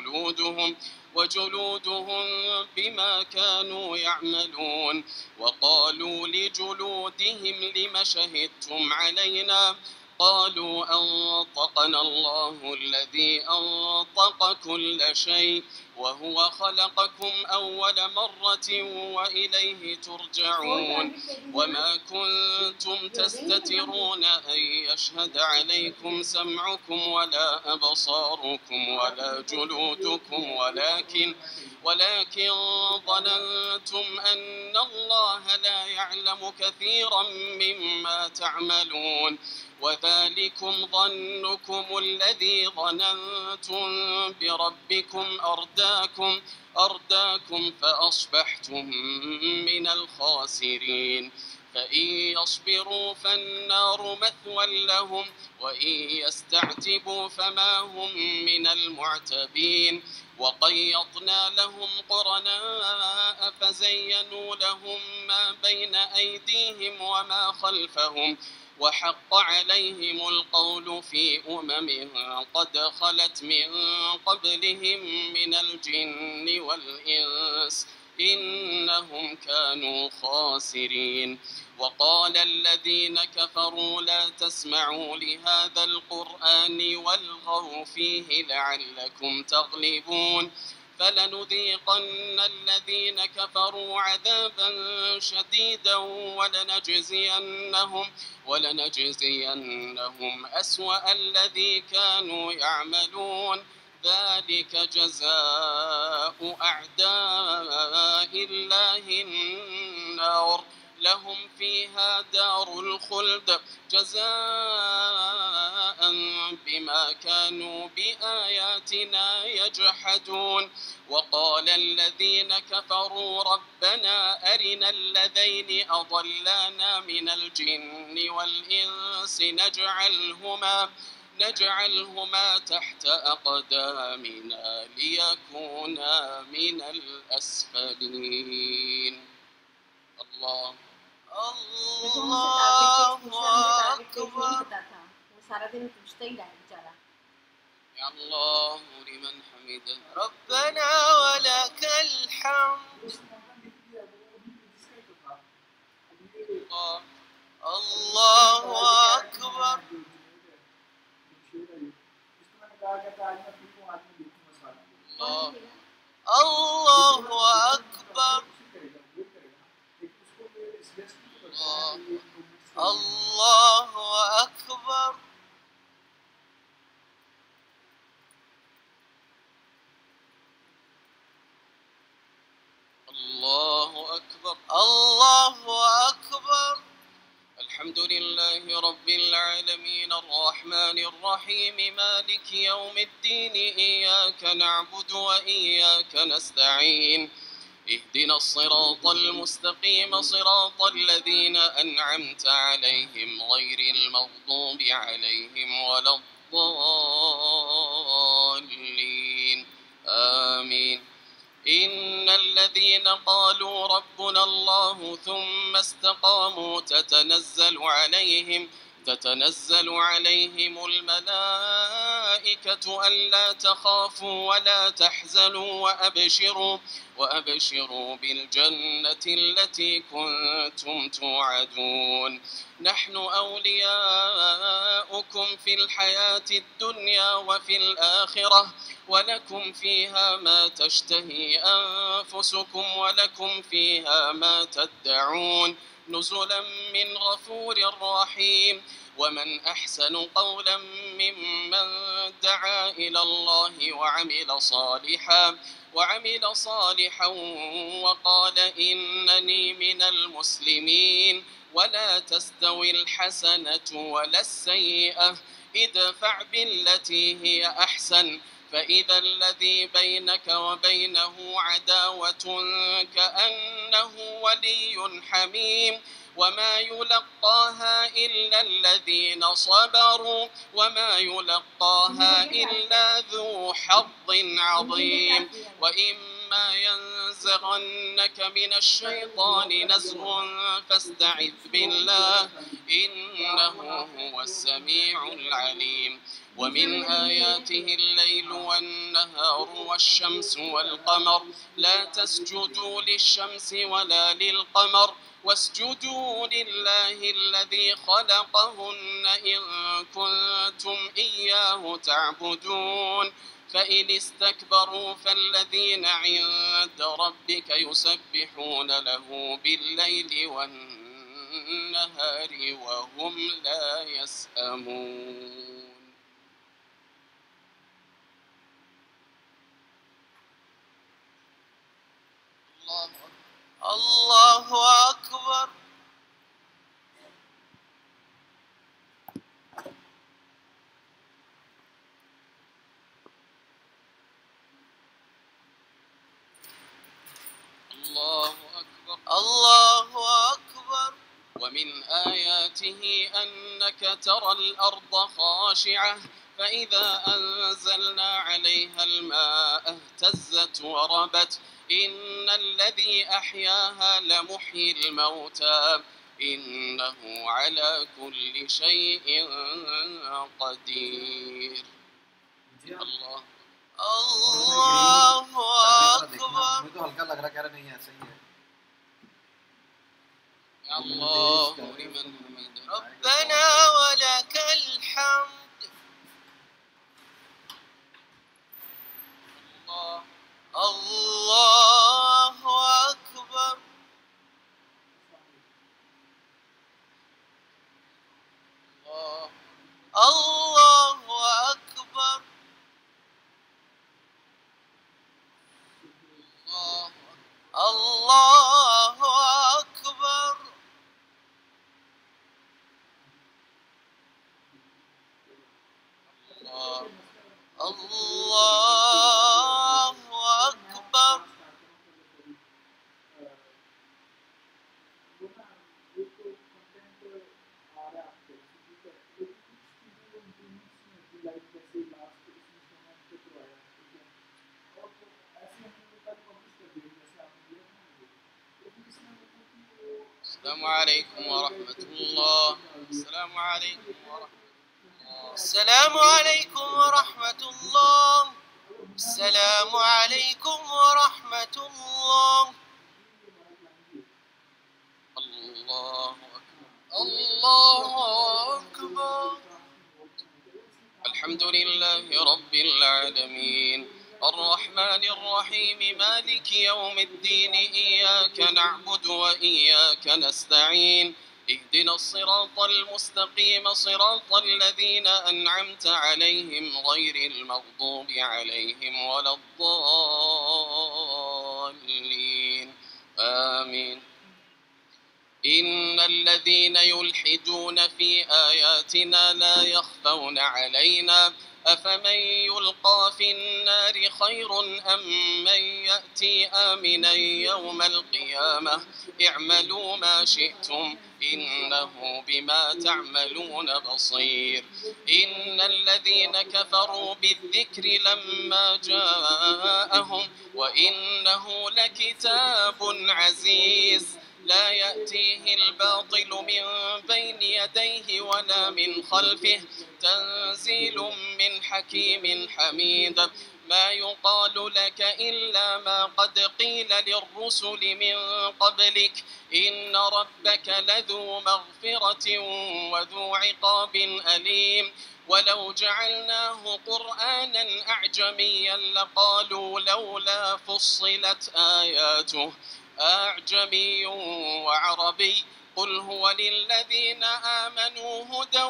وجلودهم بما كانوا يعملون وقالوا لجلودهم لم شهدتم علينا قالوا أنطقنا الله الذي أنطق كل شيء وهو خلقكم أول مرة وإليه ترجعون وما كنتم تستترون أن يشهد عليكم سمعكم ولا أبصاركم ولا جلودكم ولكن ظننتم أن الله لا يعلم كثيرا مما تعملون وذلكم ظنكم الذي ظننتم بربكم أرداكم فأصبحتم من الخاسرين فإن يصبروا فالنار مثوى لهم وإن يستعتبوا فما هم من المعتبين وقيضنا لهم قرناء فزينوا لهم ما بين أيديهم وما خلفهم وحق عليهم القول في قد خلت من قبلهم من الجن والإنس إنهم كانوا خاسرين وقال الذين كفروا لا تسمعوا لهذا القرآن والغوا فيه لعلكم تغلبون فلنذيقن الذين كفروا عذابا شديدا ولنجزينهم أسوأ الذي كانوا يعملون ذلك جزاء أعداء الله النار لهم فيها دار الخلد جزاء بما كانوا بآياتنا يجحدون وقال الذين كفروا ربنا أرنا الذين أضلانا من الجن والإنس نجعلهما تحت أقدامنا ليكونا من الأسفلين الله أكبر सारा दिन पूछते ही रहे बेचारा يا الله لمن حمده ربنا ولك الحمد الله أكبر الله أكبر الله أكبر الله أكبر الله أكبر. الحمد لله رب العالمين الرحمن الرحيم مالك يوم الدين إياك نعبد وإياك نستعين اهدنا الصراط المستقيم صراط الذين أنعمت عليهم غير المغضوب عليهم ولا الضالين آمين. إن الذين قالوا ربنا الله ثم استقاموا تتنزل عليهم الملائكة ألا تخافوا ولا تحزنوا وأبشروا بالجنة التي كنتم توعدون نحن أولياؤكم في الحياة الدنيا وفي الآخرة ولكم فيها ما تشتهي أنفسكم ولكم فيها ما تدعون نزلا من غفور رحيم ومن أحسن قولا ممن دعا إلى الله وعمل صالحا وقال إنني من المسلمين. ولا تستوي الحسنة ولا السيئة، ادفع بالتي هي أحسن فإذا الذي بينك وبينه عداوة كأنه ولي حميم. وما يلقاها إلا الذين صبروا وما يلقاها إلا ذو حظ عظيم. وإما ينزغنك من الشيطان نزغ فاستعذ بالله إنه هو السميع العليم. ومن آياته الليل والنهار والشمس والقمر لا تسجدوا للشمس ولا للقمر واسجدوا لله الذي خلقهن إن كنتم إياه تعبدون. فإن استكبروا فالذين عند ربك يسبحون له بالليل والنهار وهم لا يسأمون. الله أكبر. الله أكبر. الله أكبر. ومن آياته أنك ترى الأرض خاشعة فإذا أنزلنا عليها الماء اهتزت وربت إن الذي أحياها لمحيي الموتى إنه على كل شيء قدير. الله الله أكبر. يا الله لمن حمده. ربنا ولك الحمد. الله أكبر. الله أكبر. الله أكبر. الله أكبر. السلام عليكم ورحمة الله. السلام عليكم ورحمة الله. السلام عليكم ورحمة الله. السلام عليكم ورحمة الله. الله أكبر. الله أكبر. الحمد لله رب العالمين الرحمن الرحيم مالك يوم الدين إياك نعبد وإياك نستعين اهدنا الصراط المستقيم صراط الذين أنعمت عليهم غير المغضوب عليهم ولا الضالين آمين. إن الذين يلحدون في آياتنا لا يخفون علينا أفمن يلقى في النار خير أم من يأتي آمنا يوم القيامة اعملوا ما شئتم إنه بما تعملون بصير. إن الذين كفروا بالذكر لما جاءهم وإنه لكتاب عزيز لا يأتيه الباطل من بين يديه ولا من خلفه تنزيل من حكيم حميد. ما يقال لك إلا ما قد قيل للرسل من قبلك إن ربك لذو مغفرة وذو عقاب أليم. ولو جعلناه قرآنا أعجميا لقالوا لولا فصلت آياته أعجمي وعربي قل هو للذين آمنوا هدى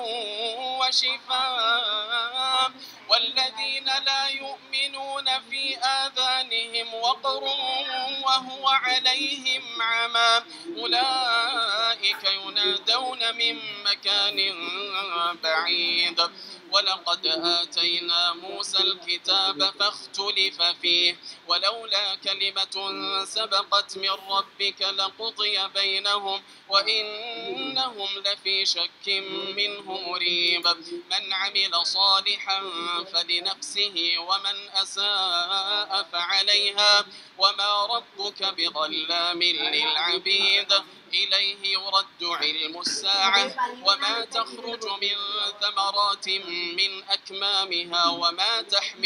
وشفاء والذين لا يؤمنون في آذانهم وقر وهو عليهم عمى أولئك ينادون من مكان بعيد ولقد آتينا موسى الكتاب فاختلف فيه ولولا كلمة سبقت من ربك لقضي بينهم وإنهم لفي شك منه مريب من عمل صالحا فلنفسه ومن أساء فعليها وما ربك بظلام للعبيد إليه يرد علم الساعة وما تخرج من ثمرات من أكمامها وما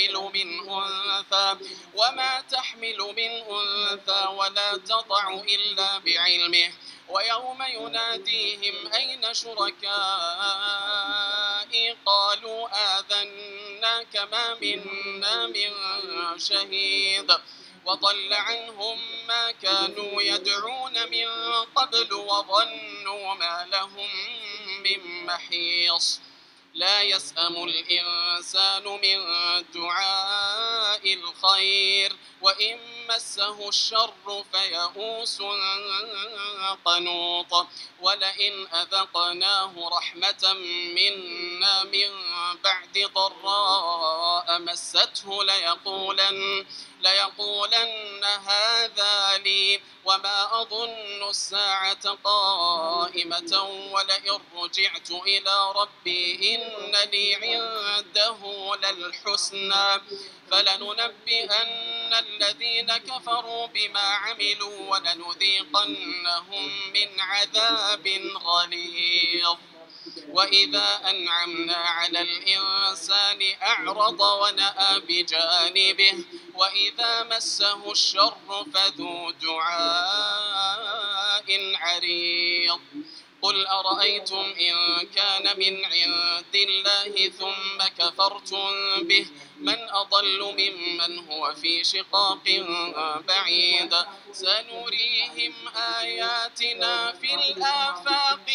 تحمل من أنثى ولا تضع إلا بعلمه ويوم يناديهم أين شركائي قالوا آذناك ما منا من شهيد وضل عنهم ما كانوا يدعون من قبل وظنوا ما لهم من محيص لا يسأم الإنسان من دعاء الخير وإن مسه الشر فيئوس قنوط ولئن أذقناه رحمة منا من بعد ضراء مسته ليقولن هذا لي وما أظن الساعة قائمة ولئن رجعت إلى ربي إن لي عنده للحسنى فلننبئن الذين كفروا بما عملوا ولنذيقنهم من عذاب غليظ وإذا أنعمنا على الإنسان أعرض ونأى بجانبه وإذا مسه الشر فذو دعاء عريض قل أرأيتم إن كان من عند الله ثم كفرتم به من أضل ممن هو في شقاق بعيد سنريهم آياتنا في الآفاق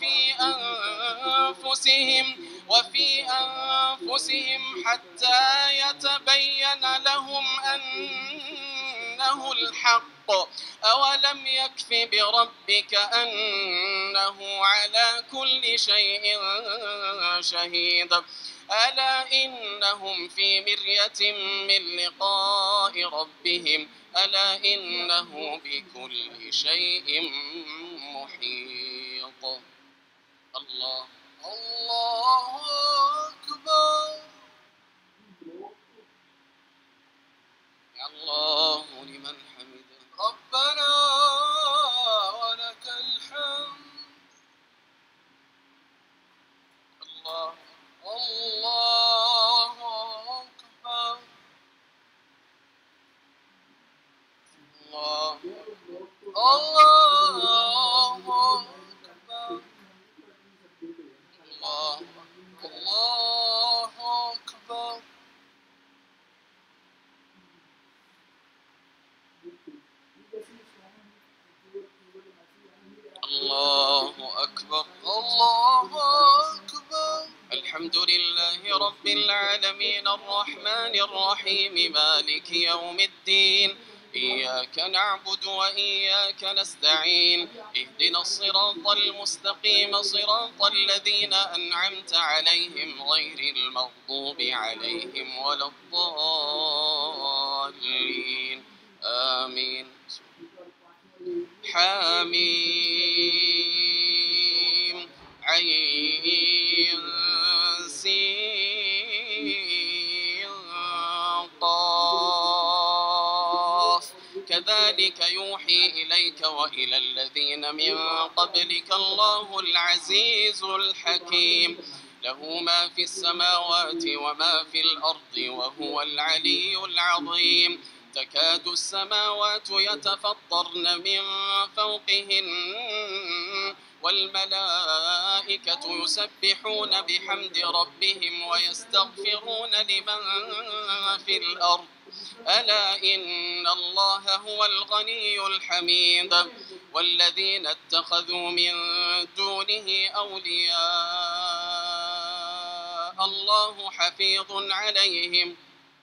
وفي أنفسهم حتى يتبين لهم أنه الحق أولم يكف بربك أنه على كل شيء شهيد ألا إنهم في مرية من لقاء ربهم ألا إنه بكل شيء محيط الله أكبر الله لمن حمده ربنا ولك الحمد الله أكبر الله أكبر الله أكبر الله أكبر الله أكبر الحمد لله رب العالمين الرحمن الرحيم مالك يوم الدين إياك نعبد وإياك نستعين اهدنا الصراط المستقيم صراط الذين أنعمت عليهم غير المغضوب عليهم ولا الضالين آمين حميم عين سين قاف كذلك يوحي إليك وإلى الذين من قبلك الله العزيز الحكيم له ما في السماوات وما في الأرض وهو العلي العظيم تكاد السماوات يتفطرن من فوقهن والملائكة يسبحون بحمد ربهم ويستغفرون لمن في الأرض ألا إن الله هو الغني الحميد والذين اتخذوا من دونه أولياء الله حفيظ عليهم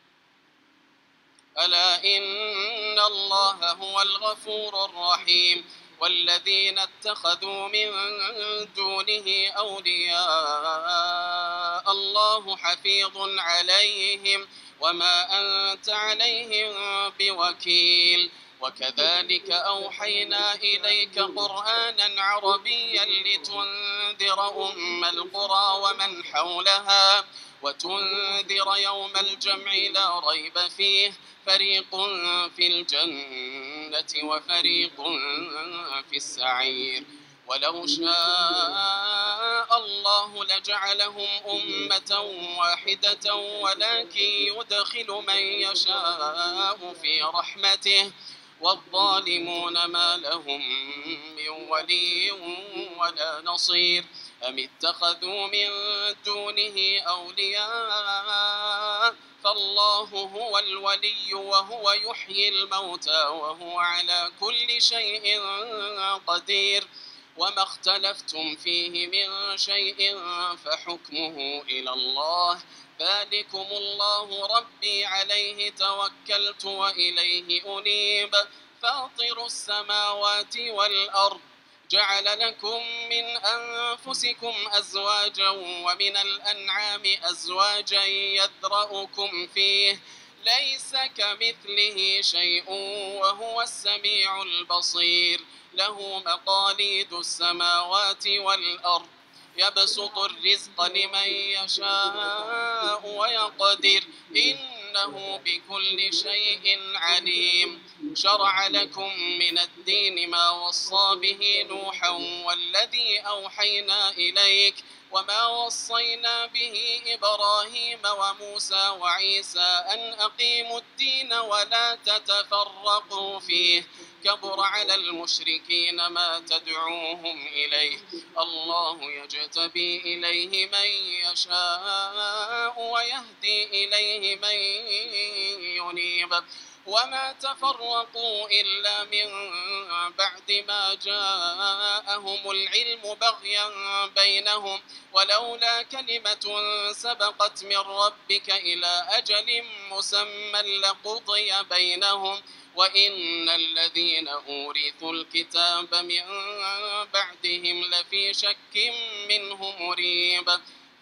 ألا إن الله هو الغفور الرحيم والذين اتخذوا من دونه أولياء الله حفيظ عليهم وما أنت عليهم بوكيل وكذلك أوحينا إليك قرآنا عربيا لتنذر أم القرى ومن حولها وتنذر يوم الجمع لا ريب فيه فريق في الجنة وفريق في السعير ولو شاء الله لجعلهم أمة واحدة ولكن يدخل من يشاء في رحمته والظالمون ما لهم من ولي ولا نصير أم اتخذوا من دونه أولياء فالله هو الولي وهو يحيي الموتى وهو على كل شيء قدير وما اختلفتم فيه من شيء فحكمه إلى الله ذلكم الله ربي عليه توكلت وإليه أنيب فاطر السماوات والأرض جعل لكم من أنفسكم أزواجا ومن الأنعام أزواجا يذرأكم فيه ليس كمثله شيء وهو السميع البصير له مقاليد السماوات والأرض يبسط الرزق لمن يشاء ويقدر إنه بكل شيء عليم شرع لكم من الدين ما وصى به نوحا والذي أوحينا إليك وما وصينا به إبراهيم وموسى وعيسى أن أقيموا الدين ولا تتفرقوا فيه كبر على المشركين ما تدعوهم إليه الله يجتبي إليه من يشاء ويهدي إليه من ينيب وما تفرقوا إلا من بعد ما جاءهم العلم بغيا بينهم ولولا كلمة سبقت من ربك إلى أجل مسمى لقضي بينهم وإن الذين أورثوا الكتاب من بعدهم لفي شك منه مريب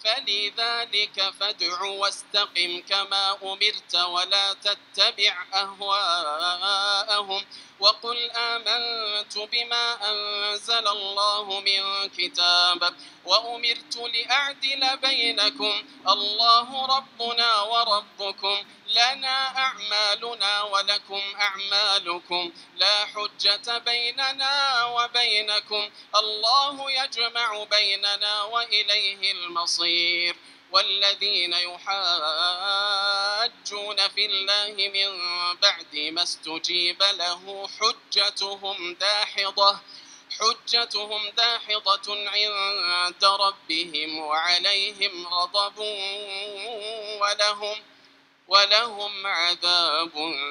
فلذلك فادع واستقم كما أمرت ولا تتبع أهواءهم وقل آمنت بما أنزل الله من كتاب وأمرت لأعدل بينكم الله ربنا وربكم لنا أعمالنا ولكم أعمالكم لا حجة بيننا وبينكم الله يجمع بيننا وإليه المصير والذين يحاجون في الله من بعد ما استجيب له حجتهم داحضة عند ربهم وعليهم غضب ولهم عذاب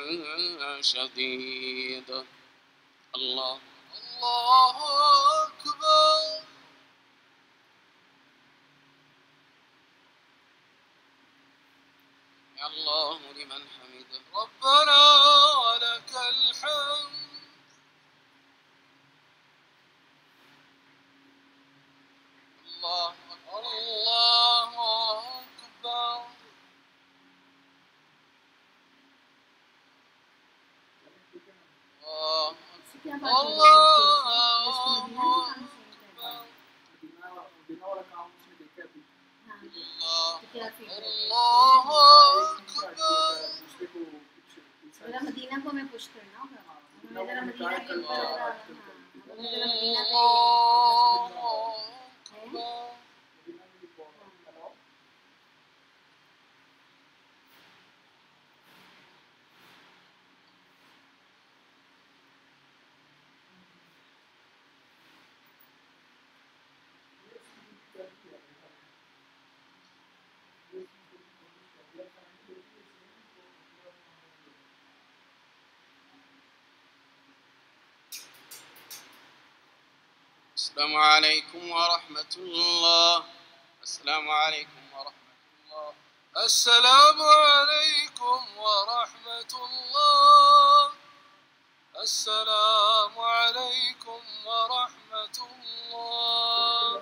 شديد الله أكبر يا الله لمن حمده ربنا ولك الحمد الله أكبر जरा मदीना को मैं पुश करना होगा हमें जरा मदीना के ऊपर जरा हमें जरा मदीना पे السلام عليكم ورحمة الله. السلام عليكم ورحمة الله. السلام عليكم ورحمة الله. السلام عليكم ورحمة الله.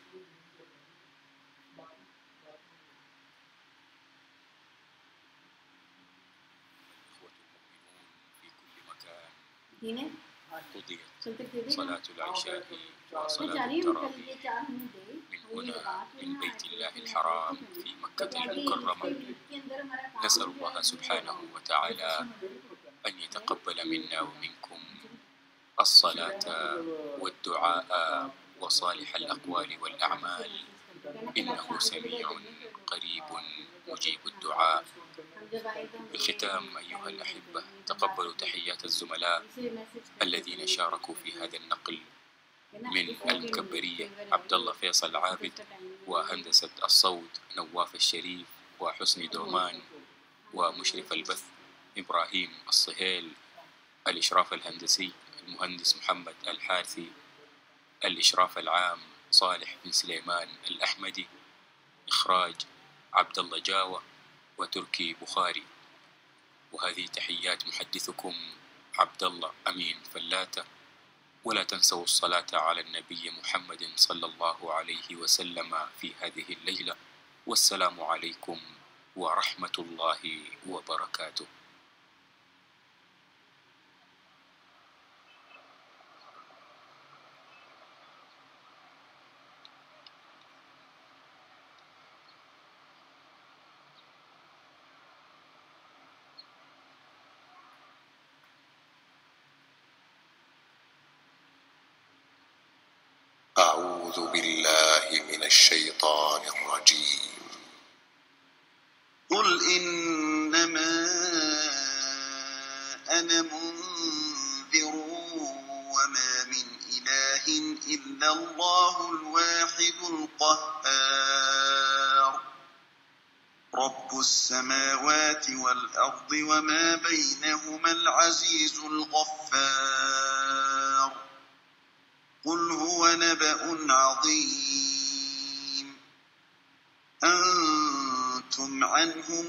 الإخوة المؤمنون في كل مكان، دينه قضيت चलते फिरते صلاة العشاء मैं وصلاة जा रही हूँ कल التراويح ये 4 महीने من और ये هنا बात من بيت الله الحرام في مكة المكرمة. के अंदर हमारा काम نسأل الله سبحانه وتعالى أن يتقبل منا ومنكم الصلاة والدعاء وصالح الأقوال والأعمال، إنه سميع قريب مجيب الدعاء. بالختام أيها الأحبة، تقبلوا تحيات الزملاء الذين شاركوا في هذا النقل من الكبرية: عبد الله فيصل عابد، وهندسة الصوت نواف الشريف، وحسني دومان، ومشرف البث إبراهيم الصهيل، الإشراف الهندسي المهندس محمد الحارثي، الإشراف العام صالح بن سليمان الأحمدي، إخراج عبد الله جاوة وتركي بخاري. وهذه تحيات محدثكم عبد الله أمين فلاتة. ولا تنسوا الصلاة على النبي محمد صلى الله عليه وسلم في هذه الليلة. والسلام عليكم ورحمة الله وبركاته. أعوذ بالله من الشيطان الرجيم. قل إنما أنا منذر وما من إله إلا الله الواحد القهار، رب السماوات والأرض وما بينهما العزيز الغفار. قل هو نبأ عظيم أنتم عنه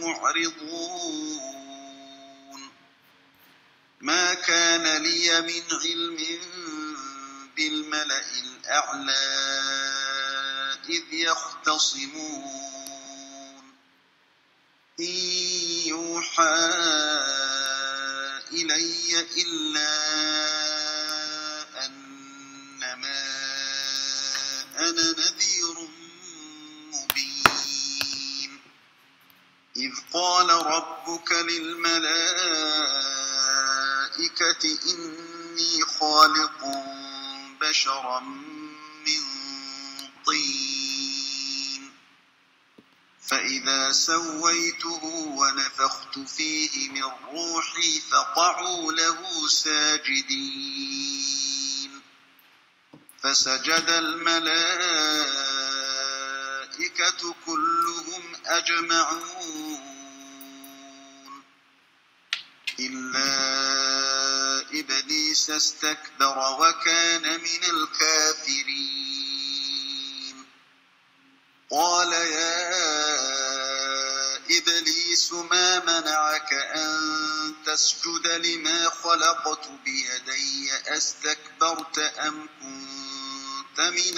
معرضون. ما كان لي من علم بالملأ الأعلى إذ يختصمون. إن يوحى إلي إلا أنما أنا نذير مبين. إذ قال ربك للملائكة إني خالق بشرا من طين، فإذا سويته ونفخت فيه من روحي فقعوا له ساجدين. فسجد الملائكة كلهم أجمعون إلا إبليس استكبر وكان من الكافرين. قال يا إبليس ما منعك أن تسجد لما خلقت بيدي أستكبرت أم كنت من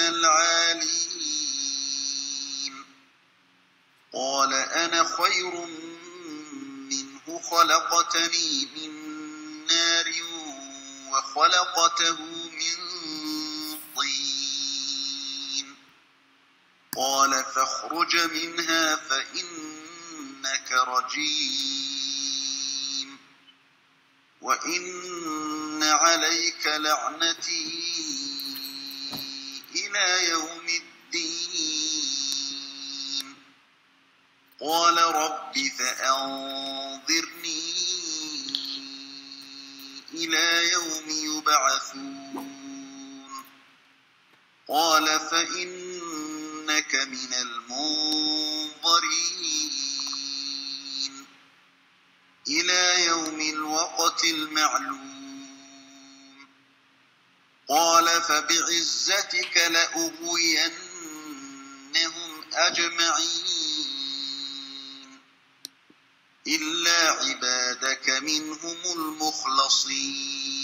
العالين؟ قال أنا خير منه خلقتني من نار وخلقته من طين. قال فاخرج منها فإنك رجيم وإن عليك لعنتي إلى يوم الدين. قال رب فأنظرني إلى يوم يبعثون. قال فإنك من المنظرين إلى يوم الوقت المعلوم. قال فبعزتك لأغوينهم أجمعين إلا عبادك منهم المخلصين